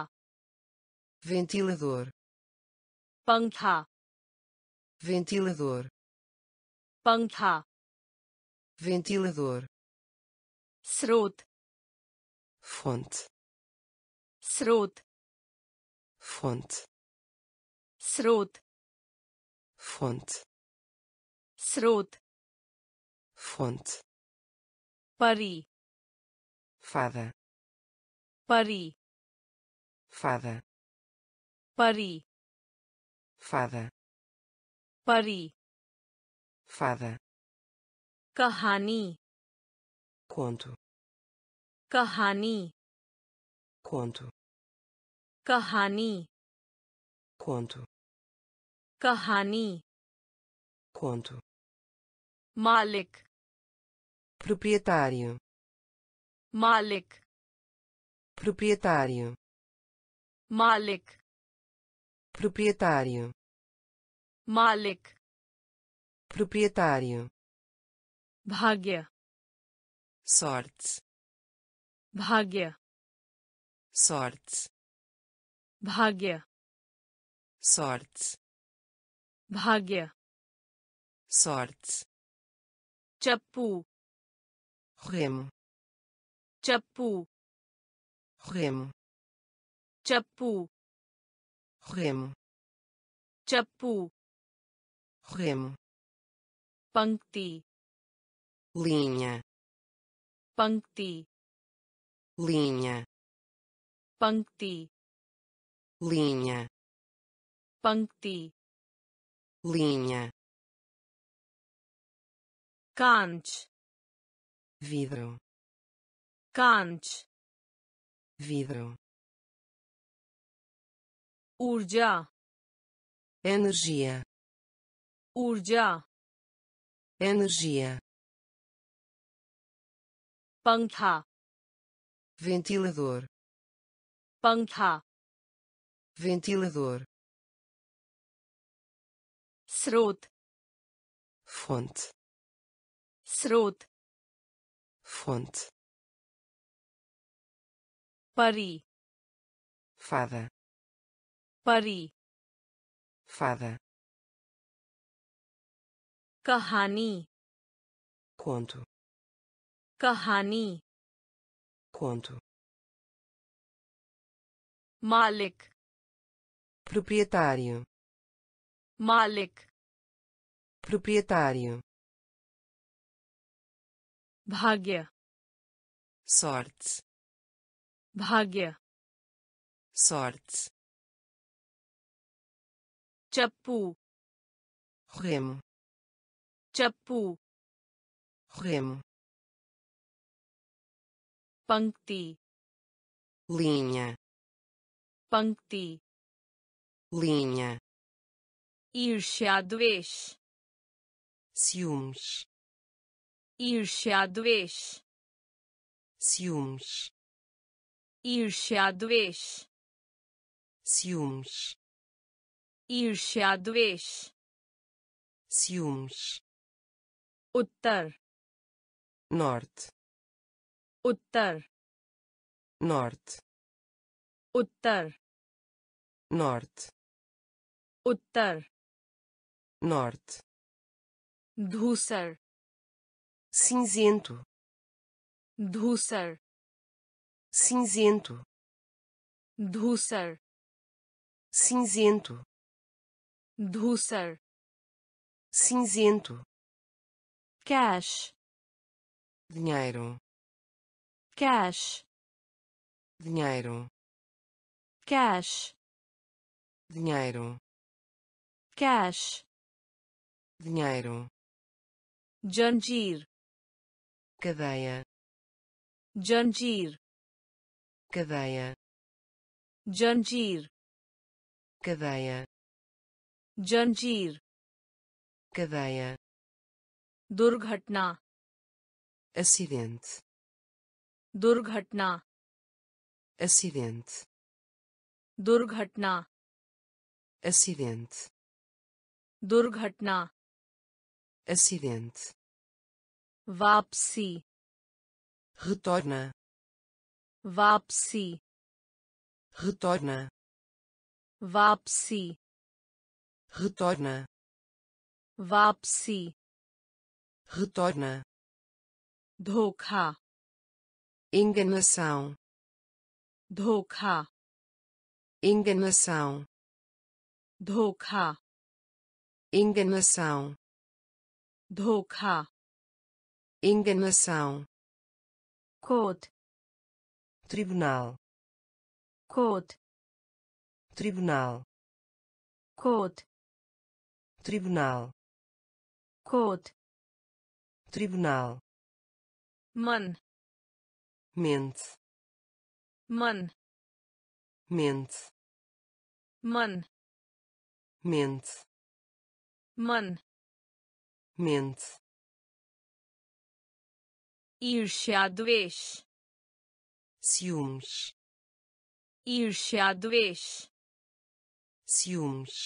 ventilador, पंखा ventilador, पंखा ventilador, स्रोत fonte, स्रोत fonte, स्रोत fonte, स्रोत fonte, परी fada, परी fada, परी fada, परी fada, कहानी conto, कहानी conto, कहानी conto, कहानी conto, मालिक proprietário, मालिक proprietário, मालिक proprietário, मालिक proprietário, भाग्य sorte, भाग्य sorte, भाग्य sorte, भाग्य sorte, चप्पू remo, चप्पू remo, चप्पू remo, चप्पू remo, पंक्ति linha, पंक्ति linha, पंक्ति linha, पंक्ति linha, कांच vidro, कांच vidro, ऊर्जा energia, ऊर्जा energia, पंखा ventilador, पंखा ventilador, स्रोत fonte, स्रोत fonte, परी fada, परी fada, कहानी conto, कहानी conto, मालिक proprietário, मालिक proprietário, भाग्य sorte, भाग्य sorte, चप्पू remo, चप्पू remo, पंक्ति linha, पंक्ति linha, ईर्ष्या द्वेष ciúmes, ईर्ष्या द्वेष ciúmes, ईर्ष्या द्वेष ciúmes, ईर्ष्या द्वेष ciúmes, उत्तर norte, उत्तर norte, उत्तर norte, उत्तर norte, धूसर cinzento, धूसर cinzento, धूसर cinzento, धूसर cinzento, cash dinheiro, cash dinheiro, cash dinheiro, cash dinheiro, जंजीर cadeia, जंजीर cadeia, जंजीर cadeia, जंजीर cadeia, दुर्घटना acidente, दुर्घटना acidente, दुर्घटना acidente, दुर्घटना acidente, वापसी retorna, वापसी retorna, वापसी retorna, वापसी retorna, धोखा enganação, धोखा enganação, धोखा enganação, धोखा enganação, court tribunal, court tribunal, court tribunal, court tribunal, मन mente, मन mente, मन mente, मन mente, ईर्ष्या द्वेष ciúmes, ईर्ष्या द्वेष ciúmes,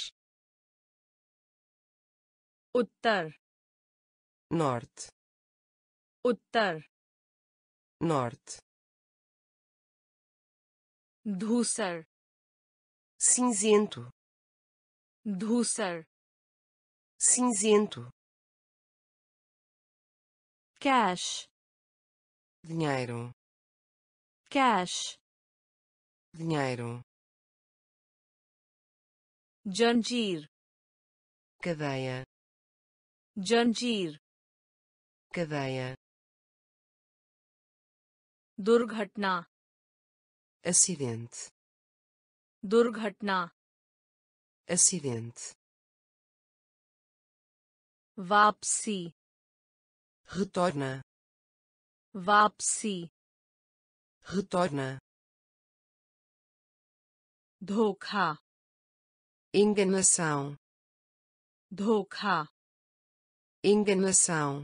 उत्तर norte, उत्तर norte, धूसर cinzento, धूसर cinzento, cash dinheiro, cash dinheiro, जंजीर cadeia, जंजीर cadeia, दुर्घटना acidente, दुर्घटना acidente, वापसी retorna, वापसी retorna, धोखा enganação, धोखा enganação,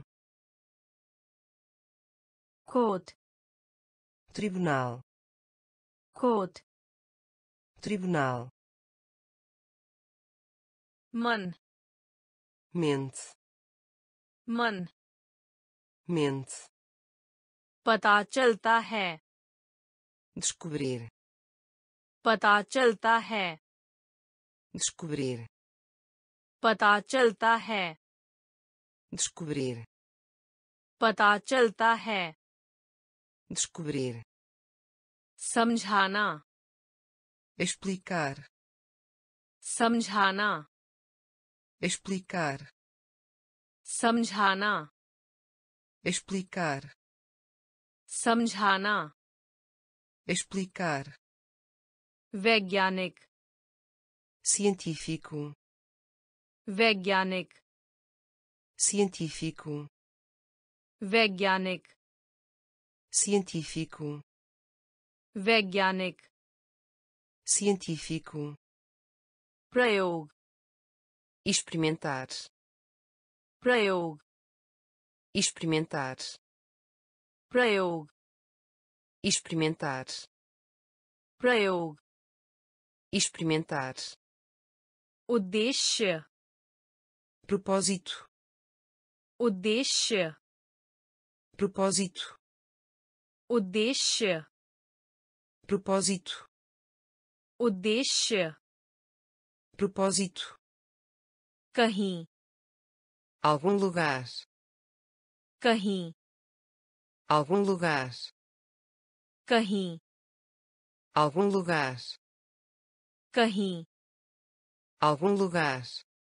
court tribunal, court tribunal, मन mente, मन mente, पता चलता है descobrir, पता चलता है descobrir, पता चलता है descobrir, पता चलता है descobrir, समझाना explicar, समझाना explicar, समझाना explicar, समझाना explicar, वैज्ञानिक científico, वैज्ञानिक científico, वैज्ञानिक científico, वैज्ञानिक científico, प्रयोग experimentar, प्रयोग experimentar, प्रयोग experimentar, प्रयोग experimentar, उद्देश्य propósito, उद्देश्य propósito, उद्देश्य propósito, उद्देश्य propósito, कहीं Algum lugar. कहीं Algum lugar. कहीं Algum lugar. कहीं Algum lugar.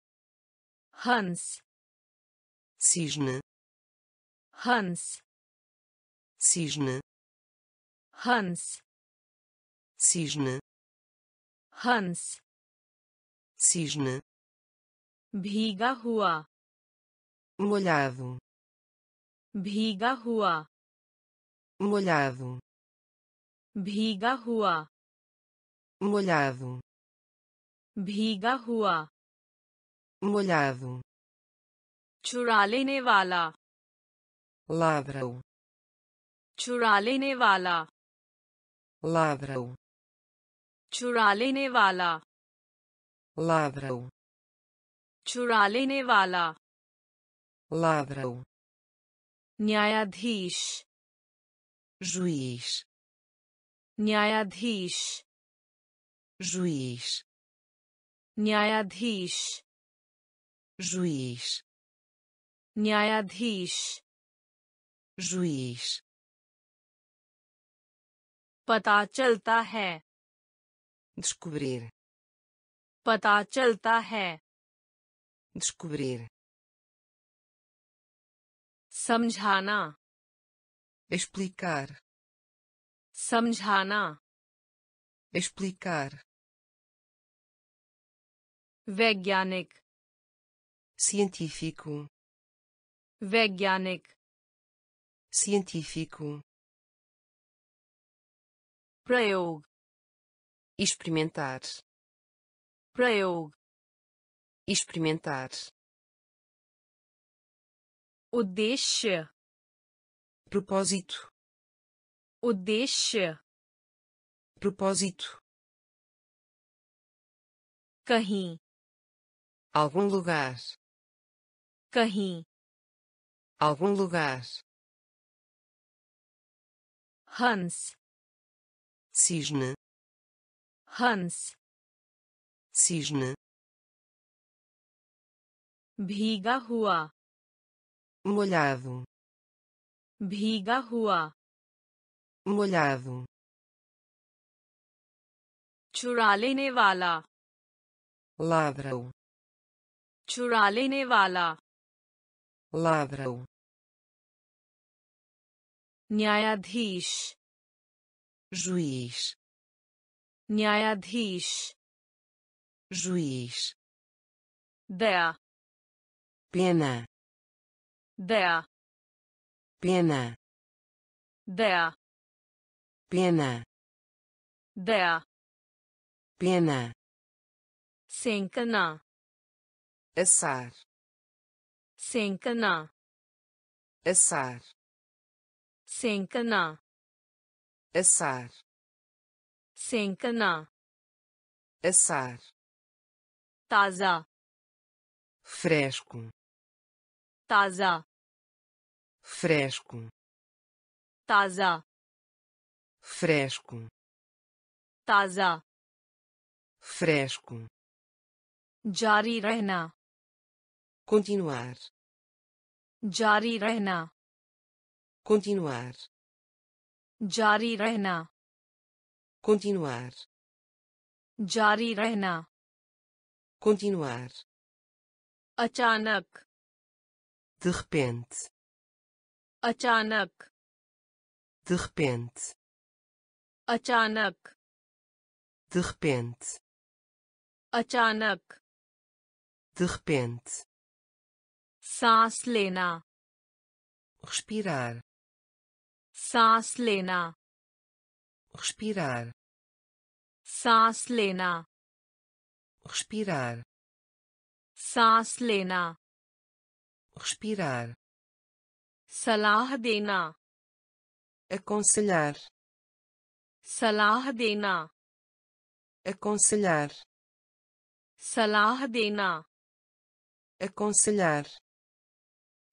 हंस cisne, हंस cisne, हंस cisne, हंस cisne, भीगा हुआ molhado, भीगा हुआ molhado, भीगा हुआ molhado, भीगा हुआ molhado, चुरा लेने वाला ladrão, चुरा लेने वाला ladrão, चुरा लेने वाला ladrão, चुरा लेने वाला ladrão, न्यायाधीश juiz, न्यायाधीश juiz, न्यायाधीश juiz, न्यायाधीश juiz, पता चलता है descobrir, पता चलता है descobrir, समझाना explicar, समझाना explicar, वैज्ञानिक científico, वैज्ञानिक científico, प्रयोग Experimentar. प्रयोग Experimentar. उद्देश्य propósito, उद्देश्य propósito, कहीं Algum lugar. कहीं Algum lugar. हंस cisne, हंस cisne, भीगा हुआ molhado, भीगा हुआ molhado, चुरा लेने वाला ladrão, चुरा लेने वाला ladrão, न्यायाधीश juiz, न्यायाधीश juiz, दया pena, दया pena, दया pena, दया pena, सेंकना assar, सेंकना assar, सेंकना assar, सेंकना assar, ताजा fresco, ताजा fresco, ताजा fresco, ताजा fresco, जारी रहना continuar, जारी रहना continuar, जारी रहना continuar, जारी रहना continuar, अचानक de repente, अचानक de repente, अचानक de repente, अचानक de repente, सांस लेना respirar, सांस लेना respirar, सांस लेना respirar, सांस लेना respirar, सलाह देना aconselhar, सलाह देना aconselhar, सलाह देना aconselhar,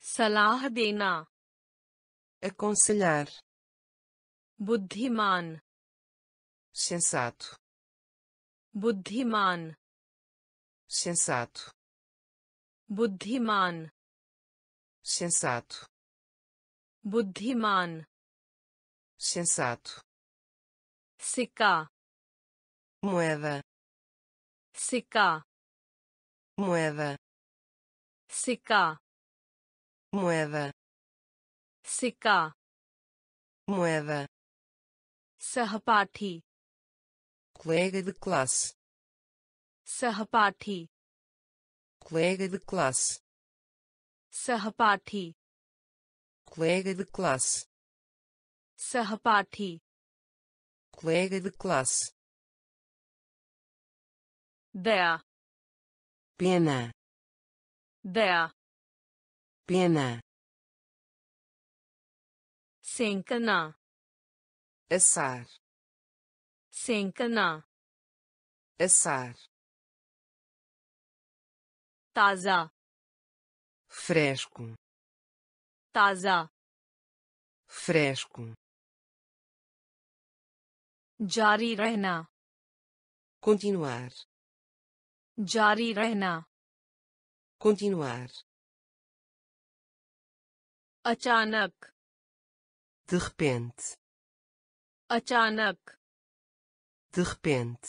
सलाह देना, aconselhar, बुद्धिमान, sensato, बुद्धिमान, sensato, बुद्धिमान, sensato, बुद्धिमान, sensato, सिक्का, moeda, सिक्का, moeda, सिक्का, moeda, सिक्का, moeda, सहपाठी, colega de classe, सहपाठी, colega de classe, सहपाठी, colega de classe, सहपाठी, colega de classe, दया, pena, दया, pena, सेंकना, assar, सेंकना, assar, ताजा, fresco, ताजा, fresco, जारी रहना, continuar, जारी रहना, continuar, अचानक, de repente, अचानक, de repente,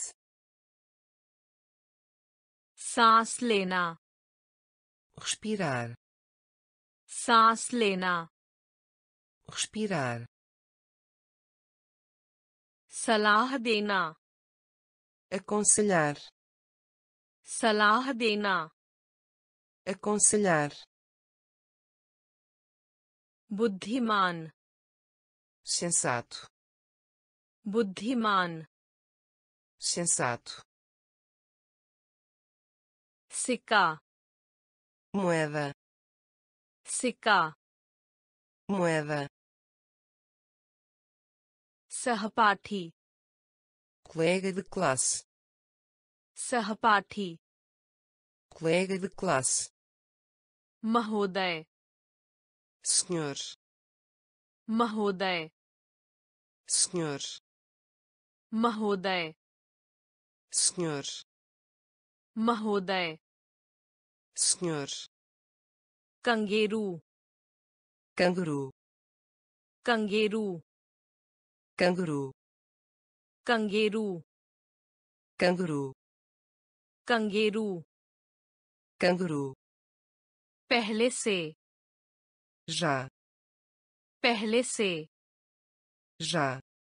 सांस लेना, respirar, सांस लेना, respirar, सलाह देना, aconselhar, सलाह देना, aconselhar, बुद्धिमान, sensato, बुद्धिमान, sensato, सिक्का, moeda, सिक्का, moeda, सहपाठी, colega de classe, सहपाठी, colega de classe, महोदय, senhor, महोदय, senhor, महोदय, senhor, महोदय, senhor, कंगेरू, canguru, कंगेरू, canguru, कंगेरू, canguru, कंगेरू, canguru, पहले से, já, पहले से, já,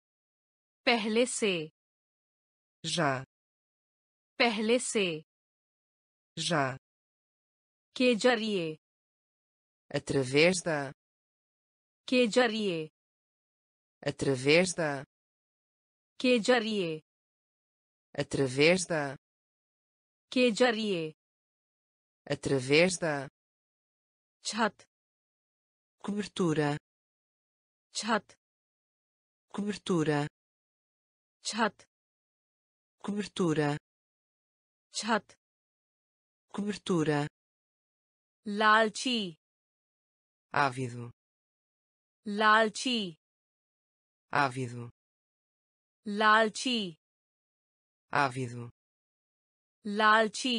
पहले से, já, पहले से, já, के जरिए, através da, के जरिए, através da, के जरिए, através da, के जरिए, através da, छत, cobertura, छत, cobertura, छत, cobertura, छत, cobertura, लालची, ávido, लालची, ávido, लालची, ávido, लालची,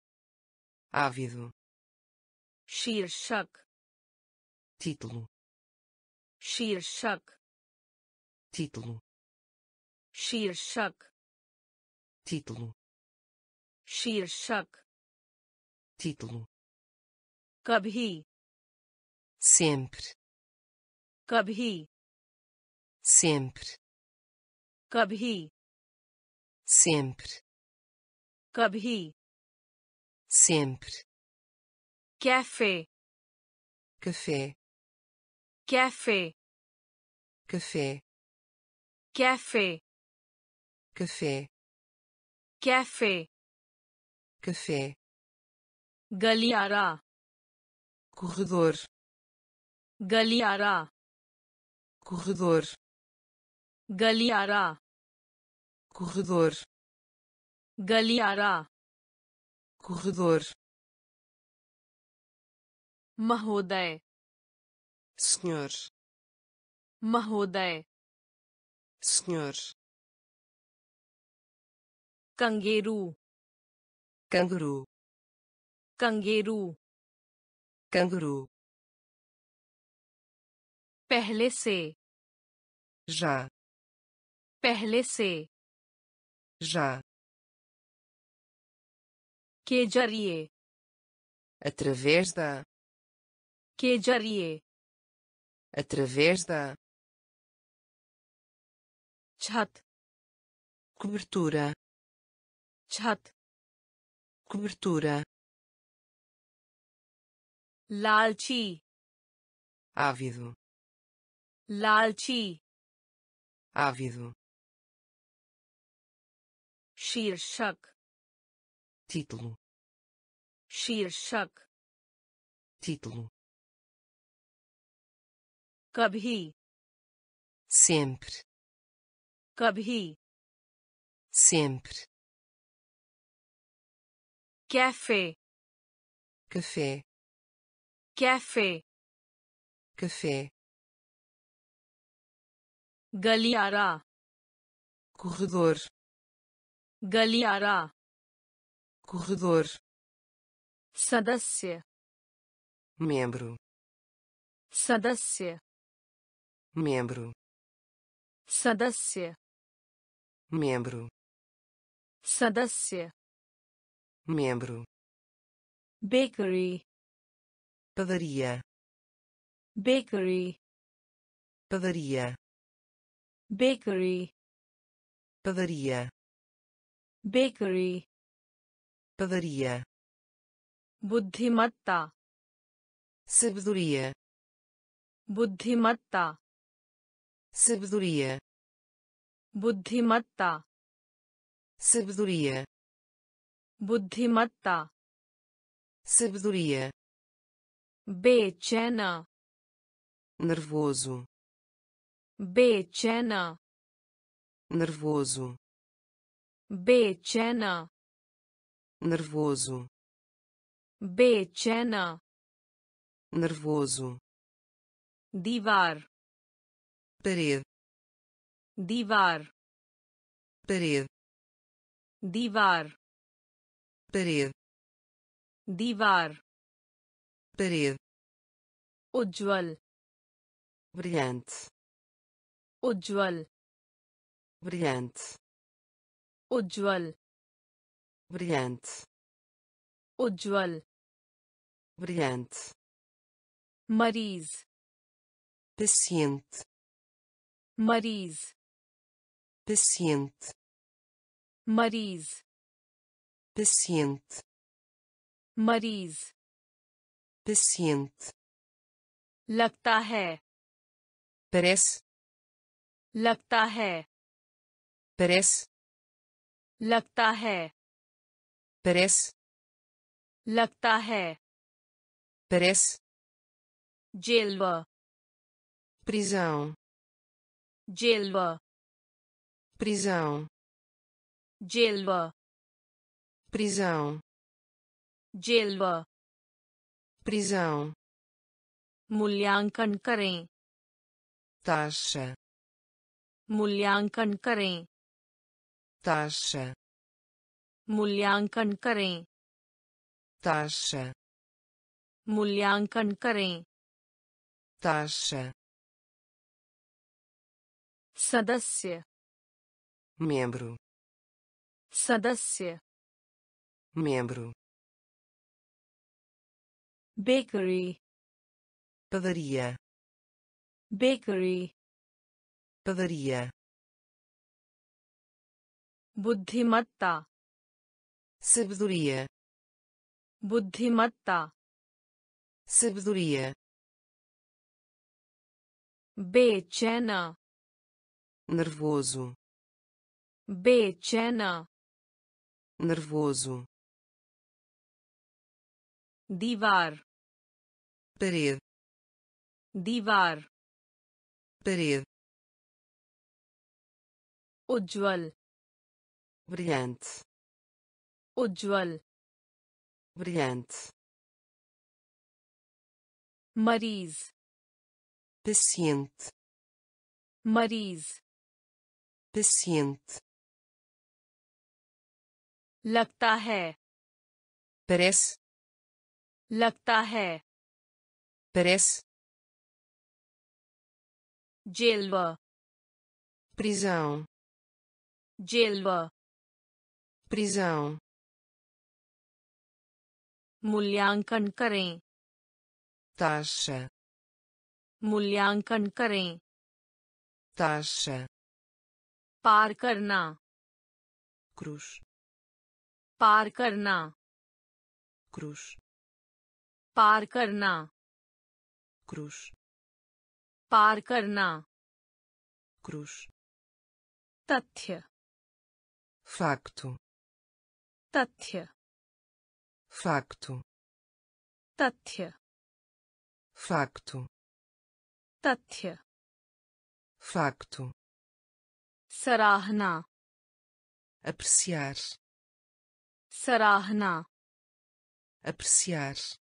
ávido, शीर्षक, título, शीर्षक, título, शीर्षक, título, शीर्षक, título, कभी, sempre, कभी, sempre, कभी, sempre, कभी, sempre, cafe, café, cafe, café, cafe, café, cafe, café, गलियारा, corredor, गलियारा, corredor, गलियारा, corredor, गलियारा, corredor, महोदय, senhor, महोदय, senhor, कंगेरू, canguru, कंगेरू, canguru, पहले से, já, पहले से, já, के जरिए, através da, के जरिए, através da, छत, cobertura, छत, cobertura, लालची, ávido, लालची, ávido, शीर्षक, título, शीर्षक, título, कभी, sempre, कभी, sempre, cafe, café, cafe, café, गलियारा, corredor, गलियारा, corredor, सदस्य, membro, सदस्य, membro, सदस्य, membro, सदस्य, membro, bakery, padaria, bakery, padaria, bakery, padaria, bakery, padaria, बुद्धिमत्ता, sabedoria, बुद्धिमत्ता, sabedoria, बुद्धिमत्ता, sabedoria, बुद्धिमत्ता, sabedoria, बेचैना, nervoso, बेचैना, nervoso, बेचैना, nervoso, बेचैना, nervoso, दीवार, parede, दीवार, parede, दीवार, parede, दीवार, parede, उज्ज्वल, brilhante, उज्ज्वल, brilhante, उज्ज्वल, brilhante, उज्ज्वल, brilhante, मरीज, paciente, मरीज, paciente, मरीज, paciente, मरीज, paciente, लगता है, parece, लगता है, parece, लगता है, parece, लगता है, parece, जेलवा, prisão, जेलवा, prisão, जेलवा, prisão, जेलवा, prisão, मूल्यांकन करें, taxa, मूल्यांकन करें, taxa, मूल्यांकन करें, taxa, मूल्यांकन करें, taxa, सदस्य, membro, सदस्य, membro, bakery, padaria, bakery, padaria, बुद्धिमत्ता, sabedoria, बुद्धिमत्ता, sabedoria, बेचैना, nervoso, बेचैना, nervoso, दीवार, parede, दीवार, parede, उज्ज्वल, brilhante, उज्ज्वल, brilhante, मरीज, paciente, मरीज, paciente, लगता है, parece, लगता है, parece, जेलवा, prisão, जेलवा, prisão, मूल्यांकन करें, taxa, मूल्यांकन करें, taxa, पार करना, cruz, पार करना, cruz, पार करना, cruz, पार करना, cruz, तथ्य, facto, तथ्य, facto, तथ्य, facto, तथ्य, facto, सराहना, apreciar, सराहना, apreciar,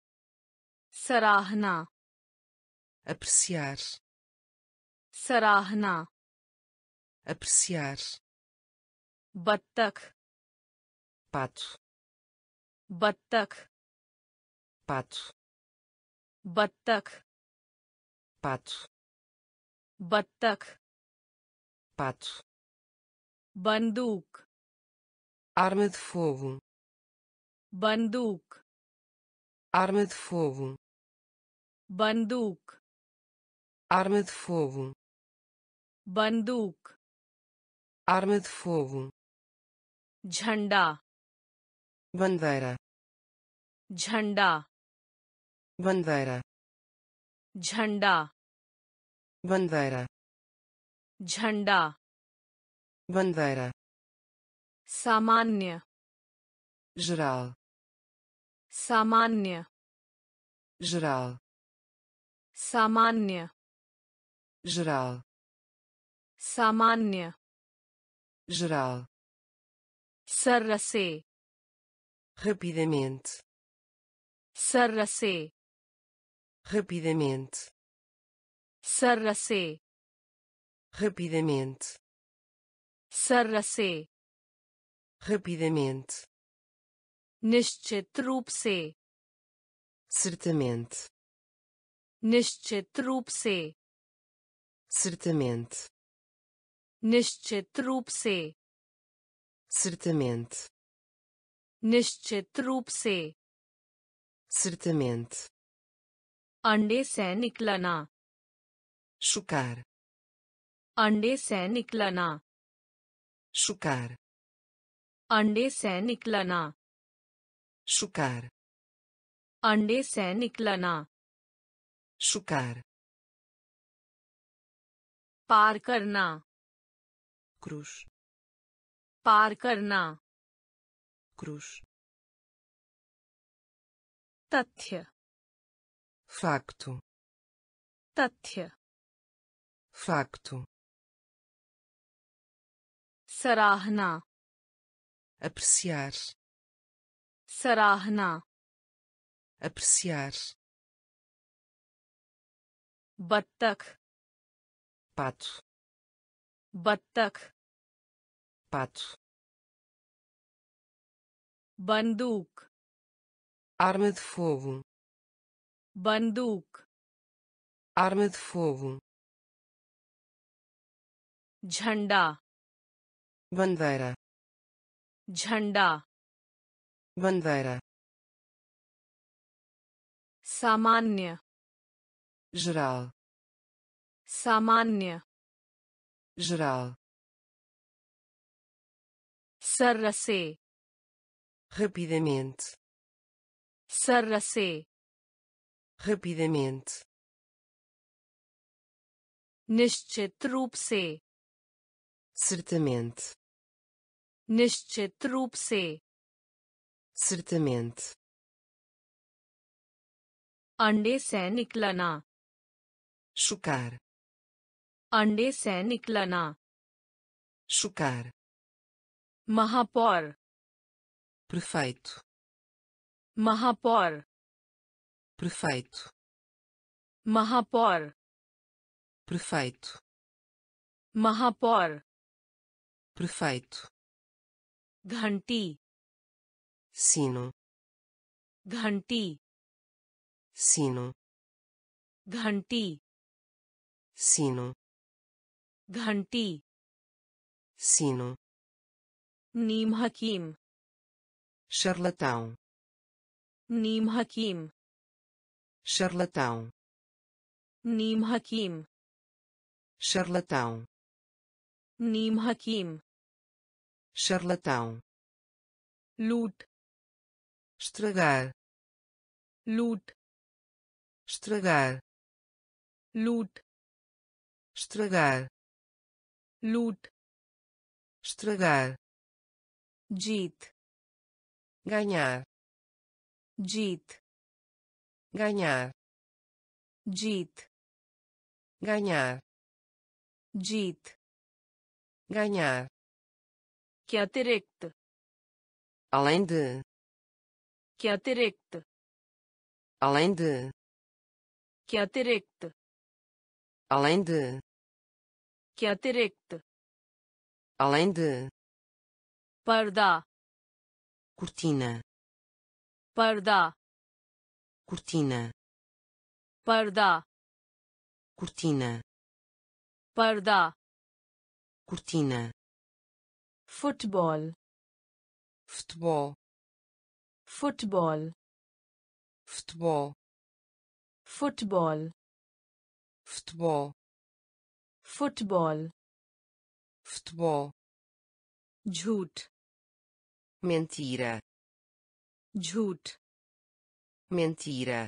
सराहना, apreciar, सराहना, apreciar, बत्तख, pato, बत्तख, pato, बत्तख, pato, बत्तख, pato, बंदूक, arma de fogo, बंदूक, arma de fogo, बंदूक, arma de fogo, बंदूक, arma de fogo, झंडा, bandeira, झंडा, bandeira, झंडा, bandeira, झंडा, bandeira, सामान्य, geral, सामान्य, geral, सामान्य, geral, सामान्य, geral, सर्रसे, rapidamente, सर्रसे, rapidamente, सर्रसे, rapidamente, सर्रसे, rapidamente, निश्चित रूप से, certamente, निश्चित रूप से, certamente, निश्चित रूप से, certamente, निश्चित रूप से, certamente, अंडे से निकलना, chocar, अंडे से निकलना, chocar, अंडे से निकलना, chocar, अंडे से निकलना, chocar, पार करना, cruz, पार करना, cruz, तथ्य, facto, तथ्य, facto, सराहना, apreciar, सराहना, apreciar, बत्तख, pato, बत्तख, pato, बंदूक, arma de fogo, बंदूक, arma de fogo, झंडा, bandeira, झंडा, bandeira, सामान्य, geral, सामान्य, geral, सर्रसे, rapidamente, सर्रसे, rapidamente, निश्चित रूप से, certamente, निश्चित रूप से, certamente, अंडे से निकलना, chocar, अंडे से निकलना, chocar, महापौर, prefeito, महापौर, prefeito, महापौर, Prefeito. महापौर, Prefeito. घंटी, Sino. घंटी, Sino. घंटी, Sino. घंटी, Sino. नीम हकीम, Charlatão. नीम हकीम, Charlatão. नीम हकीम, Charlatão. नीम हकीम, Charlatão. लूट, Estragar. लूट, Estragar. लूट, Estragar. लूट, Estragar. जीत, Ganhar. जीत, Ganhar. जीत, Ganhar. जीत, Ganhar. के अतिरिक्त, Além de. के अतिरिक्त, Além de. के अतिरिक्त, Além de. के अतिरिक्त, Além de. पर्दा, Cortina. पर्दा, Cortina. पर्दा, Cortina. पर्दा, Cortina. Football, Futebol. Football, Futebol. Football, Futebol. Football, Futebol. झूठ, Mentira. झूठ, Mentira.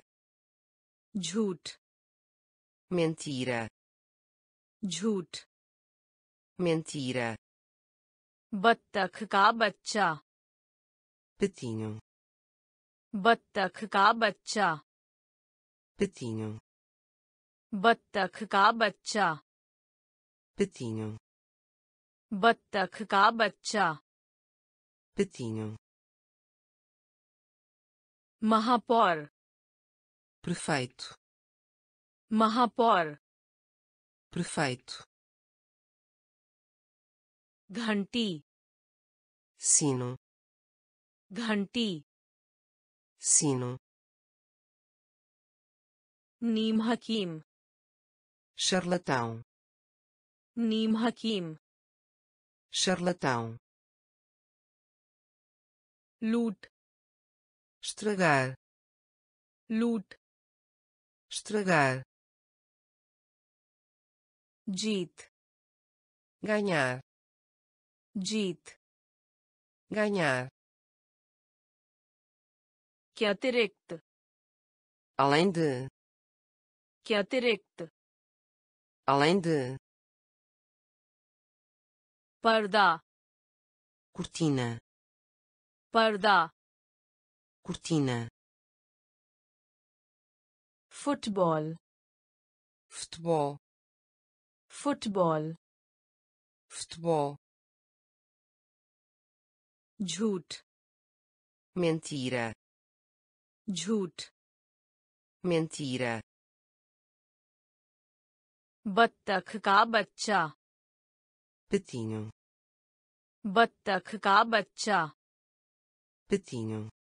झूठ, Mentira. झूठ, Mentira. बत्तख का बच्चा, Patinho. बत्तख का बच्चा, Patinho. बत्तख का बच्चा, Patinho. बत्तख का बच्चा, Patinho. महापौर, Prefeito. महापौर, Prefeito. घंटी, Sino. घंटी, Sino. नीम हकीम, Charlatão. नीम हकीम, Charlatão. लूट, Estragar. लूट, Estragar. जीत, Ganhar. जीत, Ganhar. के अतिरिक्त, Além de. के अतिरिक्त, Além de. पर्दा, Cortina. पर्दा, Cortina. Football, Futebol. Football, Futebol. झूठ, Mentira. झूठ, Mentira. बत्तख का बच्चा, Patinho. बत्तख का बच्चा, Patinho.